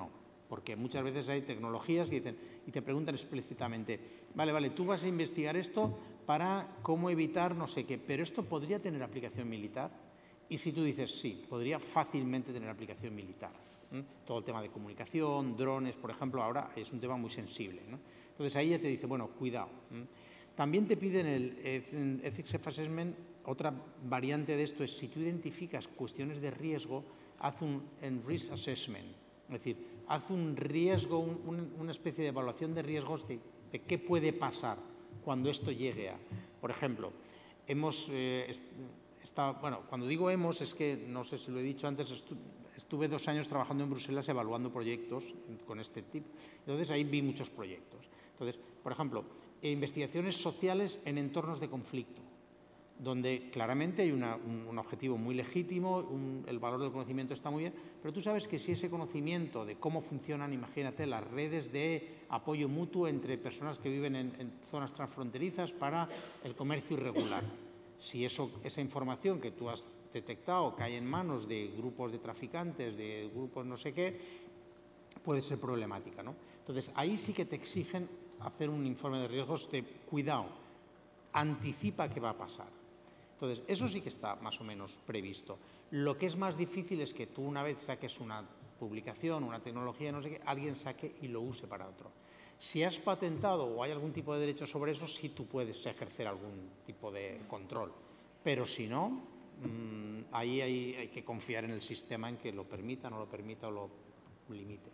porque muchas veces hay tecnologías y, dicen, y te preguntan explícitamente, vale, vale, tú vas a investigar esto para cómo evitar no sé qué, pero ¿esto podría tener aplicación militar? Y si tú dices sí, podría fácilmente tener aplicación militar. ¿eh? Todo el tema de comunicación, drones, por ejemplo, ahora es un tema muy sensible, ¿no? Entonces ahí ya te dice, bueno, cuidado. ¿eh? También te piden el Ethics Assessment, otra variante de esto es si tú identificas cuestiones de riesgo, haz un Risk Assessment, es decir, haz un riesgo, un, una especie de evaluación de riesgos de, de qué puede pasar cuando esto llegue a. Por ejemplo, hemos, eh, está, bueno, cuando digo hemos es que, no sé si lo he dicho antes, estu, estuve dos años trabajando en Bruselas evaluando proyectos con este tipo. Entonces ahí vi muchos proyectos. Entonces, por ejemplo, investigaciones sociales en entornos de conflicto, donde claramente hay una, un, un objetivo muy legítimo, un, el valor del conocimiento está muy bien, pero tú sabes que si ese conocimiento de cómo funcionan, imagínate, las redes de apoyo mutuo entre personas que viven en, en zonas transfronterizas para el comercio irregular, si eso, esa información que tú has detectado cae en manos de grupos de traficantes, de grupos no sé qué, puede ser problemática, ¿no? Entonces, ahí sí que te exigen hacer un informe de riesgos de cuidado, anticipa qué va a pasar. Entonces, eso sí que está más o menos previsto. Lo que es más difícil es que tú una vez saques una publicación, una tecnología, no sé qué, alguien saque y lo use para otro. Si has patentado o hay algún tipo de derecho sobre eso, sí tú puedes ejercer algún tipo de control. Pero si no, mmm, ahí hay, hay que confiar en el sistema en que lo permita, no lo permita o lo limite.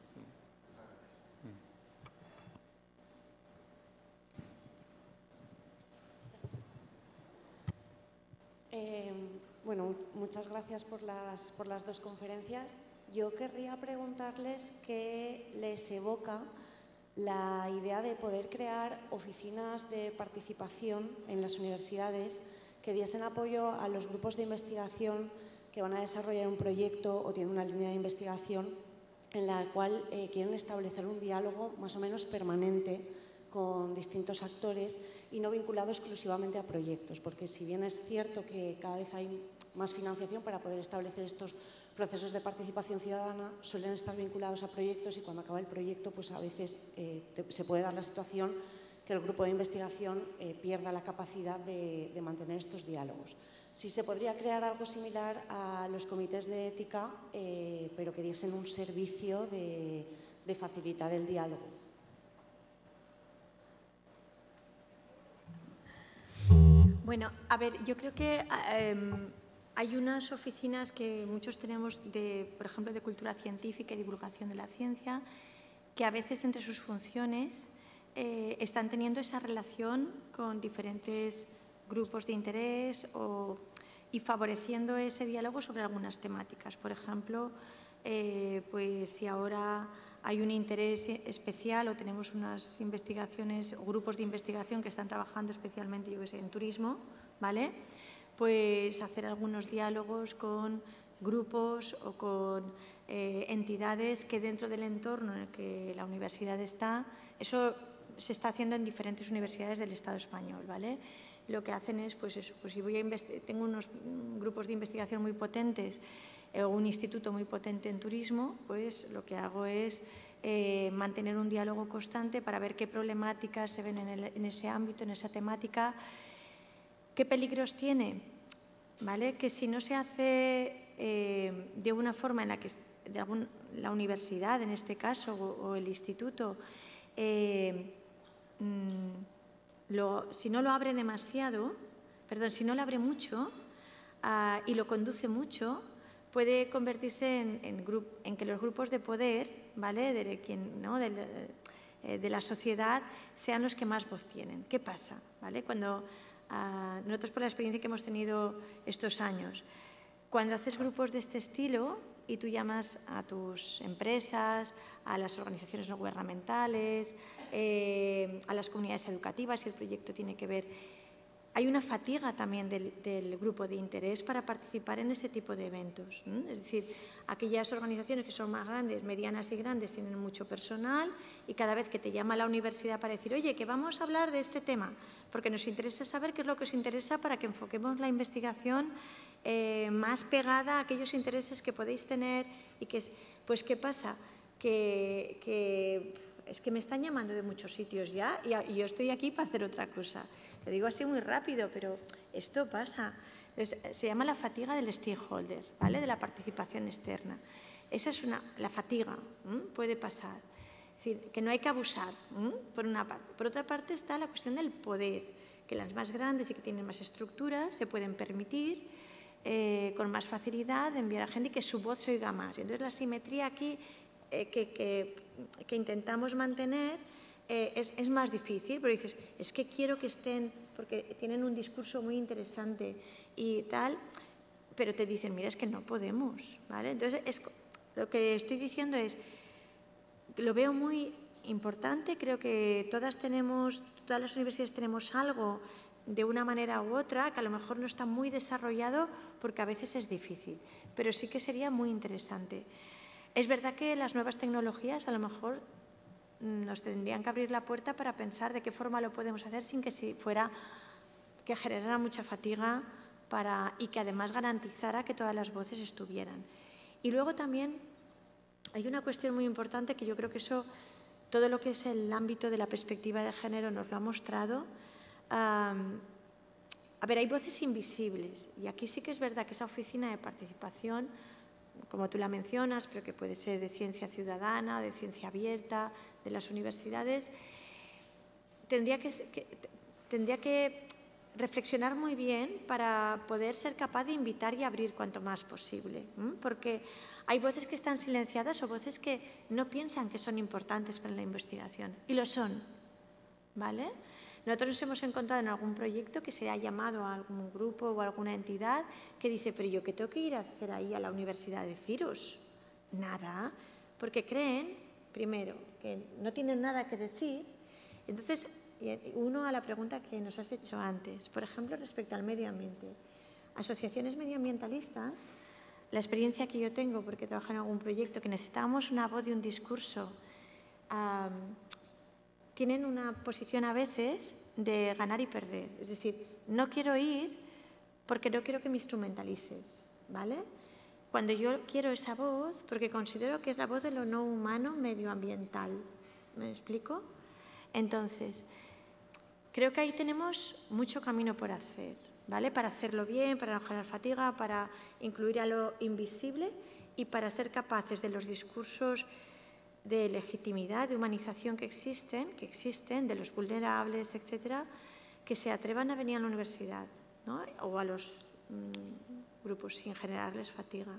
Eh, bueno, muchas gracias por las, por las dos conferencias. Yo querría preguntarles qué les evoca la idea de poder crear oficinas de participación en las universidades que diesen apoyo a los grupos de investigación que van a desarrollar un proyecto o tienen una línea de investigación en la cual eh, quieren establecer un diálogo más o menos permanente con distintos actores y no vinculado exclusivamente a proyectos, porque si bien es cierto que cada vez hay más financiación para poder establecer estos procesos de participación ciudadana, suelen estar vinculados a proyectos y cuando acaba el proyecto, pues a veces eh, te, se puede dar la situación que el grupo de investigación eh, pierda la capacidad de, de mantener estos diálogos. Si se podría crear algo similar a los comités de ética, eh, pero que diesen un servicio de, de facilitar el diálogo. Bueno, a ver, yo creo que eh, hay unas oficinas que muchos tenemos, de, por ejemplo, de cultura científica y divulgación de la ciencia, que a veces entre sus funciones eh, están teniendo esa relación con diferentes grupos de interés o, y favoreciendo ese diálogo sobre algunas temáticas. Por ejemplo, eh, pues si ahora hay un interés especial o tenemos unas investigaciones o grupos de investigación que están trabajando especialmente, yo que sé, en turismo, ¿vale? Pues hacer algunos diálogos con grupos o con eh, entidades que dentro del entorno en el que la universidad está, eso se está haciendo en diferentes universidades del Estado español, ¿vale? Lo que hacen es, pues eso, pues si voy a tengo unos grupos de investigación muy potentes o un instituto muy potente en turismo, pues lo que hago es eh, mantener un diálogo constante para ver qué problemáticas se ven en, el, en ese ámbito, en esa temática, qué peligros tiene, ¿vale? Que si no se hace eh, de una forma en la que de algún, la universidad, en este caso, o, o el instituto, eh, mmm, lo, si no lo abre demasiado, perdón, si no lo abre mucho uh, y lo conduce mucho, puede convertirse en, en, grup, en que los grupos de poder, ¿vale? de, quien, ¿no? de, eh, de la sociedad sean los que más voz tienen. ¿Qué pasa? ¿Vale? Cuando uh, nosotros, por la experiencia que hemos tenido estos años, cuando haces grupos de este estilo y tú llamas a tus empresas, a las organizaciones no gubernamentales, eh, a las comunidades educativas, si el proyecto tiene que ver, hay una fatiga también del, del grupo de interés para participar en ese tipo de eventos. ¿eh? Es decir, aquellas organizaciones que son más grandes, medianas y grandes, tienen mucho personal y cada vez que te llama la universidad para decir, oye, que vamos a hablar de este tema, porque nos interesa saber qué es lo que os interesa para que enfoquemos la investigación eh, más pegada a aquellos intereses que podéis tener y que, pues, ¿qué pasa? que, que es que me están llamando de muchos sitios ya y, y yo estoy aquí para hacer otra cosa. Lo digo así muy rápido, pero esto pasa. Entonces, se llama la fatiga del stakeholder, ¿vale? De la participación externa. Esa es una, la fatiga, ¿m? Puede pasar. Es decir, que no hay que abusar, ¿m? Por una parte. Por otra parte está la cuestión del poder, que las más grandes y que tienen más estructuras se pueden permitir eh, con más facilidad enviar a gente y que su voz se oiga más. Entonces, la simetría aquí eh, que, que, que intentamos mantener eh, es, es más difícil, pero dices, es que quiero que estén, porque tienen un discurso muy interesante y tal, pero te dicen, mira, es que no podemos, ¿vale? Entonces, es, lo que estoy diciendo es, lo veo muy importante, creo que todas tenemos, todas las universidades tenemos algo de una manera u otra, que a lo mejor no está muy desarrollado porque a veces es difícil, pero sí que sería muy interesante. Es verdad que las nuevas tecnologías a lo mejor nos tendrían que abrir la puerta para pensar de qué forma lo podemos hacer sin que si fuera que generara mucha fatiga para, y que además garantizara que todas las voces estuvieran. Y luego también hay una cuestión muy importante que yo creo que eso, todo lo que es el ámbito de la perspectiva de género nos lo ha mostrado. Um, a ver, hay voces invisibles y aquí sí que es verdad que esa oficina de participación, como tú la mencionas, pero que puede ser de ciencia ciudadana, de ciencia abierta, de las universidades, tendría que, que, tendría que reflexionar muy bien para poder ser capaz de invitar y abrir cuanto más posible, ¿eh? Porque hay voces que están silenciadas o voces que no piensan que son importantes para la investigación y lo son, ¿vale? Nosotros nos hemos encontrado en algún proyecto que se ha llamado a algún grupo o alguna entidad que dice, pero yo qué tengo que ir a hacer ahí a la Universidad de Cyrus. Nada, porque creen, primero, que no tienen nada que decir. Entonces, uno a la pregunta que nos has hecho antes, por ejemplo, respecto al medio ambiente. Asociaciones medioambientalistas, la experiencia que yo tengo, porque trabajo en algún proyecto, que necesitábamos una voz y un discurso, um, tienen una posición a veces de ganar y perder. Es decir, no quiero ir porque no quiero que me instrumentalices, ¿vale? Cuando yo quiero esa voz, porque considero que es la voz de lo no humano medioambiental. ¿Me explico? Entonces, creo que ahí tenemos mucho camino por hacer, ¿vale? Para hacerlo bien, para no generar fatiga, para incluir a lo invisible y para ser capaces de los discursos de legitimidad, de humanización que existen, que existen, de los vulnerables, etcétera, que se atrevan a venir a la universidad, ¿no? O a los mmm, grupos sin generarles fatiga.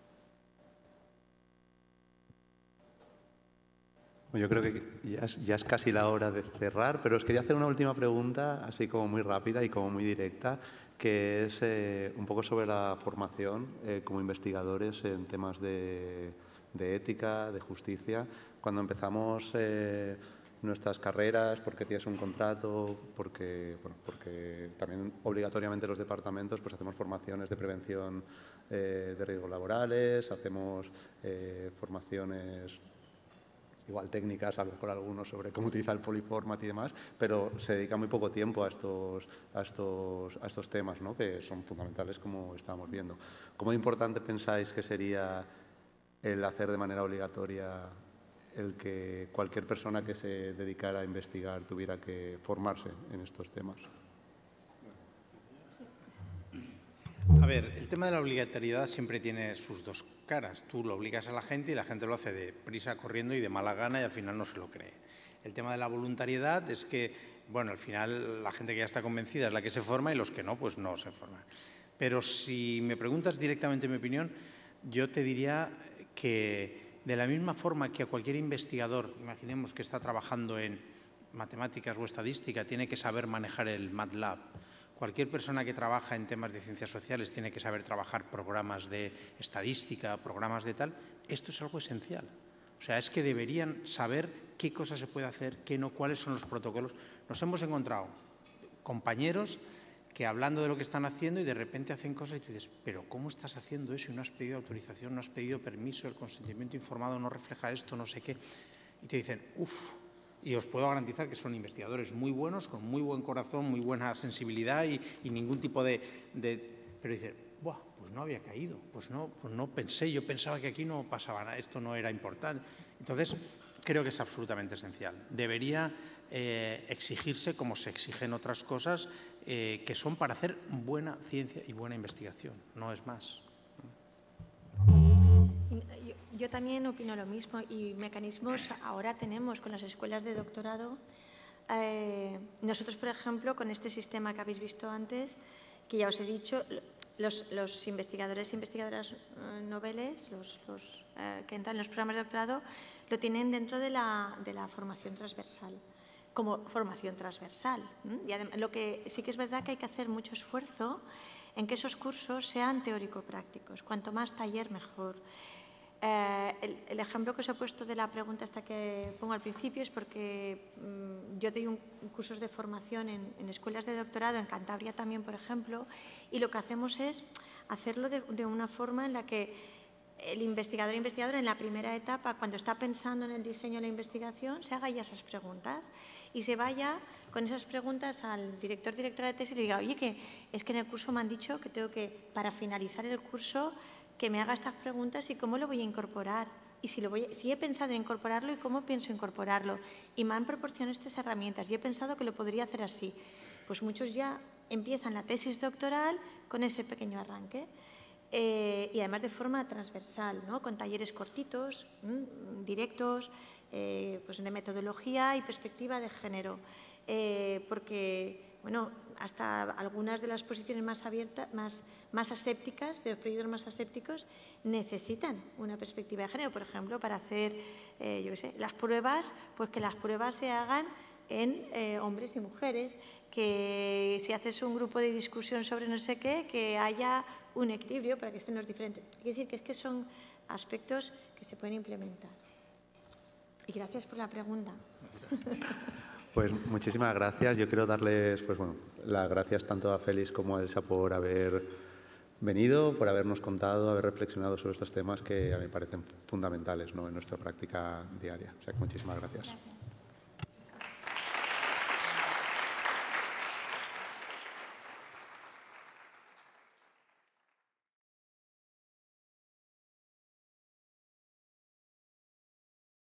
Yo creo que ya es, ya es casi la hora de cerrar, pero os quería hacer una última pregunta, así como muy rápida y como muy directa, que es eh, un poco sobre la formación eh, como investigadores en temas de, de ética, de justicia. Cuando empezamos eh, nuestras carreras, porque tienes un contrato, porque, bueno, porque también obligatoriamente los departamentos pues hacemos formaciones de prevención eh, de riesgos laborales, hacemos eh, formaciones igual técnicas, a lo mejor algunos sobre cómo utilizar el poliformat y demás, pero se dedica muy poco tiempo a estos, a estos, a estos temas, ¿no? Que son fundamentales, como estábamos viendo. ¿Cómo importante pensáis que sería el hacer de manera obligatoria el que cualquier persona que se dedicara a investigar tuviera que formarse en estos temas? A ver, el tema de la obligatoriedad siempre tiene sus dos caras. Tú lo obligas a la gente y la gente lo hace de prisa, corriendo y de mala gana y al final no se lo cree. El tema de la voluntariedad es que, bueno, al final la gente que ya está convencida es la que se forma y los que no, pues no se forman. Pero si me preguntas directamente mi opinión, yo te diría que de la misma forma que a cualquier investigador, imaginemos que está trabajando en matemáticas o estadística, tiene que saber manejar el MATLAB. Cualquier persona que trabaja en temas de ciencias sociales tiene que saber trabajar programas de estadística, programas de tal. Esto es algo esencial. O sea, es que deberían saber qué cosas se puede hacer, qué no, cuáles son los protocolos. Nos hemos encontrado compañeros que hablando de lo que están haciendo y de repente hacen cosas y tú dices, pero ¿cómo estás haciendo eso y no has pedido autorización, no has pedido permiso, el consentimiento informado no refleja esto, no sé qué? Y te dicen, uff. Y os puedo garantizar que son investigadores muy buenos, con muy buen corazón, muy buena sensibilidad y, y ningún tipo de, de... Pero dicen, buah, pues pues no había caído, pues no, pues no pensé, yo pensaba que aquí no pasaba nada, esto no era importante. Entonces, creo que es absolutamente esencial. Debería eh, exigirse, como se exigen otras cosas, eh, que son para hacer buena ciencia y buena investigación, no es más. Yo, yo también opino lo mismo, y mecanismos ahora tenemos con las escuelas de doctorado. Eh, nosotros, por ejemplo, con este sistema que habéis visto antes, que ya os he dicho, los, los investigadores e investigadoras eh, noveles, los, los eh, que entran en los programas de doctorado, lo tienen dentro de la, de la formación transversal, como formación transversal. ¿Mm? Y además, lo que sí que es verdad que hay que hacer mucho esfuerzo en que esos cursos sean teórico-prácticos. Cuanto más taller, mejor. Eh, el, el ejemplo que os he puesto de la pregunta esta que pongo al principio es porque mmm, yo doy un, cursos de formación en, en escuelas de doctorado, en Cantabria también, por ejemplo, y lo que hacemos es hacerlo de, de una forma en la que el investigador e investigadora en la primera etapa, cuando está pensando en el diseño de la investigación, se haga ya esas preguntas y se vaya con esas preguntas al director, directora de tesis y le diga, oye, que es que en el curso me han dicho que tengo que, para finalizar el curso, que me haga estas preguntas y cómo lo voy a incorporar. Y si, lo voy, si he pensado en incorporarlo y cómo pienso incorporarlo. Y me han proporcionado estas herramientas y he pensado que lo podría hacer así. Pues muchos ya empiezan la tesis doctoral con ese pequeño arranque. Eh, y además de forma transversal, ¿no? Con talleres cortitos, ¿m? directos, eh, pues de metodología y perspectiva de género. Eh, porque, bueno, hasta algunas de las posiciones más abiertas, más, más asépticas, de los proyectos más asépticos, necesitan una perspectiva de género. Por ejemplo, para hacer, eh, yo qué sé, las pruebas, pues que las pruebas se hagan en eh, hombres y mujeres, que si haces un grupo de discusión sobre no sé qué, que haya un equilibrio para que estén los diferentes. Es decir, que es que son aspectos que se pueden implementar. Y gracias por la pregunta. Pues muchísimas gracias. Yo quiero darles pues, bueno, las gracias tanto a Félix como a Elsa por haber venido, por habernos contado, haber reflexionado sobre estos temas que a mí me parecen fundamentales, ¿no?, en nuestra práctica diaria. O sea que muchísimas gracias. Gracias.